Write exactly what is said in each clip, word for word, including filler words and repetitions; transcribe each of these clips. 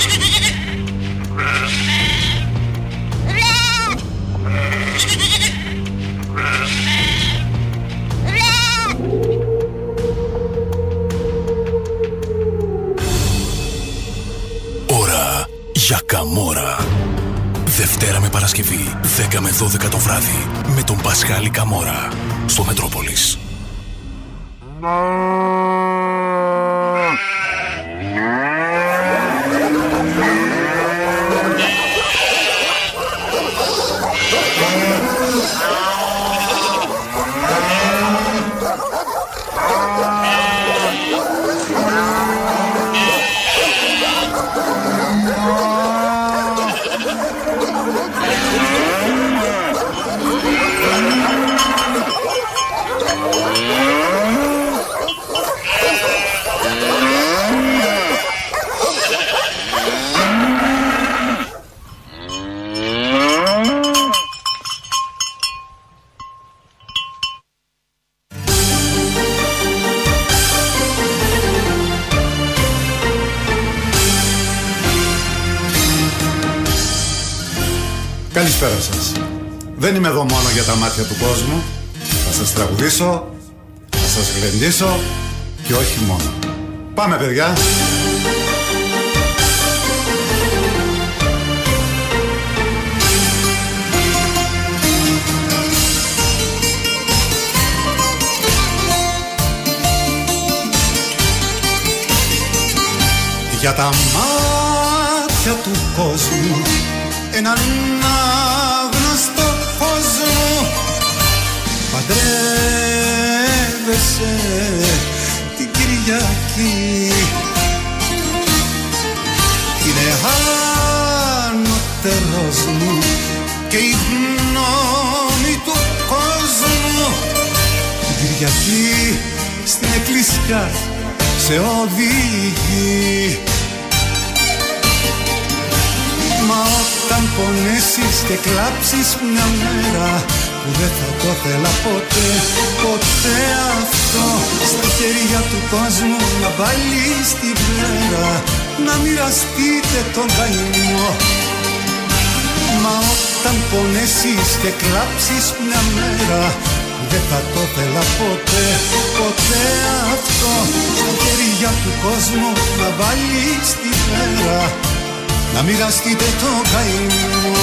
Ώρα για Καμόρα. Δευτέρα με Παρασκευή, δέκα με δώδεκα το βράδυ, με τον Πασχάλη Καμόρα, στο Μετρόπολης. Καλησπέρα σας. Δεν είμαι εδώ μόνο για τα μάτια του κόσμου. Θα σας τραγουδήσω, θα σας γλεντήσω και όχι μόνο. Πάμε, παιδιά! Για τα μάτια του κόσμου έναν άγνωστο φως μου παντρεύεσαι την Κυριακή. Είναι ανώτερος μου και η γνώμη του κόσμου. Την Κυριακή στην εκκλησιά σε οδηγεί. Μα όταν πονέσεις και κλάψεις μια μέρα που δεν θα το θέλα ποτέ, ποτέ αυτό στα χέρια του κόσμου να βάλεις τη μέρα, να μοιραστείτε τον καημό. Μα όταν πονέσεις και κλάψεις μια μέρα που δεν θα το θέλα ποτέ, ποτέ αυτό στα χέρια του κόσμου να βάλεις τη μέρα, να μοιραστείτε το καημό.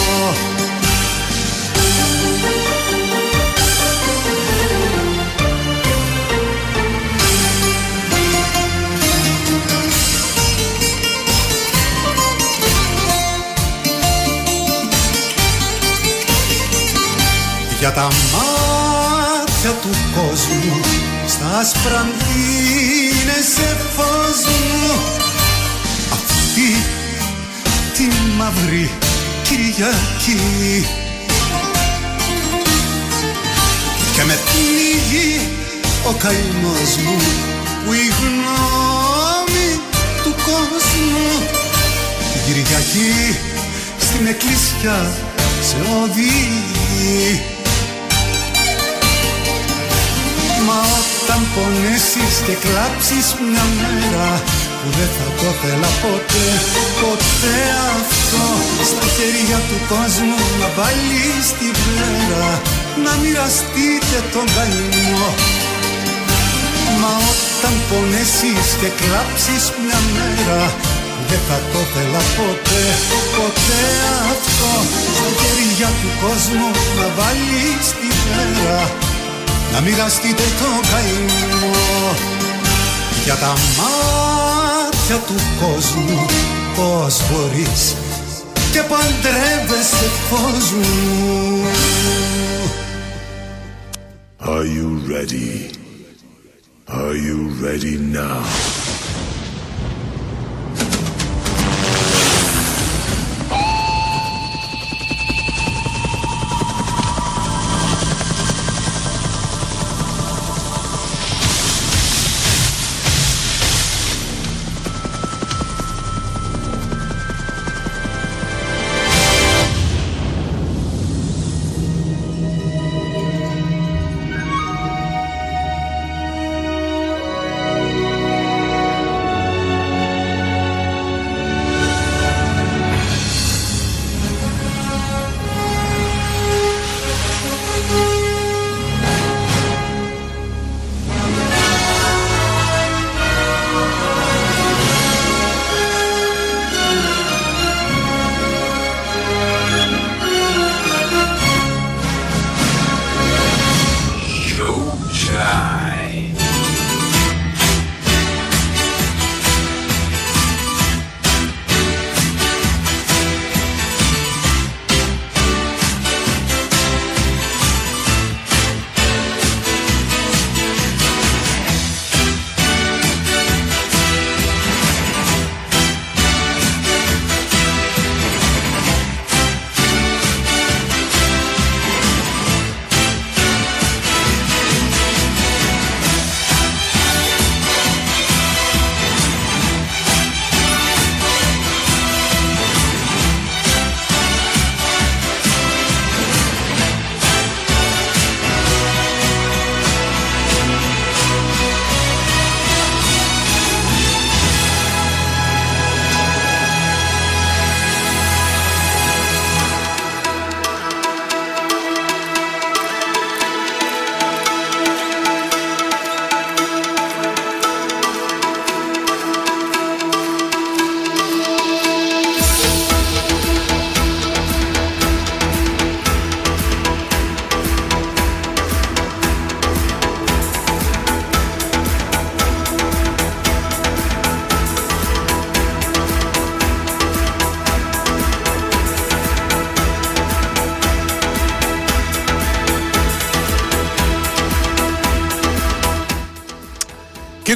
Για τα μάτια του κόσμου στα άσπρα δίνεσαι φως μου. Αυτή τη μαύρη Κυριακή και με πνίγει ο καημός μου που η γνώμη του κόσμου την Κυριακή στην εκκλησιά σε οδηγεί. Μα όταν πονέσεις και κλάψεις μια μέρα που δεν θα το θέλα ποτέ, ποτέ αυτό στα χέρια του κόσμου να βάλεις τη μέρα, να μοιραστείτε τον καημό. Μα όταν πονέσεις και κλάψεις μια μέρα που δεν θα το θέλα ποτέ, ποτέ αυτό στα χέρια του κόσμου να βάλεις τη μέρα, να μοιραστείτε τον καημό. Για τα μάτια του κόσμου πώς μπορείς και παντρεύεσαι φως μου. Are you ready? Are you ready now?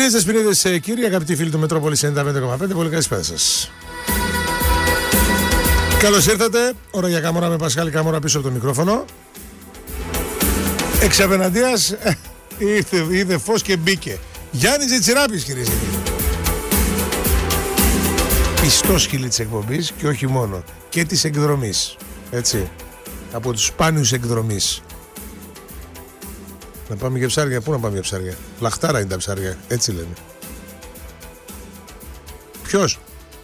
Κυρίες και σπινίδες, κύριοι, αγαπητοί φίλοι του Μετρόπολης ενενήντα πέντε κόμμα πέντε, πολύ καλησπέρα σας. Καλώς ήρθατε. Ώρα για Καμόρα με Πασχάλη Καμόρα πίσω από το μικρόφωνο. Εξ απέναντίας ήρθε, είδε φως και μπήκε. Γιάννης Ζετσιράπης, κυρίες και κύριοι. Πιστός χείλη της εκπομπής και όχι μόνο. Και της εκδρομής. Έτσι. Από τους σπάνιους εκδρομής. Να πάμε για ψάρια. Πού να πάμε για ψάρια? Λαχτάρα είναι τα ψάρια. Έτσι λένε. Ποιος?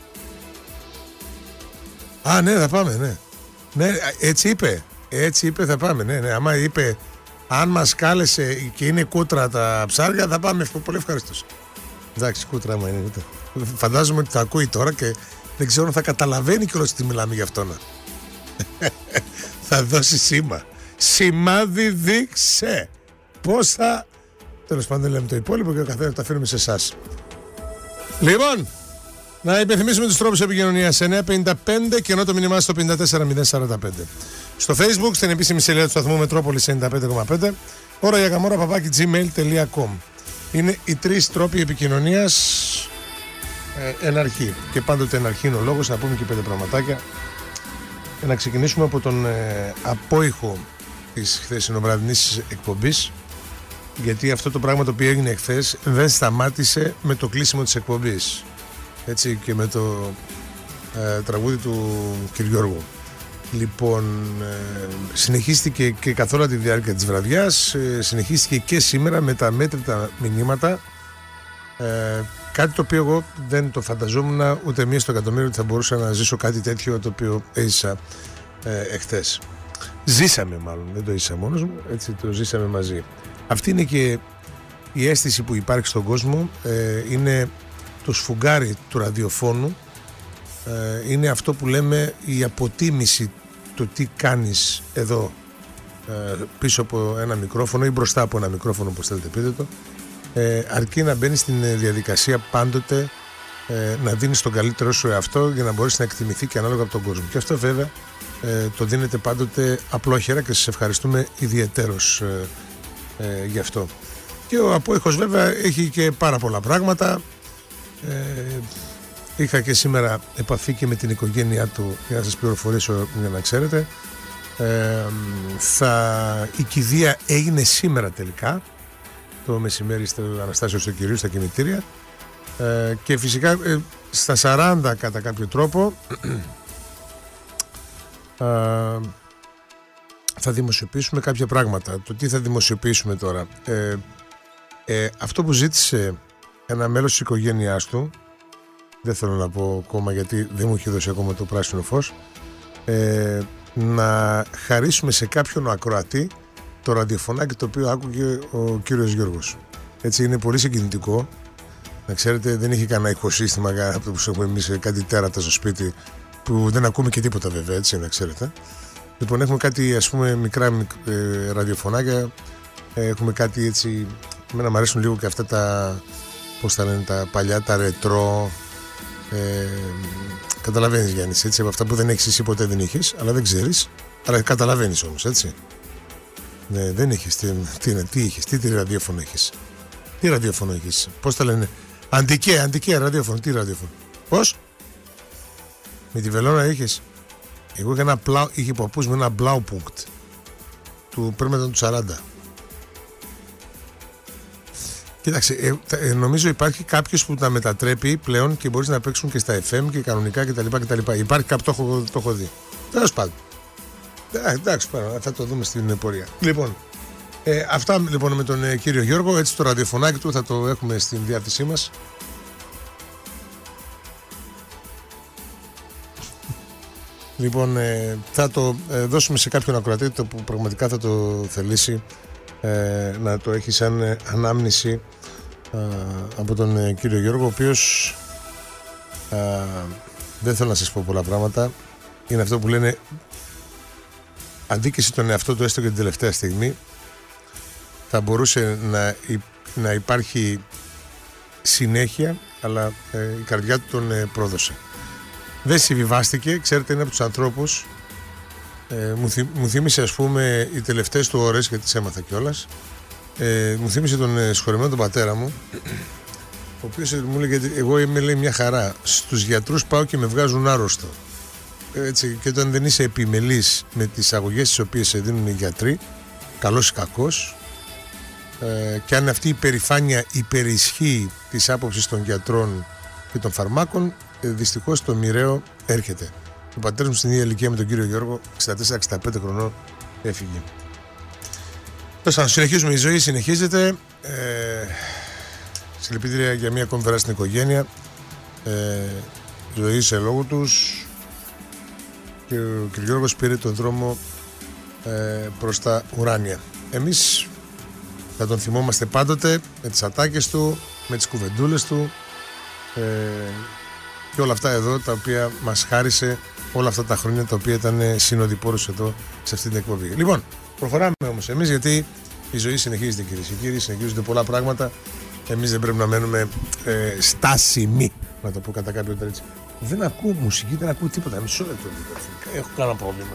Α, ναι, θα πάμε, ναι. Ναι, έτσι είπε. Έτσι είπε, θα πάμε. Ναι, ναι. Άμα είπε, αν μας κάλεσε και είναι κούτρα τα ψάρια, θα πάμε. Πολύ ευχαριστώς. Εντάξει, κούτρα άμα είναι. Φαντάζομαι ότι θα ακούει τώρα και δεν ξέρω αν θα καταλαβαίνει κιόλας τι μιλάμε γι' αυτό. Θα δώσει σήμα. Σημάδι δείξε. Πώς θα... Τέλος πάντων δεν λέμε το υπόλοιπο και ο καθένας το αφήνουμε σε εσάς. Λοιπόν, να υπενθυμίσουμε τους τρόπους επικοινωνίας. Εννιά πενήντα πέντε και ενώ το μήνυμά στο πενήντα τέσσερα μηδέν σαράντα πέντε. Στο Facebook, στην επίσημη σελίδα του σταθμού Μετρόπολης ενενήντα πέντε κόμμα πέντε. Ώρα για καμόρα παπάκι τζι μέιλ τελεία κομ. Είναι οι τρεις τρόποι επικοινωνίας ε, εν αρχή. Και πάντοτε εν αρχή είναι ο λόγος, να πούμε και πέντε πραγματάκια. Ε, να ξεκινήσουμε από τον ε, απόϊχο της χθεσινοβραδινής εκπομπής, γιατί αυτό το πράγμα το οποίο έγινε εχθές δεν σταμάτησε με το κλείσιμο της εκπομπής, έτσι, και με το ε, τραγούδι του κ. Γιώργου. Λοιπόν, ε, συνεχίστηκε και καθ' όλα τη διάρκεια της βραδιάς, ε, συνεχίστηκε και σήμερα με τα μέτρητα μηνύματα, ε, κάτι το οποίο εγώ δεν το φανταζόμουν ούτε μία στο εκατομμύριο ότι θα μπορούσα να ζήσω κάτι τέτοιο το οποίο έζησα ε, εχθές. Ζήσαμε μάλλον, δεν το ζήσα μόνος μου, έτσι το ζήσαμε μαζί. Αυτή είναι και η αίσθηση που υπάρχει στον κόσμο, ε, είναι το σφουγγάρι του ραδιοφώνου, ε, είναι αυτό που λέμε η αποτίμηση, το τι κάνεις εδώ ε, πίσω από ένα μικρόφωνο ή μπροστά από ένα μικρόφωνο, όπως θέλετε πείτε το, ε, αρκεί να μπαίνεις στην διαδικασία πάντοτε ε, να δίνεις τον καλύτερό σου εαυτό για να μπορείς να εκτιμηθεί και ανάλογα από τον κόσμο. Και αυτό βέβαια ε, το δίνετε πάντοτε απλόχερα και σας ευχαριστούμε ιδιαιτέρως ε, ε, γι' αυτό. Και ο απόϊχος βέβαια έχει και πάρα πολλά πράγματα. Ε, είχα και σήμερα επαφή και με την οικογένειά του για να σας πληροφορήσω, για να ξέρετε. Ε, θα, η κηδεία έγινε σήμερα τελικά το μεσημέρι στο Αναστάσιο στο Κυρίου, στα κημητήρια, ε, και φυσικά ε, στα σαράντα κατά κάποιο τρόπο ε, θα δημοσιοποιήσουμε κάποια πράγματα. Το τι θα δημοσιοποιήσουμε τώρα, ε, ε, αυτό που ζήτησε ένα μέλος της οικογένειάς του, δεν θέλω να πω ακόμα γιατί δεν μου έχει δώσει ακόμα το πράσινο φως, ε, να χαρίσουμε σε κάποιον ακροατή το ραδιοφωνάκι το οποίο άκουγε ο κύριος Γιώργος. Έτσι, είναι πολύ συγκινητικό. Να ξέρετε, δεν είχε κανένα ηχοσύστημα από το που έχουμε εμείς, κάτι τέρατα στο σπίτι που δεν ακούμε και τίποτα βέβαια, έτσι, να ξέρετε. Λοιπόν, έχουμε κάτι, ας πούμε, μικρά ε, ραδιοφωνάκια, ε, έχουμε κάτι έτσι, εμένα μου αρέσουν λίγο και αυτά τα, πώς τα λένε, τα παλιά, τα ρετρό, ε, καταλαβαίνεις Γιάννης, έτσι, από αυτά που δεν έχεις εσύ ποτέ δεν είχες, αλλά δεν ξέρεις, αλλά καταλαβαίνεις όμως, έτσι. Ναι, δεν είχες, τι, τι, τι είχες, τι, τι ραδιόφωνο είχες, τι ραδιόφωνο είχες, πώς τα λένε, αντικέ, αντικέ ραδιόφωνο, τι ραδιόφωνο, πώς, με τη βελόνα είχες? Εγώ είχα ένα πλάου, είχε παππούς με ένα Blaupunkt του πρέπει να του σαράντα. Κοίταξε, ε, ε, νομίζω υπάρχει κάποιος που τα μετατρέπει πλέον και μπορείς να παίξουν και στα εφ εμ και κανονικά κτλ. κτλ. Υπάρχει κάποιο, το έχω, το έχω δει. Τέλος πάντων. Ε, εντάξει, θα το δούμε στην πορεία. Λοιπόν, ε, αυτά λοιπόν με τον ε, κύριο Γιώργο. Έτσι το ραδιοφωνάκι του θα το έχουμε στην διάθεσή μας. Λοιπόν, ε, θα το ε, δώσουμε σε κάποιον ακροατή το που πραγματικά θα το θελήσει ε, να το έχει σαν ε, ανάμνηση ε, από τον ε, κύριο Γιώργο, ο οποίος ε, δεν θέλω να σας πω πολλά πράγματα. Είναι αυτό που λένε αντίκησε τον εαυτό του έστω και την τελευταία στιγμή. Θα μπορούσε να, να υπάρχει συνέχεια, αλλά ε, η καρδιά του τον ε, πρόδωσε. Δεν συμβιβάστηκε, ξέρετε, είναι από τους ανθρώπους, ε, μου, θυ, μου θύμισε ας πούμε οι τελευταίες του ώρες, γιατί τις έμαθα κιόλας, ε, μου θύμισε τον ε, συγχωρεμένο τον πατέρα μου, ο οποίος μου λέει, εγώ είμαι λέει μια χαρά, στους γιατρούς πάω και με βγάζουν άρρωστο. Έτσι, και όταν δεν είσαι επιμελής με τις αγωγές τις οποίες σε δίνουν οι γιατροί, καλός ή κακός, ε, και αν αυτή η υπερηφάνεια υπερισχύει της άποψης των γιατρών και των φαρμάκων, ε, δυστυχώς το μοιραίο έρχεται. Ο πατέρας μου στην ίδια ηλικία με τον κύριο Γιώργο, εξήντα τέσσερα εξήντα πέντε χρονών, έφυγε. Τώρα, συνεχίζουμε, η ζωή συνεχίζεται. Ε, συλληπιτήρια για μία ακόμη φορά στην οικογένεια. Ε, ζωή σε λόγω τους. Και ο κ. Γιώργος πήρε τον δρόμο ε, προς τα ουράνια. Εμείς θα τον θυμόμαστε πάντοτε με τις ατάκες του, με τις κουβεντούλες του ε, και όλα αυτά εδώ τα οποία μας χάρισε όλα αυτά τα χρόνια τα οποία ήταν συνοδοιπόρους εδώ σε αυτή την εκπομπή. Λοιπόν, προχωράμε όμως εμείς, γιατί η ζωή συνεχίζεται, κυρίες και κύριοι, συνεχίζονται πολλά πράγματα. Εμείς δεν πρέπει να μένουμε ε, στάσιμοι, να το πω κατά κάποιο τρόπο έτσι. Δεν ακούω μουσική, δεν ακούω τίποτα. Μισό λεπτό. Έχω κανένα πρόβλημα.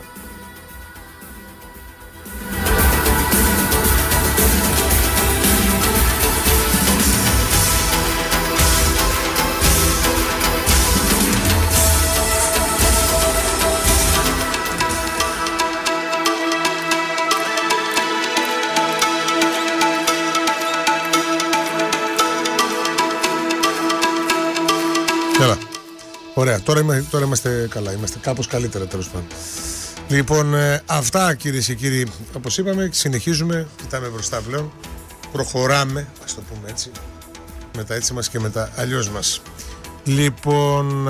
Καλά. Ωραία, τώρα, είμαι, τώρα είμαστε καλά, είμαστε κάπως καλύτερα τέλος πάντων. Λοιπόν, ε, αυτά κυρίες και κύριοι, όπως είπαμε, συνεχίζουμε, κοιτάμε μπροστά πλέον, προχωράμε, ας το πούμε έτσι, με τα έτσι μας και με τα αλλιώς μας. Λοιπόν,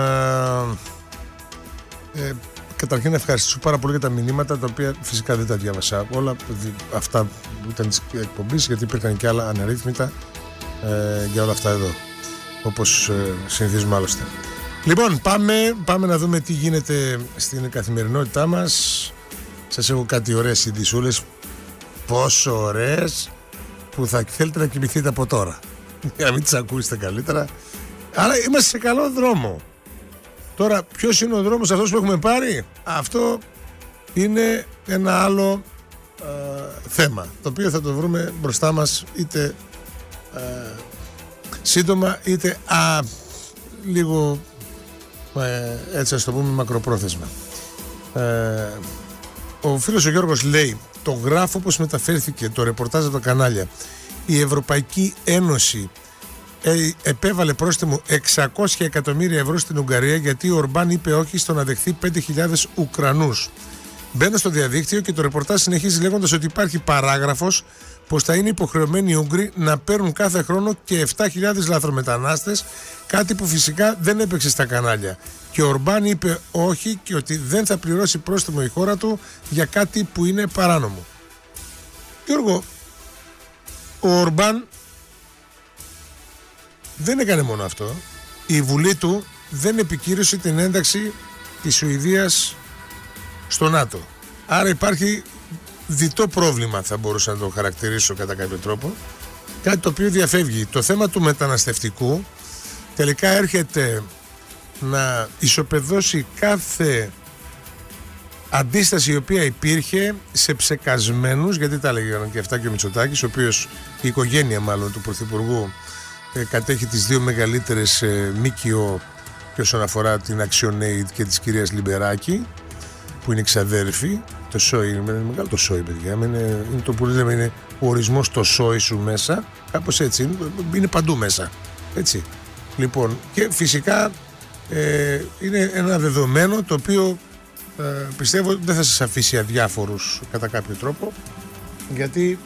ε, ε, καταρχήν να ευχαριστήσω πάρα πολύ για τα μηνύματα, τα οποία φυσικά δεν τα διάβασα όλα, αυτά που ήταν της εκπομπής, γιατί υπήρχαν και άλλα αναρρύθμιτα ε, για όλα αυτά εδώ, όπως ε, συνηθίζουμε άλλωστε. Λοιπόν, πάμε, πάμε να δούμε τι γίνεται στην καθημερινότητά μας. Σας έχω κάτι ωραίες ειδισούλες, πόσο ωραίες, που θα θέλετε να κοιμηθείτε από τώρα, για να μην τις ακούσετε καλύτερα. Άρα είμαστε σε καλό δρόμο. Τώρα, ποιος είναι ο δρόμος αυτός που έχουμε πάρει? Αυτό είναι ένα άλλο ε, θέμα, το οποίο θα το βρούμε μπροστά μας, είτε ε, σύντομα, είτε α, λίγο ε, έτσι ας το πούμε μακροπρόθεσμα. Ε, ο φίλος ο Γιώργος λέει, το γράφω όπως μεταφέρθηκε το ρεπορτάζ από τα κανάλια. Η Ευρωπαϊκή Ένωση ε, επέβαλε πρόστιμο εξακόσια εκατομμύρια ευρώ στην Ουγγαρία, γιατί ο Ορμπάν είπε όχι στο να δεχθεί πέντε χιλιάδες Ουκρανούς. Μπαίνω στο διαδίκτυο και το ρεπορτάζ συνεχίζει λέγοντας ότι υπάρχει παράγραφος πως θα είναι υποχρεωμένοι οι Ούγγροι να παίρνουν κάθε χρόνο και επτά χιλιάδες λαθρομετανάστες, κάτι που φυσικά δεν έπαιξε στα κανάλια. Και ο Ορμπάν είπε όχι και ότι δεν θα πληρώσει πρόστιμο η χώρα του για κάτι που είναι παράνομο. Γιώργο, ο Ορμπάν δεν έκανε μόνο αυτό. Η Βουλή του δεν επικύρωσε την ένταξη της Σουηδίας στο ΝΑΤΟ. Άρα υπάρχει διτό πρόβλημα, θα μπορούσα να το χαρακτηρίσω κατά κάποιο τρόπο, κάτι το οποίο διαφεύγει. Το θέμα του μεταναστευτικού τελικά έρχεται να ισοπεδώσει κάθε αντίσταση η οποία υπήρχε σε ψεκασμένους, γιατί τα έλεγε και αυτά και ο Μητσοτάκης, ο οποίος, η οικογένεια μάλλον του Πρωθυπουργού, ε, κατέχει τις δύο μεγαλύτερες ε, ΜΚΟ και όσον αφορά την ActionAid και της κυρίας Λιμπεράκη, που είναι ξαδέρφη. Το σόι είναι μεγάλο, το σόι, παιδιά. Είναι, είναι το που λέμε, είναι ο ορισμός το σόι σου μέσα. Κάπως έτσι. Είναι, είναι παντού μέσα. Έτσι. Λοιπόν, και φυσικά ε, είναι ένα δεδομένο το οποίο ε, πιστεύω δεν θα σας αφήσει αδιάφορους κατά κάποιο τρόπο, γιατί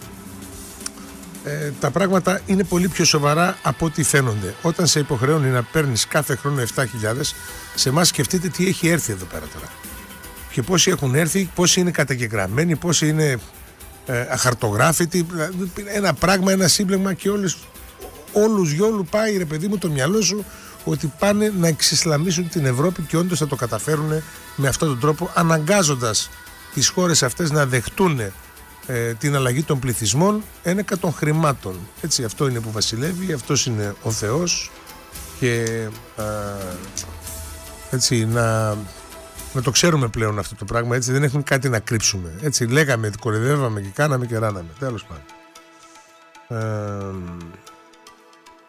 ε, τα πράγματα είναι πολύ πιο σοβαρά από ό,τι φαίνονται. Όταν σε υποχρεώνει να παίρνεις κάθε χρόνο επτά χιλιάδες, σε εμάς σκεφτείτε τι έχει έρθει εδώ πέρα τώρα. Και πόσοι έχουν έρθει, πόσοι είναι καταγεγραμμένοι, πόσοι είναι ε, αχαρτογράφητοι. Ένα πράγμα, ένα σύμπλεγμα, και όλους, όλους γιόλου πάει, ρε παιδί μου, το μυαλό σου ότι πάνε να εξισλαμίσουν την Ευρώπη, και όντως θα το καταφέρουν με αυτόν τον τρόπο, αναγκάζοντας τις χώρες αυτές να δεχτούν ε, την αλλαγή των πληθυσμών ένεκα των χρημάτων. Έτσι, αυτό είναι που βασιλεύει, αυτός είναι ο Θεός, και ε, έτσι να... Να το ξέρουμε πλέον αυτό το πράγμα, έτσι, δεν έχουμε κάτι να κρύψουμε. Έτσι, λέγαμε, κορυδεύαμε και κάναμε και ράναμε. Τέλος πάντων. Ε,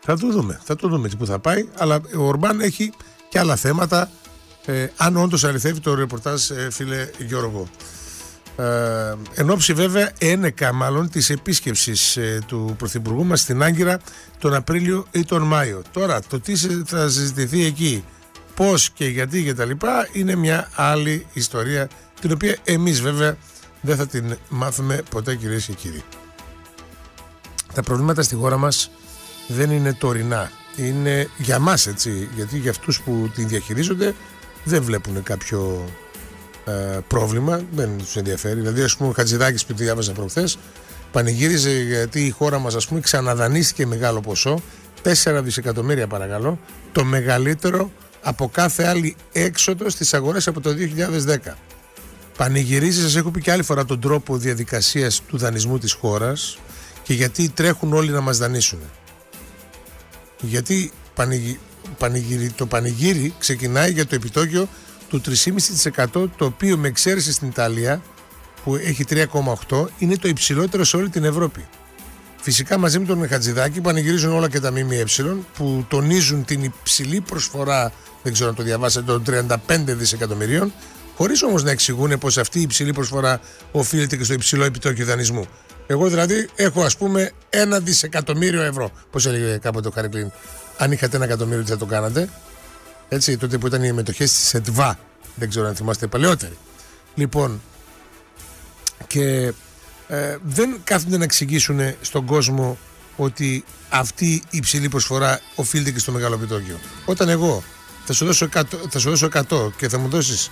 Θα το δούμε, θα το δούμε που θα πάει. Αλλά ο Ορμπάν έχει και άλλα θέματα. Ε, αν όντως αληθεύει το ρεπορτάζ, ε, φίλε Γιώργο. Ε, εν ώψη βέβαια ένεκα μάλλον της επίσκεψης ε, του Πρωθυπουργού μας στην Άγκυρα τον Απρίλιο ή τον Μάιο. Τώρα το τι θα συζητηθεί εκεί, πώς και γιατί και τα λοιπά, είναι μια άλλη ιστορία, την οποία εμείς βέβαια δεν θα την μάθουμε ποτέ, κυρίες και κύριοι. Τα προβλήματα στη χώρα μας δεν είναι τωρινά, είναι για μας, έτσι, γιατί για αυτούς που την διαχειρίζονται δεν βλέπουν κάποιο ε, πρόβλημα, δεν τους ενδιαφέρει. Δηλαδή, ας πούμε, ο Χατζηδάκης που τη διάβαζα προχθές πανηγύριζε γιατί η χώρα μας, ας πούμε, ξαναδανείστηκε μεγάλο ποσό, τέσσερα δισεκατομμύρια παρακαλώ, το μεγαλύτερο από κάθε άλλη έξοδο στις αγορές από το δύο χιλιάδες δέκα. Πανηγυρίζει, σας έχω πει και άλλη φορά, τον τρόπο διαδικασίας του δανεισμού της χώρας και γιατί τρέχουν όλοι να μας δανείσουν. Γιατί πανηγυ... Πανηγυρι... το πανηγύρι ξεκινάει για το επιτόκιο του τρία κόμμα πέντε τοις εκατό, το οποίο με εξαίρεση στην Ιταλία που έχει τρία κόμμα οκτώ είναι το υψηλότερο σε όλη την Ευρώπη. Φυσικά μαζί με τον Χατζηδάκη πανηγυρίζουν όλα και τα ΜΜΕ που τονίζουν την υψηλή προσφορά, δεν ξέρω αν το διαβάσατε, των τριάντα πέντε δισεκατομμυρίων, χωρίς όμως να εξηγούν πως αυτή η υψηλή προσφορά οφείλεται και στο υψηλό επιτόκιο δανεισμού. Εγώ δηλαδή έχω, ας πούμε, ένα δισεκατομμύριο ευρώ. Πώς έλεγε κάποτε ο Χαρικλίν, αν είχατε ένα εκατομμύριο τι θα το κάνατε? Έτσι, τότε που ήταν οι μετοχές της ΕΤΒΑ, δεν ξέρω αν θυμάστε, παλαιότεροι. Λοιπόν, και ε, δεν κάθονται να εξηγήσουν στον κόσμο ότι αυτή η υψηλή προσφορά οφείλεται και στο μεγάλο επιτόκιο. Όταν εγώ θα σου δώσω εκατό, θα σου δώσω εκατό και θα μου δώσεις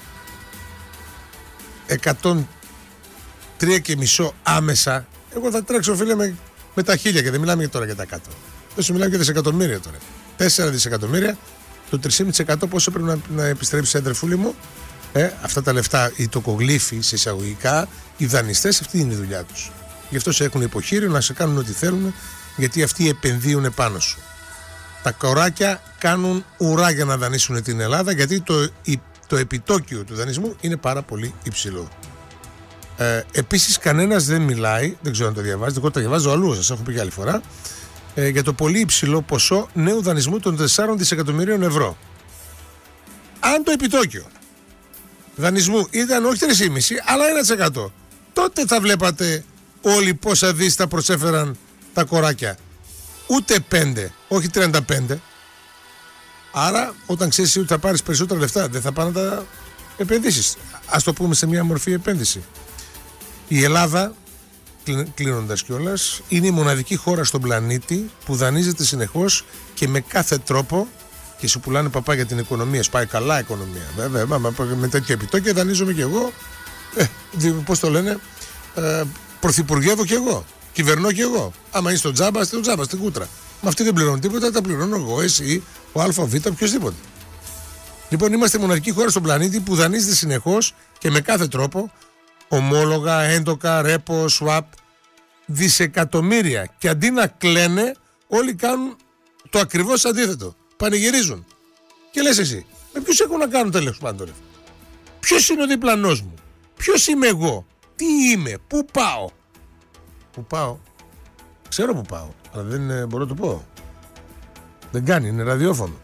εκατόν τρία και μισό άμεσα, εγώ θα τρέξω, φίλε, με, με τα χίλια, και δεν μιλάμε τώρα για τα κάτω. Δεν σου μιλάμε για δισεκατομμύρια τώρα. τέσσερα δισεκατομμύρια, το τρία κόμμα πέντε τοις εκατό πόσο πρέπει να, να επιστρέψει, αδερφούλη μου? Ε, αυτά τα λεφτά, οι τοκογλύφοι σε εισαγωγικά, οι δανειστές, αυτή είναι η δουλειά τους. Γι' αυτό σε έχουν υποχείριο να σε κάνουν ό,τι θέλουν, γιατί αυτοί επενδύουν πάνω σου. Τα κοράκια κάνουν ουρά για να δανείσουν την Ελλάδα, γιατί το, το επιτόκιο του δανεισμού είναι πάρα πολύ υψηλό. Ε, επίσης, κανένας δεν μιλάει, δεν ξέρω αν το διαβάζετε, εγώ το διαβάζω αλλού, σας έχω πει και άλλη φορά, ε, για το πολύ υψηλό ποσό νέου δανεισμού των τεσσάρων δισεκατομμυρίων ευρώ. Αν το επιτόκιο δανεισμού ήταν όχι τρία κόμμα πέντε αλλά ένα τοις εκατό, τότε θα βλέπατε όλοι πόσα δις θα προσέφεραν τα κοράκια. Ούτε πέντε, όχι τριάντα πέντε. Άρα, όταν ξέρεις ότι θα πάρεις περισσότερα λεφτά, δεν θα πάνε να τα επενδύσεις. Ας το πούμε σε μια μορφή επένδυση. Η Ελλάδα, κλείνοντας κιόλας, είναι η μοναδική χώρα στον πλανήτη που δανείζεται συνεχώς και με κάθε τρόπο, και σου πουλάνε παπά για την οικονομία, σπάει καλά η οικονομία. Βέβαια, με τέτοιο επιτόκιο δανείζομαι κι εγώ. Ε, πώς το λένε, ε, πρωθυπουργεύω κι εγώ. Κυβερνώ κι εγώ. Άμα είσαι στο τζάμπα, στο τζάμπα, στην κούτρα. Μα αυτοί δεν πληρώνουν τίποτα, τα πληρώνω εγώ, εσύ, ο ΑΒ, οποιοδήποτε. Λοιπόν, είμαστε η μοναδική χώρα στον πλανήτη που δανείζεται συνεχώς και με κάθε τρόπο, ομόλογα, έντοκα, ρέπο, swap, δισεκατομμύρια. Και αντί να κλαίνε, όλοι κάνουν το ακριβώς αντίθετο. Πανηγυρίζουν. Και λες εσύ, με ποιους έχω να κάνω τέλος πάντων? Ποιος είναι ο διπλανός μου? Ποιος είμαι εγώ? Τι είμαι? Πού πάω? Πού πάω? Ξέρω που πάω, αλλά δεν ε, μπορώ να το πω. Δεν κάνει, είναι ραδιόφωνο.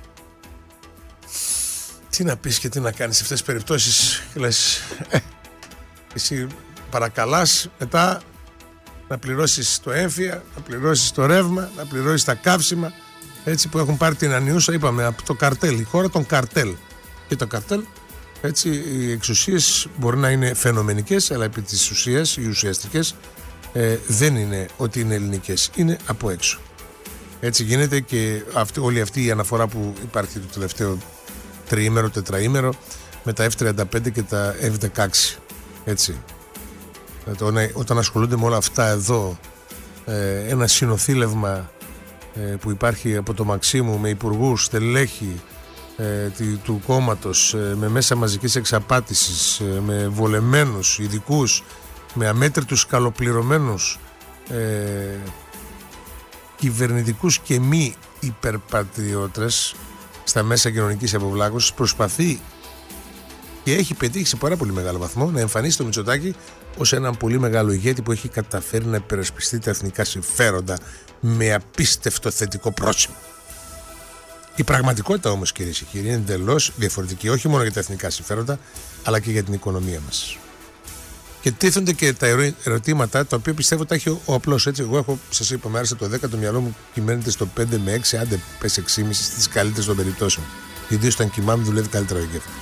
Τι να πεις και τι να κάνεις σε αυτές τις περιπτώσεις? Και λες, ε, εσύ παρακαλάς μετά να πληρώσεις το έμφυα, να πληρώσεις το ρεύμα, να πληρώσεις τα καύσιμα, έτσι, που έχουν πάρει την ανιούσα, είπαμε, από το καρτέλ, η χώρα των καρτέλ. Και το καρτέλ, έτσι, οι εξουσίες μπορεί να είναι φαινομενικές, αλλά επί της ουσίας, οι ουσιαστικές, ε, δεν είναι ότι είναι ελληνικές, είναι από έξω. Έτσι γίνεται και αυτή, όλη αυτή η αναφορά που υπάρχει το τελευταίο τριήμερο, τετραήμερο με τα εφ τριάντα πέντε και τα εφ δεκαέξι. Έτσι. Όταν ασχολούνται με όλα αυτά εδώ, ε, ένα συνοθήλευμα ε, που υπάρχει από το Μαξίμου με υπουργούς, στελέχη ε, του κόμματος, ε, με μέσα μαζικής εξαπάτησης, ε, με βολεμένους ειδικούς, με αμέτρητους καλοπληρωμένους ε, κυβερνητικούς και μη υπερπατριώτες στα μέσα κοινωνικής αποβλάκωσης, προσπαθεί Και έχει πετύχει σε πάρα πολύ μεγάλο βαθμό να εμφανίσει το Μητσοτάκη ως έναν πολύ μεγάλο ηγέτη που έχει καταφέρει να υπερασπιστεί τα εθνικά συμφέροντα με απίστευτο θετικό πρόσημο. Η πραγματικότητα όμως, κυρίες και κύριοι, είναι εντελώς διαφορετική, όχι μόνο για τα εθνικά συμφέροντα, αλλά και για την οικονομία μας. Και τίθενται και τα ερωτήματα τα οποία πιστεύω τα έχει ο απλός. Έτσι, εγώ έχω, σας είπα, με άρεσε το δέκα, το μυαλό μου κυμαίνεται στο πέντε με έξι, άντε πες έξι κόμμα πέντε στις καλύτερες των περιπτώσεων. Ιδίως όταν κοιμάμαι δουλεύει καλύτερα ο εγκέφαλος.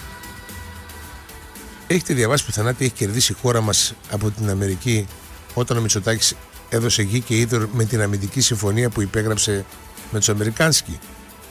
Έχετε διαβάσει πουθενά τι έχει κερδίσει η χώρα μας από την Αμερική όταν ο Μητσοτάκης έδωσε γη και είδωρ με την αμυντική συμφωνία που υπέγραψε με τους Αμερικάνσκοι?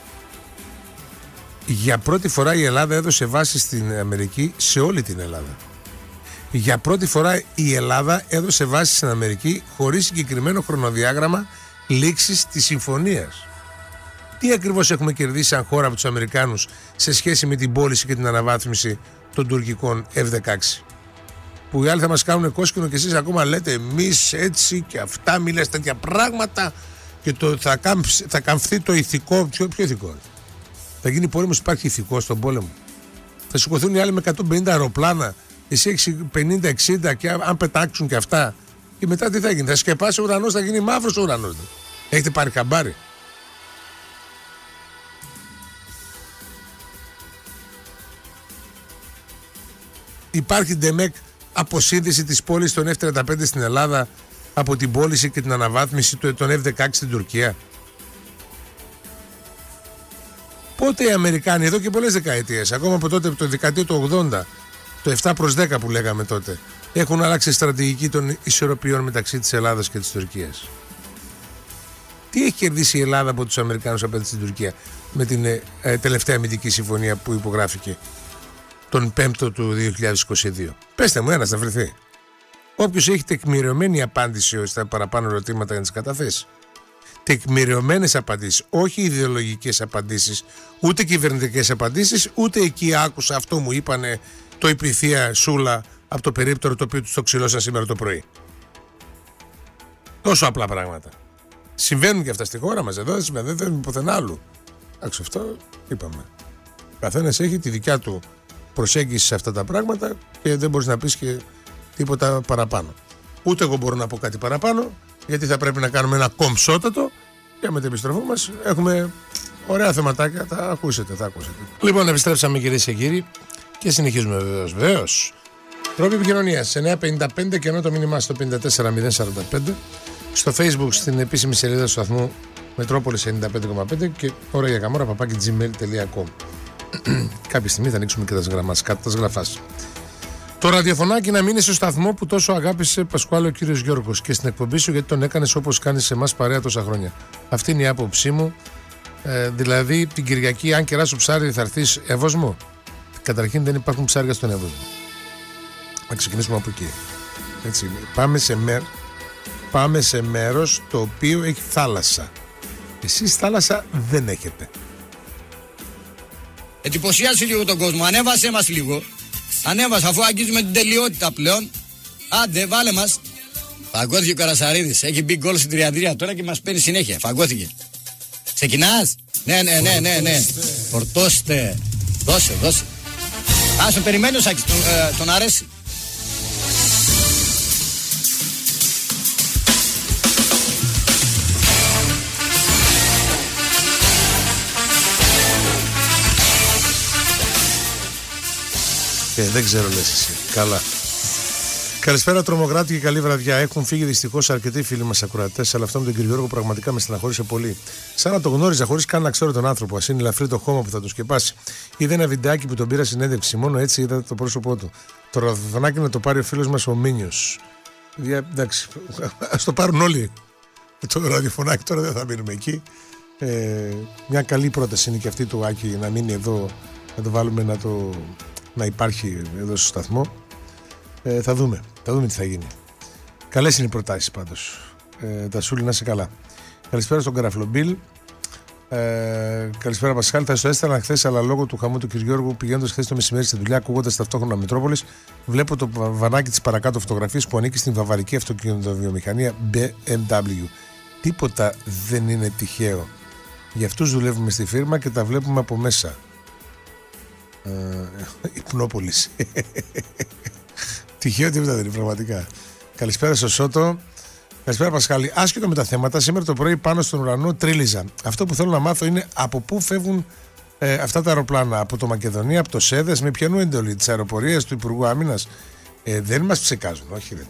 Για πρώτη φορά η Ελλάδα έδωσε βάση στην Αμερική σε όλη την Ελλάδα. Για πρώτη φορά η Ελλάδα έδωσε βάση στην Αμερική χωρίς συγκεκριμένο χρονοδιάγραμμα λήξης της συμφωνίας. Τι ακριβώς έχουμε κερδίσει σαν χώρα από τους Αμερικάνους σε σχέση με την πώληση και την αναβάθμιση των τουρκικών εφ δεκαέξι? Που οι άλλοι θα μας κάνουν κόσκινο και εσείς ακόμα λέτε εμείς έτσι και αυτά, μη λες τέτοια πράγματα και το, θα, κάμψει, θα καμφθεί το ηθικό. Ποιο, ποιο ηθικό? Θα γίνει πόλεμος, υπάρχει ηθικό στον πόλεμο? Θα σηκωθούν οι άλλοι με εκατόν πενήντα αεροπλάνα, εσύ έχεις πενήντα εξήντα και αν πετάξουν και αυτά, και μετά τι θα γίνει? Θα σκεπάσει ο ουρανός, θα γίνει μαύρος ο ουρανός. Έχετε πάρει χαμπάρι? Υπάρχει ντεμεκ αποσύνδεση της πόλης των εφ τριάντα πέντε στην Ελλάδα από την πώληση και την αναβάθμιση των εφ δεκαέξι στην Τουρκία? Πότε οι Αμερικάνοι, εδώ και πολλές δεκαετίες, ακόμα από τότε, από το δεκαετία του ογδόντα, το επτά προς δέκα που λέγαμε τότε, έχουν αλλάξει στρατηγική των ισορροπιών μεταξύ της Ελλάδας και της Τουρκίας? Τι έχει κερδίσει η Ελλάδα από τους Αμερικάνους απέναντι στην Τουρκία με την ε, ε, τελευταία αμυντική συμφωνία που υπογράφηκε τον πέμπτο του δύο χιλιάδες είκοσι δύο? Πέστε μου ένας να βρεθεί. Όποιος έχει τεκμηριωμένη απάντηση στα παραπάνω ερωτήματα για να τις καταθέσει. Τεκμηριωμένες απαντήσεις, όχι ιδεολογικές απαντήσεις, ούτε κυβερνητικές απαντήσεις, ούτε εκεί άκουσα αυτό μου είπανε, το είπε η θεία Σούλα από το περίπτερο το οποίο τους το ξυλώσαν σήμερα το πρωί. Τόσο απλά πράγματα. Συμβαίνουν και αυτά στη χώρα μας εδώ, δεν συμβαίνουν πουθενά άλλου. Εντάξει, αυτό είπαμε. Ο καθένας έχει τη δικιά του προσέγγιση σε αυτά τα πράγματα και δεν μπορείς να πεις και τίποτα παραπάνω. Ούτε εγώ μπορώ να πω κάτι παραπάνω, γιατί θα πρέπει να κάνουμε ένα κομψότατο και με την επιστροφή μας έχουμε ωραία θεματάκια, θα ακούσετε, θα ακούσετε. Λοιπόν, επιστρέψαμε κυρίες και κύριοι και συνεχίζουμε βεβαίως. Βεβαίως. Τρόποι επικοινωνίας εννιά πενήντα πέντε και ενώ το μήνυμά στο πέντε τέσσερα μηδέν σαράντα πέντε, στο Facebook στην επίσημη σελίδα του σταθμού Μετρόπολης ενενήντα πέντε κόμμα πέντε και ώρα για καμόρα παπάκι τζι μέιλ τελεία κομ. Κάποια στιγμή θα ανοίξουμε και τα σγραμματικά, τα σγραφάς. Το ραδιοφωνάκι να μείνει στο σταθμό που τόσο αγάπησε Πασκουάλο ο κύριος Γιώργος και στην εκπομπή σου, γιατί τον έκανες όπως κάνεις σε εμάς παρέα τόσα χρόνια. Αυτή είναι η άποψή μου. Ε, δηλαδή την Κυριακή, αν κεράσω ψάρι, θα έρθεις Εύωσμο? Καταρχήν δεν υπάρχουν ψάρια στον Εύωσμο. Να ξεκινήσουμε από εκεί. Έτσι, πάμε, σε μέρ, πάμε σε μέρος το οποίο έχει θάλασσα. Εσείς θάλασσα δεν έχετε. Εντυπωσιάσου λίγο τον κόσμο, ανέβασέ μας λίγο. Ανέβασε, αφού αγγίζουμε την τελειότητα πλέον. Άντε, βάλε μας. Φαγώθηκε ο Καρασαρίδης. Έχει μπει γκολ στην τριαντρία τώρα και μας παίρνει συνέχεια. Φαγώθηκε. Ξεκινάς? Ναι, ναι, ναι, ναι, ναι. Φορτώστε. Δώσε, δώσε. Ας τον περιμένει ο Σάκης, τον, ε, τον αρέσει. Ε, δεν ξέρω, λες εσύ. Καλά. Καλησπέρα, τρομοκράτη και καλή βραδιά. Έχουν φύγει δυστυχώς αρκετοί φίλοι μας ακροατές, αλλά αυτό με τον κύριο Γιώργο πραγματικά με στεναχώρησε πολύ. Σαν να το γνώριζα χωρίς καν να ξέρω τον άνθρωπο. Ας είναι ελαφρύ το χώμα που θα το σκεπάσει. Είδα ένα βιντεάκι που τον πήρα συνέντευξη. Μόνο έτσι είδα το πρόσωπό του. Το ραδιοφωνάκι να το πάρει ο φίλος μας ο Μίνιος. Εντάξει, ας το πάρουν όλοι. Το ραδιοφωνάκι τώρα δεν θα μείνουμε εκεί. Ε, μια καλή πρόταση είναι και αυτή του Άκη να μείνει εδώ, να το βάλουμε να το. Να υπάρχει εδώ στο σταθμό. Ε, θα δούμε. Θα δούμε τι θα γίνει. Καλές είναι οι προτάσεις πάντως. Ε, τα Σούλη να είσαι καλά. Καλησπέρα στον Καραφλομπίλ. Ε, καλησπέρα Πασχάλη. Θα στο έστελνα χθες, αλλά λόγω του χαμού του κ. Γιώργου, πηγαίνοντας χθες το μεσημέρι στη δουλειά, ακούγοντας ταυτόχρονα Μετρόπολης, βλέπω το βανάκι της παρακάτω φωτογραφίας που ανήκει στην βαβαρική αυτοκινητοβιομηχανία μπι εμ ντάμπλιου. Τίποτα δεν είναι τυχαίο. Για αυτούς δουλεύουμε στη φίρμα και τα βλέπουμε από μέσα. Ε, Υπνόπολης. Τυχαίο τίποτα δεν είναι πραγματικά. Καλησπέρα στο Σώτο. Καλησπέρα Πασχάλη. Άσχετο με τα θέματα, σήμερα το πρωί πάνω στον ουρανό τρίλιζαν. Αυτό που θέλω να μάθω είναι από πού φεύγουν ε, αυτά τα αεροπλάνα. Από το Μακεδονία, από το ΣΕΔΕΣ, με ποιανού εντολή, της αεροπορίας του Υπουργού Άμυνας. Ε, δεν μας ψεκάζουν, όχι ρε.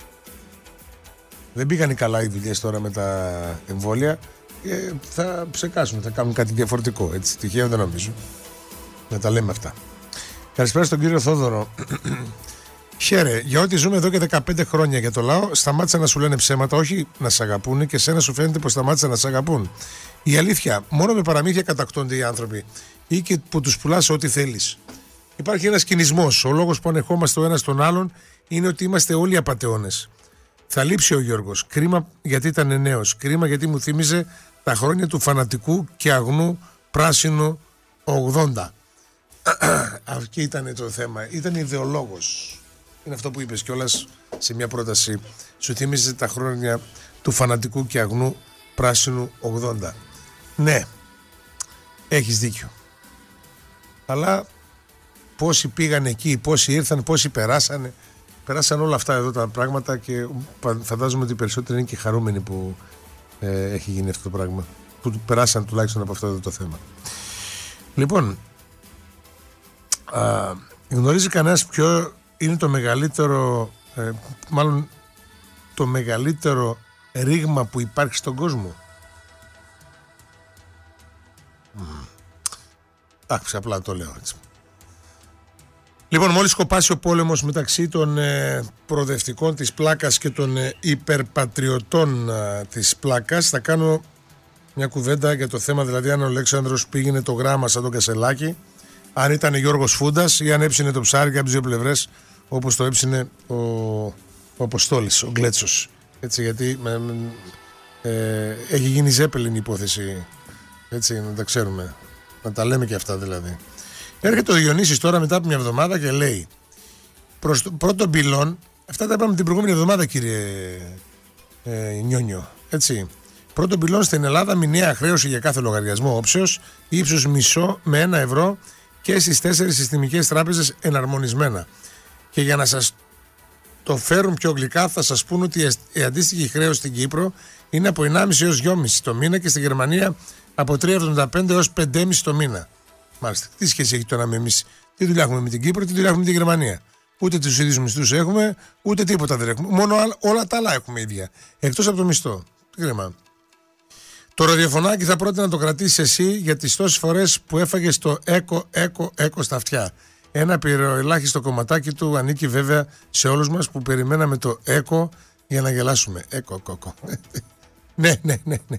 Δεν πήγαν καλά οι δουλειές τώρα με τα εμβόλια. Ε, θα ψεκάσουν, θα κάνουν κάτι διαφορετικό. Έτσι, τυχαίο δεν νομίζω. Να τα λέμε αυτά. Καλησπέρα στον κύριο Θόδωρο. Χαίρε, για ό,τι ζούμε εδώ και δεκαπέντε χρόνια για το λαό, σταμάτησαν να σου λένε ψέματα, όχι να σε αγαπούν και σένα σου φαίνεται πως σταμάτησαν να σε αγαπούν. Η αλήθεια, μόνο με παραμύθια κατακτώνται οι άνθρωποι ή και που τους πουλάς ό,τι θέλεις. Υπάρχει ένας κινησμός. Ο λόγος που ανεχόμαστε ο ένας τον άλλον είναι ότι είμαστε όλοι απατεώνες. Θα λείψει ο Γιώργος. Κρίμα γιατί ήταν νέος. Κρίμα γιατί μου θύμιζε τα χρόνια του φανατικού και αγνού πράσινου ογδόντα. Αυτή ήταν το θέμα. Ήταν ιδεολόγος. Είναι αυτό που είπες κιόλας σε μια πρόταση. Σου θύμιζε τα χρόνια του φανατικού και αγνού πράσινου ογδόντα. Ναι, έχεις δίκιο. Αλλά πόσοι πήγαν εκεί, πόσοι ήρθαν, πόσοι περάσανε. Περάσαν όλα αυτά εδώ τα πράγματα και φαντάζομαι ότι οι περισσότεροι είναι και χαρούμενοι που ε, έχει γίνει αυτό το πράγμα. Που περάσαν τουλάχιστον από αυτό εδώ το θέμα. Λοιπόν, α, γνωρίζει κανένας ποιο είναι το μεγαλύτερο, ε, μάλλον το μεγαλύτερο ρήγμα που υπάρχει στον κόσμο? Εντάξει, απλά το λέω έτσι. Λοιπόν, μόλις σκοπάσει ο πόλεμος μεταξύ των ε, προοδευτικών της πλάκας και των ε, υπερπατριωτών ε, της πλάκας, θα κάνω μια κουβέντα για το θέμα, δηλαδή αν ο Αλέξανδρος πήγαινε το γράμμα σαν τον Κασελάκη, αν ήταν Γιώργος Φούντας ή αν έψινε το ψάρι και από τις δύο πλευρές όπως το έψινε ο, ο Αποστόλης, ο Γκλέτσος. Έτσι, γιατί με, με, ε, έχει γίνει ζέπελιν η υπόθεση, έτσι, να τα ξέρουμε, να τα λέμε και αυτά δηλαδή. Έρχεται ο Διονύσης τώρα μετά από μια εβδομάδα και λέει προς το πρώτο πυλόν, αυτά τα είπαμε την προηγούμενη εβδομάδα κύριε ε, Νιόνιο, έτσι. Πρώτο πυλόν στην Ελλάδα, μηνιαία χρέωση για κάθε λογαριασμό όψεως, ύψους μισό με ένα ευρώ και στις τέσσερις συστημικές τράπεζες εναρμονισμένα. Και για να σας το φέρουν πιο γλυκά θα σας πούν ότι η αντίστοιχη χρέωση στην Κύπρο είναι από ενάμιση έως δυόμιση το μήνα και στη Γερμανία από τρία κόμμα εβδομήντα πέντε έως πέντε κόμμα πέντε το μήνα. Μάλιστα. Τι σχέση έχει τώρα με εμείς? Τι δουλειά έχουμε με την Κύπρο, τι δουλειά έχουμε με τη Γερμανία? Ούτε τους ίδιους μισθούς έχουμε, ούτε τίποτα δεν έχουμε. Μόνο όλα τα άλλα έχουμε ίδια. Εκτός από το μισθό. Τι κρίμα. Το ραδιοφωνάκι θα πρότεινα να το κρατήσεις εσύ για τις τόσες φορές που έφαγες το έκο, έκο, έκο στα αυτιά. Ένα πυροελάχιστο κομματάκι του ανήκει βέβαια σε όλους μας που περιμέναμε το έκο για να γελάσουμε. Έκο, κόκο. ναι, ναι, ναι, ναι.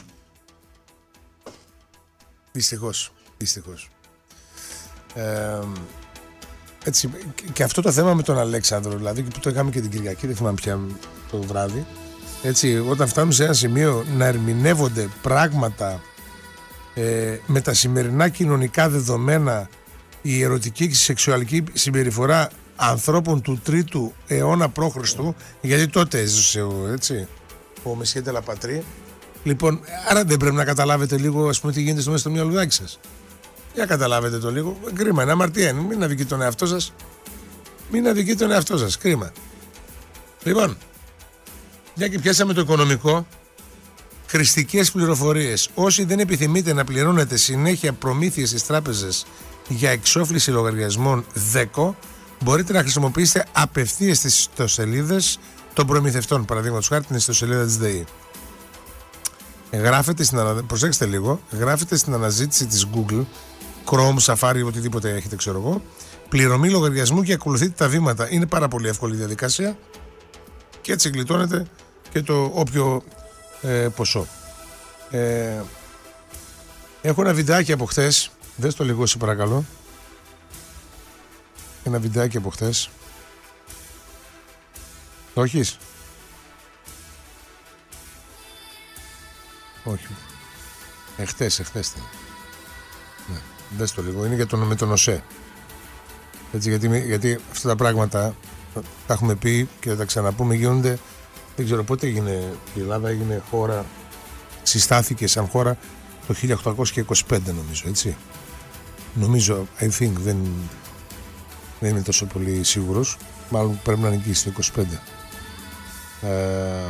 Δυστυχώς. Δυστυχώς. Ε, έτσι, και αυτό το θέμα με τον Αλέξανδρο, δηλαδή, που το είχαμε και την Κυριακή, δεν θυμάμαι πια το βράδυ, έτσι, όταν φτάνουμε σε ένα σημείο να ερμηνεύονται πράγματα ε, με τα σημερινά κοινωνικά δεδομένα, η ερωτική και η σεξουαλική συμπεριφορά ανθρώπων του τρίτου αιώνα π.Χ., γιατί τότε έζησε ο, έτσι, ο Μεσχέ Τελαπατρί. Λοιπόν, άρα δεν πρέπει να καταλάβετε λίγο, ας πούμε, τι γίνεται στο μέσα στο μυαλουδάκι σας? Για καταλάβετε το λίγο. Κρίμα, είναι αμαρτία. Μην αδικείτε τον εαυτό σας. Μην αδικείτε τον εαυτό σας. Κρίμα. Λοιπόν, μια και πιάσαμε το οικονομικό, χρηστικές πληροφορίες. Όσοι δεν επιθυμείτε να πληρώνετε συνέχεια προμήθειες στις τράπεζες για εξόφληση λογαριασμών ΔΕΚΟ, μπορείτε να χρησιμοποιήσετε απευθείας τις ιστοσελίδες των προμηθευτών. Παραδείγματος χάρη την ιστοσελίδα της ΔΕΗ. Γράφετε στην ανα... Προσέξτε λίγο, γράφετε στην αναζήτηση της Google, Chrome, Safari, οτιδήποτε έχετε, ξέρω εγώ, πληρωμή λογαριασμού και ακολουθείτε τα βήματα. Είναι πάρα πολύ εύκολη η διαδικασία και έτσι γλιτώνετε και το όποιο ε, ποσό. Ε, έχω ένα βιντεάκι από χθες, δες το λίγο σε παρακαλώ. Ένα βιντεάκι από χθες. Το έχεις? Όχι. Εχθές, εχθές. Ναι, δες το λίγο. Είναι για τον, με τον ΟΣΕ. Έτσι, γιατί, γιατί αυτά τα πράγματα τα έχουμε πει και θα τα ξαναπούμε, γίνονται. Δεν ξέρω πότε έγινε η Ελλάδα, έγινε χώρα, συστάθηκε σαν χώρα το χίλια οκτακόσια είκοσι πέντε νομίζω, έτσι. Νομίζω, I think, δεν, δεν είμαι τόσο πολύ σίγουρος. Μάλλον πρέπει να είναι εκεί στο είκοσι πέντε. Ε,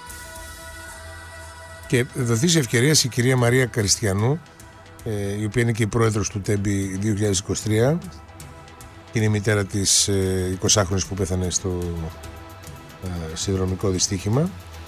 και δοθεί η ευκαιρία στην κυρία Μαρία Καριστιανού, ε, η οποία είναι και η πρόεδρος του Τέμπη δύο χιλιάδες είκοσι τρία και είναι η μητέρα της ε, εικοσάχρονης που πέθανε στο ε, συνδρομικό δυστύχημα.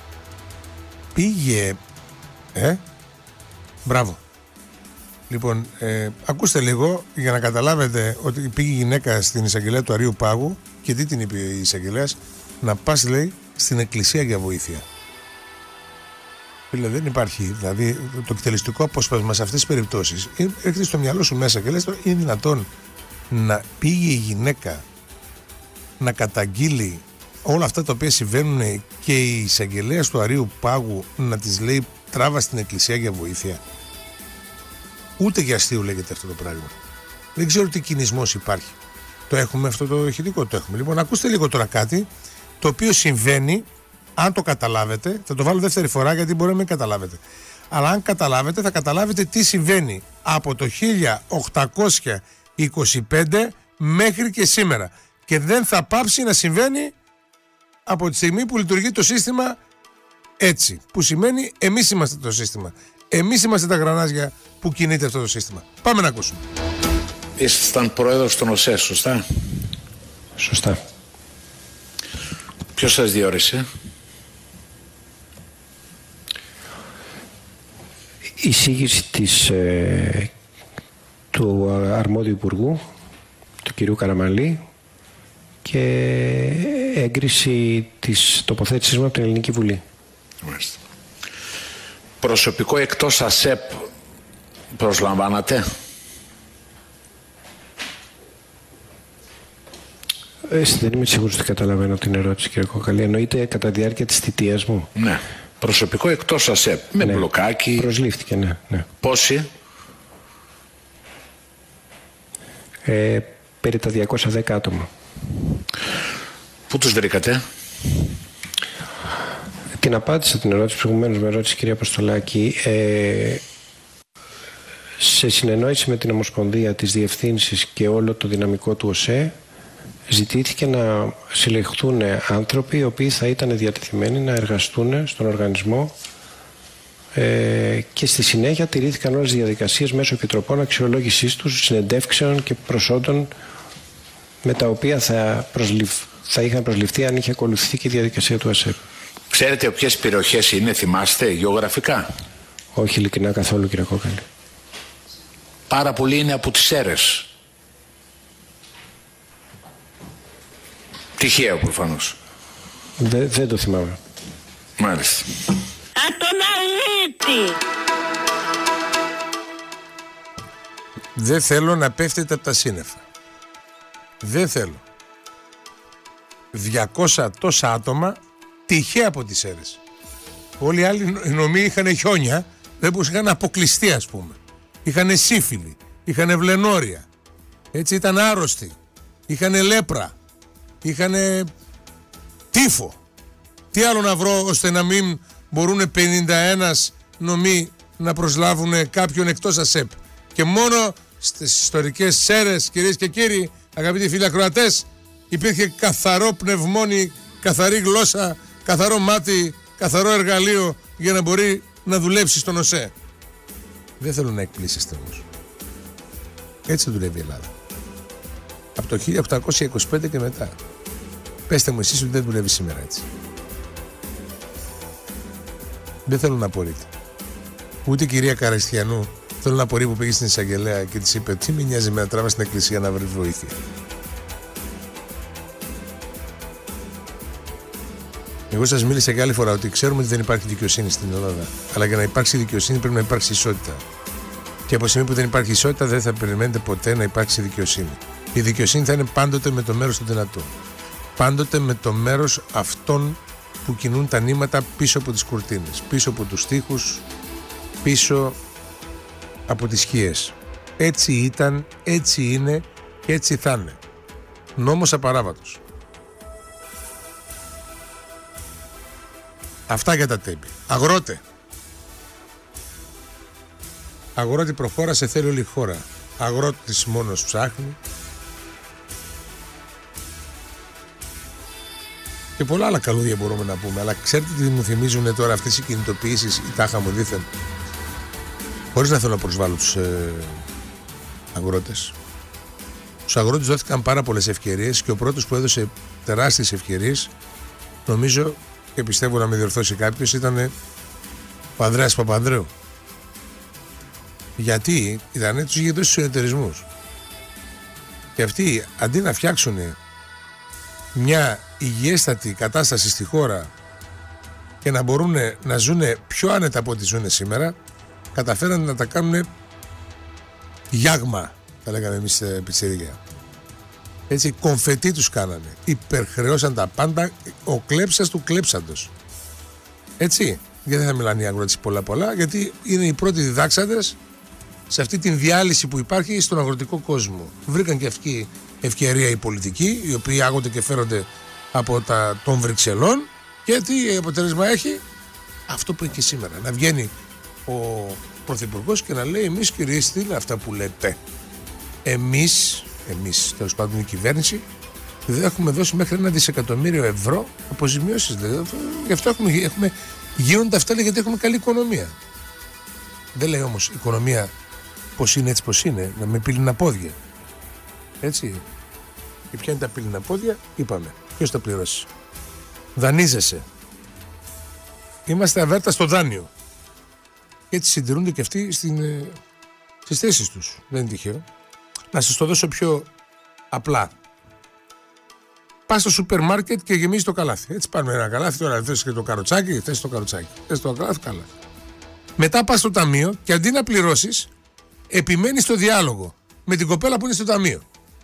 Πήγε ε, μπράβο. Λοιπόν, ε, ακούστε λίγο για να καταλάβετε ότι πήγε η γυναίκα στην εισαγγελέα του Αρείου Πάγου και τι την είπε η εισαγγελέας? Να πας, λέει, στην εκκλησία για βοήθεια. Δηλαδή δεν υπάρχει, δηλαδή το εκτελεστικό απόσπασμα σε αυτές τις περιπτώσεις έρχεται στο μυαλό σου μέσα και λες, είναι δυνατόν να πήγε η γυναίκα να καταγγείλει όλα αυτά τα οποία συμβαίνουν και η εισαγγελέας του Αρείου Πάγου να της λέει τράβα στην εκκλησία για βοήθεια? Ούτε για αστείο λέγεται αυτό το πράγμα. Δεν ξέρω τι κινησμός υπάρχει. Το έχουμε αυτό το ηχητικό? Το έχουμε. Λοιπόν, ακούστε λίγο τώρα κάτι το οποίο συμβαίνει. Αν το καταλάβετε, θα το βάλω δεύτερη φορά γιατί μπορεί να μην καταλάβετε. Αλλά αν καταλάβετε, θα καταλάβετε τι συμβαίνει από το χίλια οκτακόσια είκοσι πέντε μέχρι και σήμερα. Και δεν θα πάψει να συμβαίνει από τη στιγμή που λειτουργεί το σύστημα έτσι. Που σημαίνει εμείς είμαστε το σύστημα. Εμείς είμαστε τα γρανάζια που κινείται αυτό το σύστημα. Πάμε να ακούσουμε. Ήσασταν πρόεδρος των ΟΣΕ, σωστά? Σωστά. Ποιος σας διόρισε? Η εισήγηση της, ε, του αρμόδιου υπουργού, του κυρίου Καραμανλή, και έγκριση της τοποθέτησης μου από την Ελληνική Βουλή. Μάλιστα. Προσωπικό εκτός ΑΣΕΠ προσλαμβάνατε? Εσύ δεν είμαι σίγουρος ότι καταλαβαίνω την ερώτηση, κύριε Κοκαλή. Εννοείται κατά τη διάρκεια της θητείας μου? Ναι. Προσωπικό εκτός ΑΣΕΠ. Με ναι. μπλοκάκι. Προσλήφθηκε, ναι. ναι. Πόσοι? Ε, περί τα διακόσια δέκα άτομα. Πού τους βρήκατε? Την απάντησα την ερώτηση προηγουμένως, με ερώτηση κυρία Αποστολάκη. Ε, σε συνεννόηση με την Ομοσπονδία, της Διευθύνσης και όλο το δυναμικό του ΟΣΕ, ζητήθηκε να συλλεχθούν άνθρωποι οι οποίοι θα ήταν διατεθειμένοι να εργαστούν στον οργανισμό, ε, και στη συνέχεια τηρήθηκαν όλες τις διαδικασίες μέσω επιτροπών αξιολόγησής τους, συνεντεύξεων και προσόντων με τα οποία θα, προσληφ, θα είχαν προσληφθεί αν είχε ακολουθηθεί και η διαδικασία του ΑΣΕΠ. Ξέρετε ποιες περιοχές είναι, θυμάστε γεωγραφικά? Όχι, ειλικρινά καθόλου, κύριε Κόκαλη. Πάρα πολλοί είναι από τις Σέρρες. Τυχαίο προφανώς. Δε, δεν το θυμάμαι. Μάλιστα. Α, τον αλήτη! Δεν θέλω να πέφτετε από τα σύννεφα. Δεν θέλω. διακόσια τόσα άτομα τυχαία από τις Σέρρες. Όλοι οι άλλοι νομοί είχαν χιόνια, δεν μπορούσαν, είχαν αποκλειστεί, ας πούμε. Είχαν σύφυλλη, είχαν βλενόρια. Έτσι, ήταν άρρωστοι. Είχαν λέπρα. Είχανε τύφο. Τι άλλο να βρω ώστε να μην μπορούν πενήντα ένα νομοί να προσλάβουν κάποιον εκτός ΑΣΕΠ? Και μόνο στις ιστορικές Σέρρες, κυρίες και κύριοι, αγαπητοί φίλοι ακροατές, υπήρχε καθαρό πνευμόνι, καθαρή γλώσσα, καθαρό μάτι, καθαρό εργαλείο για να μπορεί να δουλέψει στον ΟΣΕ. Δεν θέλω να εκπλήσεστε όμως. Έτσι δουλεύει η Ελλάδα. Από το χίλια οκτακόσια είκοσι πέντε και μετά. Πέστε μου εσείς ότι δεν δουλεύει σήμερα έτσι. Δεν θέλω να απορείτε. Ούτε η κυρία Καριστιανού θέλω να απορεί που πήγε στην εισαγγελέα και της είπε τι με νοιάζει με να τράβα στην εκκλησία να βρει βοήθεια. Εγώ σας μίλησα και άλλη φορά ότι ξέρουμε ότι δεν υπάρχει δικαιοσύνη στην Ελλάδα. Αλλά για να υπάρξει δικαιοσύνη πρέπει να υπάρξει ισότητα. Και από τη στιγμή που δεν υπάρχει ισότητα δεν θα περιμένετε ποτέ να υπάρξει δικαιοσύνη. Η δικαιοσύνη θα είναι πάντοτε με το μέρος του δυνατού. Πάντοτε με το μέρος αυτών που κινούν τα νήματα πίσω από τις κουρτίνες, πίσω από τους τοίχους, πίσω από τις σκιές. Έτσι ήταν, έτσι είναι και έτσι θα είναι. Νόμος απαράβατος. Αυτά για τα τέμπη. Αγρότε. Αγρότη προχώρα, σε θέλει όλη η χώρα. αγρότης μόνος ψάχνει. Και πολλά άλλα καλούδια μπορούμε να πούμε. Αλλά ξέρετε τι μου θυμίζουν τώρα αυτές οι κινητοποιήσεις, η τάχα μου δήθεν. Χωρίς να θέλω να προσβάλλω τους ε, αγρότες. Στους αγρότες δόθηκαν πάρα πολλές ευκαιρίες και ο πρώτος που έδωσε τεράστιες ευκαιρίες, νομίζω και πιστεύω να με διορθώσει κάποιος, ήταν ο Ανδρέας Παπανδρέου. Γιατί ήταν, τους είχε δώσει στους συνεταιρισμούς. Και αυτοί αντί να φτιάξουν μια υγιέστατη κατάσταση στη χώρα και να μπορούν να ζουν πιο άνετα από ό,τι ζουν σήμερα, καταφέραν να τα κάνουν γιάγμα, θα λέγαμε εμείς πιτσιρίκια. Έτσι, κομφετί τους κάνανε. Υπερχρεώσαν τα πάντα, ο κλέψας του κλέψαντος. Έτσι, γιατί δεν θα μιλάνε οι αγρότες πολλά πολλά, γιατί είναι οι πρώτοι διδάξαντες σε αυτή την διάλυση που υπάρχει στον αγροτικό κόσμο. Βρήκαν και αυτή ευκαιρία οι πολιτικοί, οι οποίοι άγονται και φέρονται από τα των Βρυξελών, και τι αποτέλεσμα έχει? Αυτό που είναι και σήμερα. Να βγαίνει ο Πρωθυπουργός και να λέει: εμείς, κυρίες, τι είναι αυτά που λέτε? Εμείς, εμείς τέλος πάντων η κυβέρνηση, δεν έχουμε δώσει μέχρι ένα δισεκατομμύριο ευρώ αποζημιώσεις. Δηλαδή, γι' αυτό έχουμε, έχουμε, γίνονται αυτά, γιατί έχουμε καλή οικονομία. Δεν λέει όμως η οικονομία πως είναι έτσι πως είναι, να με πύληνα πόδια. Έτσι. Και ποια είναι τα πύληνα πόδια? Είπαμε. Ποιος τα πληρώσει? Δανείζεσαι. Είμαστε αβέρτα στο δάνειο. Και έτσι συντηρούνται και αυτοί στην, ε, στις θέσεις τους. Δεν είναι τυχαίο. Να σας το δώσω πιο απλά. Πας στο σούπερ μάρκετ και γεμίζει το καλάθι. Έτσι πάρουμε ένα καλάθι, τώρα θες και το καροτσάκι, θες το καροτσάκι. Θες το καλάθι, καλάθι. Μετά πας στο ταμείο και αντί να πληρώσεις, επιμένεις στο διάλογο με την κοπέλα που είναι στο ταμείο.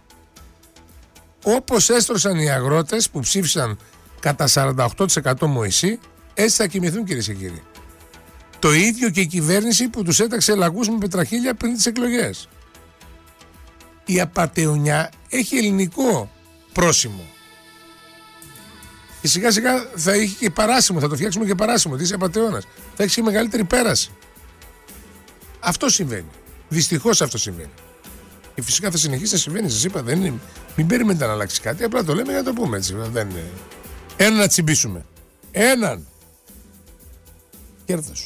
Όπως έστρωσαν οι αγρότες που ψήφισαν κατά σαράντα οκτώ τοις εκατό Μωυσή, έτσι θα κοιμηθούν, κυρίες και κύριοι. Το ίδιο και η κυβέρνηση που τους έταξε λαγούς με πετραχίλια πριν τις εκλογές. Η απατεωνιά έχει ελληνικό πρόσημο. Και σιγά σιγά θα έχει και παράσημο, θα το φτιάξουμε και παράσημο. Τι είσαι απατεώνας? Θα έχει και μεγαλύτερη πέραση. Αυτό συμβαίνει. Δυστυχώς αυτό συμβαίνει. Και φυσικά θα συνεχίσει να συμβαίνει. Σας είπα, δεν είναι, μην περιμένετε να αλλάξει κάτι. Απλά το λέμε για να το πούμε έτσι. Δεν είναι. Έναν να τσιμπήσουμε. Έναν. Κέρδος.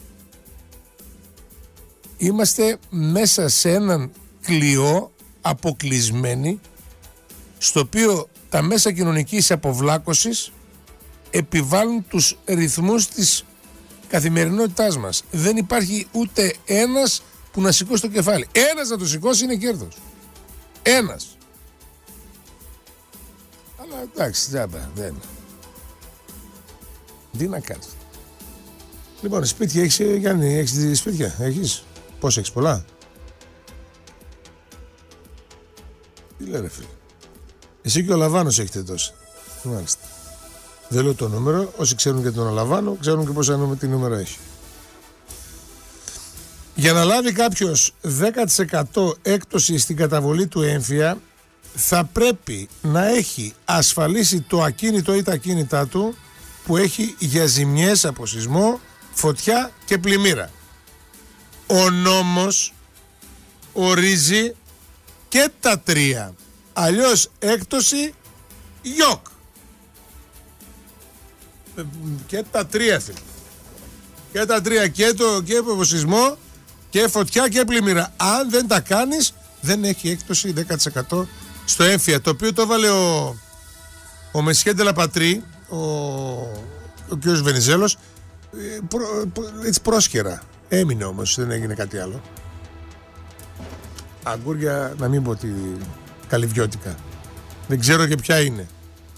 Είμαστε μέσα σε έναν κλειό αποκλεισμένοι, στο οποίο τα μέσα κοινωνικής αποβλάκωσης επιβάλλουν τους ρυθμούς της καθημερινότητάς μας. Δεν υπάρχει ούτε ένας που να σηκώσει το κεφάλι. Ένας να το σηκώσει είναι κέρδος. Ένας. Αλλά εντάξει, τζάμπα, δεν. Τι να κάνεις. Λοιπόν, σπίτια έχεις, Γιάννη, έχεις σπίτια, έχεις. Πώς έχεις, πολλά? Τι λέει ρε φίλε? Εσύ και ο Λαβάνος έχετε δώσει. Μάλιστα. Δεν λέω το νούμερο. Όσοι ξέρουν και τον Λαβάνο, ξέρουν και πόσα νούμερο, τι νούμερο έχει. Για να λάβει κάποιος δέκα τοις εκατό έκπτωση στην καταβολή του έμφυα, θα πρέπει να έχει ασφαλίσει το ακίνητο ή τα ακίνητά του που έχει για ζημιές από σεισμό, φωτιά και πλημμύρα. Ο νόμος ορίζει και τα τρία. Αλλιώς έκπτωση γιοκ. Και τα τρία φίλοι. Και τα τρία, και το και σεισμό και φωτιά και πλημμύρα. Αν δεν τα κάνεις, δεν έχει έκπτωση δέκα τοις εκατό στο έμφυα. Το οποίο το έβαλε ο, ο Μεσχέντε Λαπατρί, ο, ο κ. Βενιζέλος, προ, προ, έτσι πρόσχερα. Έμεινε όμως, δεν έγινε κάτι άλλο. Αγκούρια, να μην πω ότι καλυβιώτικα. Δεν ξέρω και ποια είναι.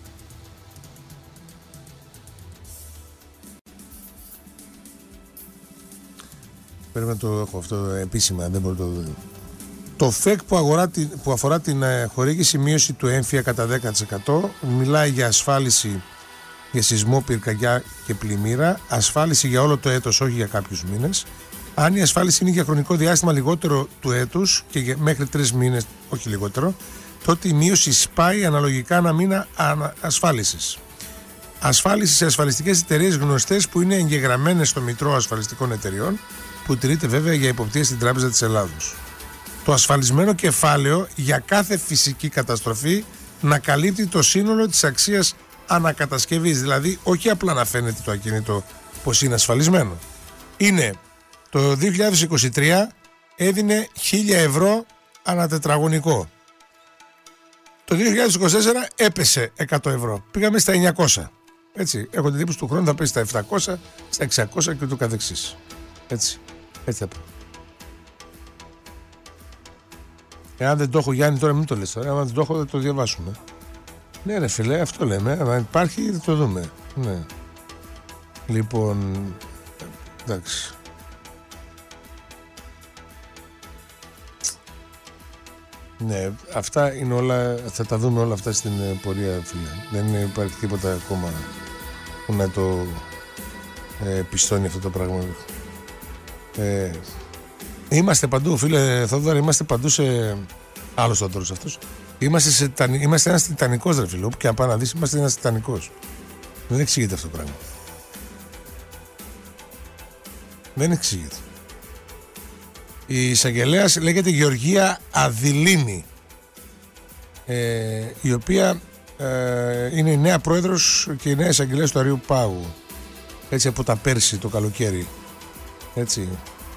Πρέπει να το έχω αυτό επίσημα, δεν μπορώ να το δω. Το ΦΕΚ που, αγορά, που αφορά την χορήγηση μείωση του έμφυα κατά δέκα τοις εκατό μιλάει για ασφάλιση για σεισμό, πυρκαγιά και πλημμύρα, ασφάλιση για όλο το έτος, όχι για κάποιους μήνες. Αν η ασφάλιση είναι για χρονικό διάστημα λιγότερο του έτους και για μέχρι τρεις μήνες, όχι λιγότερο, τότε η μείωση σπάει αναλογικά ένα μήνα ασφάλισης. Ασφάλιση σε ασφαλιστικές εταιρείες γνωστές που είναι εγγεγραμμένες στο Μητρό Ασφαλιστικών Εταιριών, που τηρείται βέβαια για υποπτία στην Τράπεζα της Ελλάδος. το ασφαλισμένο κεφάλαιο για κάθε φυσική καταστροφή να καλύπτει το σύνολο της αξίας ανακατασκευής. Δηλαδή όχι απλά να φαίνεται το ακίνητο πως είναι ασφαλισμένο. Είναι το δύο χιλιάδες είκοσι τρία έδινε χίλια ευρώ ανά τετραγωνικό. Το δύο χιλιάδες είκοσι τέσσερα έπεσε εκατό ευρώ. Πήγαμε στα εννιακόσια. Έτσι, έχω την εντύπωση του χρόνου θα πέσει στα επτακόσια, στα εξακόσια και το καθεξής. Έτσι, έτσι θα πω. Εάν δεν το έχω, Γιάννη, τώρα μην το λες τώρα. Αν δεν το έχω, θα το διαβάσουμε. Ναι, ρε φίλε, αυτό λέμε. Αν υπάρχει, θα το δούμε. Ναι. Λοιπόν, εντάξει. Ναι, αυτά είναι όλα, θα τα δούμε όλα αυτά στην πορεία, φίλε. Δεν υπάρχει τίποτα ακόμα που να το ε, πιστώνει αυτό το πράγμα. Ε, είμαστε παντού, φίλε Θόδωρα, είμαστε παντού σε... Άλλος Θόδωρος αυτός. Είμαστε, σε, είμαστε ένας τιτανικός, ρε φίλε. Όπου και αν πάει να δεις, είμαστε ένας τιτανικός. Δεν εξηγείται αυτό το πράγμα. Δεν εξηγείται. Η εισαγγελέας λέγεται Γεωργία Αδηλίνη, ε, η οποία ε, είναι η νέα πρόεδρος και η νέα εισαγγελέας του Αριού Πάγου. Έτσι από τα πέρσι το καλοκαίρι. Έτσι.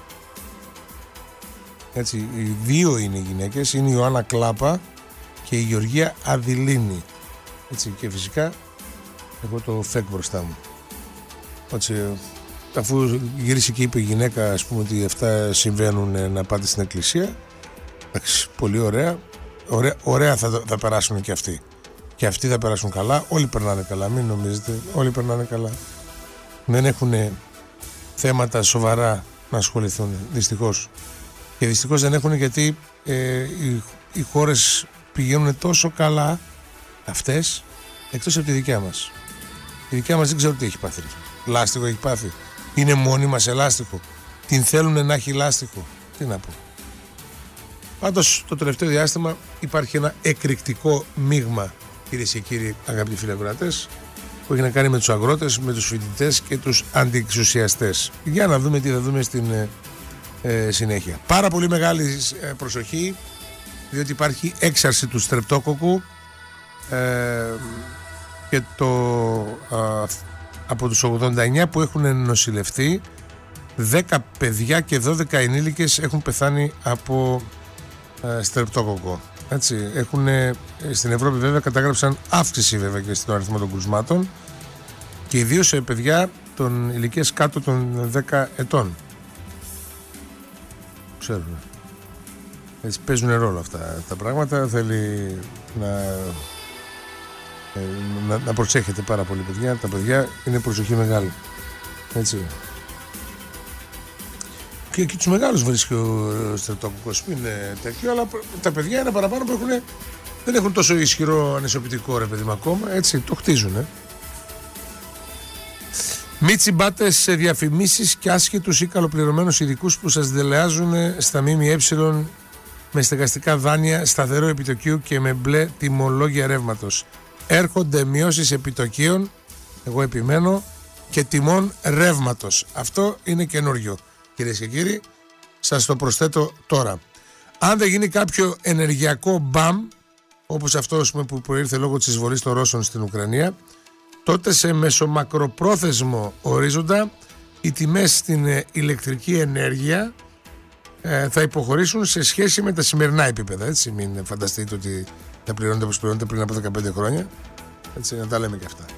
Έτσι. Οι δύο είναι οι γυναίκες, είναι η Ιωάννα Κλάπα και η Γεωργία Αδηλίνη. Έτσι, και φυσικά έχω το φεκ μπροστά μου. Έτσι, αφού γύρισε και είπε η γυναίκα, ας πούμε, ότι αυτά συμβαίνουν, να πάτε στην εκκλησία. Εντάξει, πολύ ωραία. Ωραία, ωραία θα, θα περάσουν και αυτοί. Και αυτοί θα περάσουν καλά. Όλοι περνάνε καλά, μην νομίζετε. Όλοι περνάνε καλά. Δεν έχουν θέματα σοβαρά να ασχοληθούν, δυστυχώς. Και δυστυχώς δεν έχουν, γιατί ε, οι, οι χώρες πηγαίνουν τόσο καλά αυτές, εκτός από τη δικιά μας. Η δικιά μας δεν ξέρω τι έχει πάθει. Λάστιχο έχει πάθει. Είναι μόνιμα σε λάστιχο. Την θέλουν να έχει λάστιχο. Τι να πω. Πάντως το τελευταίο διάστημα υπάρχει ένα εκρηκτικό μείγμα, κυρίες και κύριοι αγαπητοί φίλοι ακροατές, που έχει να κάνει με τους αγρότες, με τους φοιτητές και τους αντιεξουσιαστές. Για να δούμε τι θα δούμε στην ε, συνέχεια. Πάρα πολύ μεγάλη ε, προσοχή, διότι υπάρχει έξαρση του στρεπτόκοκκου ε, και το ε, από τους ογδόντα εννιά που έχουν νοσηλευτεί, δέκα παιδιά και δώδεκα ενήλικες έχουν πεθάνει από ε, στρεπτόκοκκο. Έτσι, έχουν, ε, στην Ευρώπη βέβαια κατάγραψαν αύξηση βέβαια και στον αριθμό των κρουσμάτων, και ιδίως σε παιδιά των ηλικίας κάτω των δέκα ετών. Ξέρουμε. Έτσι, παίζουν ρόλο αυτά τα πράγματα. Θέλει να, να, να προσέχετε πάρα πολύ, παιδιά. Τα παιδιά είναι προσοχή μεγάλη. Έτσι. Και, και τους μεγάλους βρίσκει ο στρεπτόκοκκος, μην είναι τέτοιο, αλλά τα παιδιά είναι παραπάνω που έχουν, δεν έχουν τόσο ισχυρό ανισοποιητικό, ρε παιδί μου, ακόμα. Έτσι, το χτίζουν. Μη τσιμπάτε σε διαφημίσεις και άσχετους ή καλοπληρωμένους ειδικούς που σας δελεάζουν στα ΜΜΕ με στεγαστικά δάνεια σταθερό επιτοκίου και με μπλε τιμολόγια ρεύματος. Έρχονται μειώσεις επιτοκίων, εγώ επιμένω, και τιμών ρεύματος. Αυτό είναι καινούριο, κυρίες και κύριοι. Σας το προσθέτω τώρα. Αν δεν γίνει κάποιο ενεργειακό μπαμ, όπως αυτό που προήρθε λόγω της εισβολής των Ρώσων στην Ουκρανία, τότε σε μεσομακροπρόθεσμο ορίζοντα οι τιμές στην ηλεκτρική ενέργεια ε, θα υποχωρήσουν σε σχέση με τα σημερινά επίπεδα. Έτσι, μην φανταστείτε ότι θα πληρώνετε όπως πληρώνετε πριν από δεκαπέντε χρόνια. Έτσι, να τα λέμε και αυτά.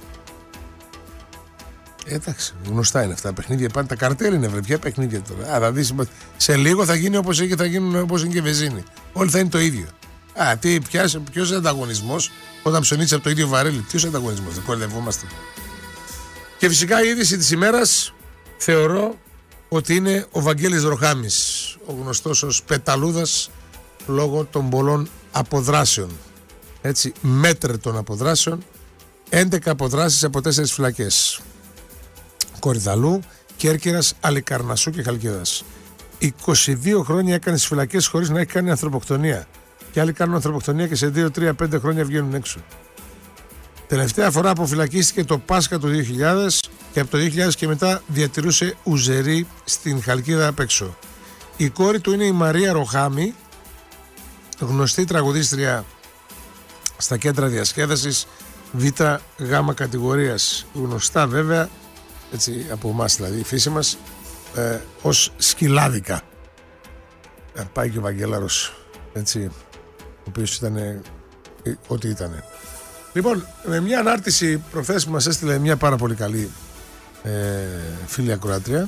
Εντάξει, γνωστά είναι αυτά τα παιχνίδια. Πάντα τα καρτέλ είναι, βρε, ποια παιχνίδια τώρα. Α, θα δεις, σε λίγο θα γίνει όπως θα γίνουν, όπως είναι και βενζίνη. Όλοι θα είναι το ίδιο. Α, τι, ποιος ανταγωνισμός όταν ψωνίσεις από το ίδιο βαρέλι? Ποιος ανταγωνισμός? Δεν κορδευόμαστε. Και φυσικά η είδηση της ημέρας θεωρώ ότι είναι ο Βαγγέλης Δροχάμης, ο γνωστός ως Πεταλούδας λόγω των πολλών αποδράσεων. Έτσι, μέτρ των αποδράσεων, έντεκα αποδράσεις από τέσσερις φυλακές. Κορυδαλού, Κέρκυρας, Αλικαρνασσού και Χαλκίδας. είκοσι δύο χρόνια έκανε στις φυλακές χωρίς να έχει κάνει ανθρωποκτονία. Και άλλοι κάνουν ανθρωποκτονία και σε δύο, τρία, πέντε χρόνια βγαίνουν έξω. Τελευταία φορά αποφυλακίστηκε το Πάσχα του δύο χιλιάδες και από το δύο χιλιάδες και μετά διατηρούσε ουζερί στην Χαλκίδα απ' έξω. Η κόρη του είναι η Μαρία Ροχάμη, γνωστή τραγουδίστρια στα κέντρα διασκέδασης Β, Γ κατηγορίας, γνωστά βέβαια, έτσι από εμάς δηλαδή η φύση μας, ε, ως Σκυλάδικα. Ε, πάει και ο Βαγγέλαρος, έτσι, ο οποίος ήταν ε, ό,τι ήταν. Λοιπόν, με μια ανάρτηση προχθές που μας έστειλε μια πάρα πολύ καλή ε, φίλη ακροάτρια,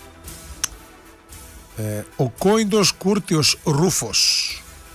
ε, ο Κόιντος Κούρτιος Ρούφος,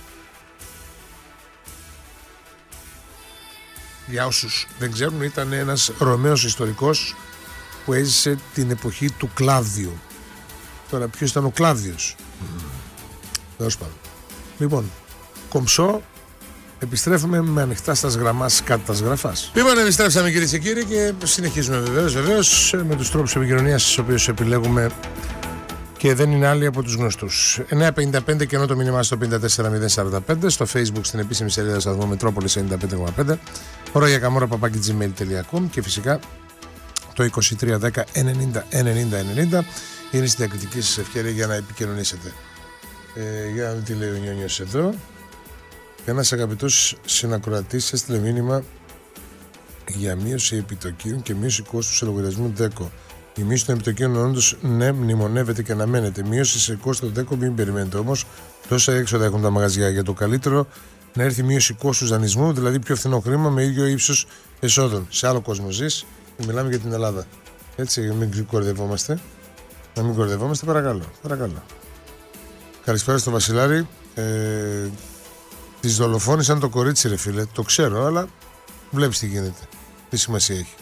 για όσους δεν ξέρουν, ήταν ένας Ρωμαίος ιστορικός που έζησε την εποχή του Κλάβδιου. Τώρα ποιος ήταν ο Κλάβδιος? Τέλος πάντων. Λοιπόν, κομψό, επιστρέφουμε με ανοιχτά στα γραμμάς κάτω τα γραφάς. Λοιπόν, επιστρέψαμε κυρίες και κύριοι και συνεχίζουμε βεβαίως, βεβαίως με τους τρόπους επικοινωνίας στους οποίους επιλέγουμε και δεν είναι άλλοι από τους γνωστούς. εννιά πενήντα πέντε και ενώ το μήνυμά στο πέντε τέσσερα μηδέν σαράντα πέντε, στο Facebook στην επίσημη σελίδα σταθμού Μετρόπολης ενενήντα πέντε κόμμα πέντε, ρόγια καμόρα παπάκι τζι μέιλ τελεία κομ και φυσικά το είκοσι τρία δέκα ενενήντα ενενήντα ενενήντα είναι στη διακριτική σας ευκαιρία για να επικοινωνήσετε. Ε, για να δούμε τι λέει ο Νιόνιος εδώ. Ένας αγαπητός συνακροατής έστειλε μήνυμα για μείωση επιτοκίων και μείωση κόστου σε λογαριασμό ΔΕΚΟ. Η μείωση των επιτοκίων όντως ναι, μνημονεύεται και αναμένεται. Μείωση σε κόστο ΔΕΚΟ μην περιμένετε όμως. Τόσα έξοδα έχουν τα μαγαζιά. Για το καλύτερο να έρθει μείωση κόστου δανεισμού, δηλαδή πιο φθηνό χρήμα με ίδιο ύψος εσόδων. Σε άλλο κόσμο ζεις, μιλάμε για την Ελλάδα. Έτσι, μην κορδευόμαστε. Να μην κορδευόμαστε, παρακαλώ. παρακαλώ. Καλησπέρα στο Βασιλάρη. Ε, Της δολοφόνησαν το κορίτσι, ρε φίλε. Το ξέρω, αλλά βλέπεις τι γίνεται. Τι σημασία έχει.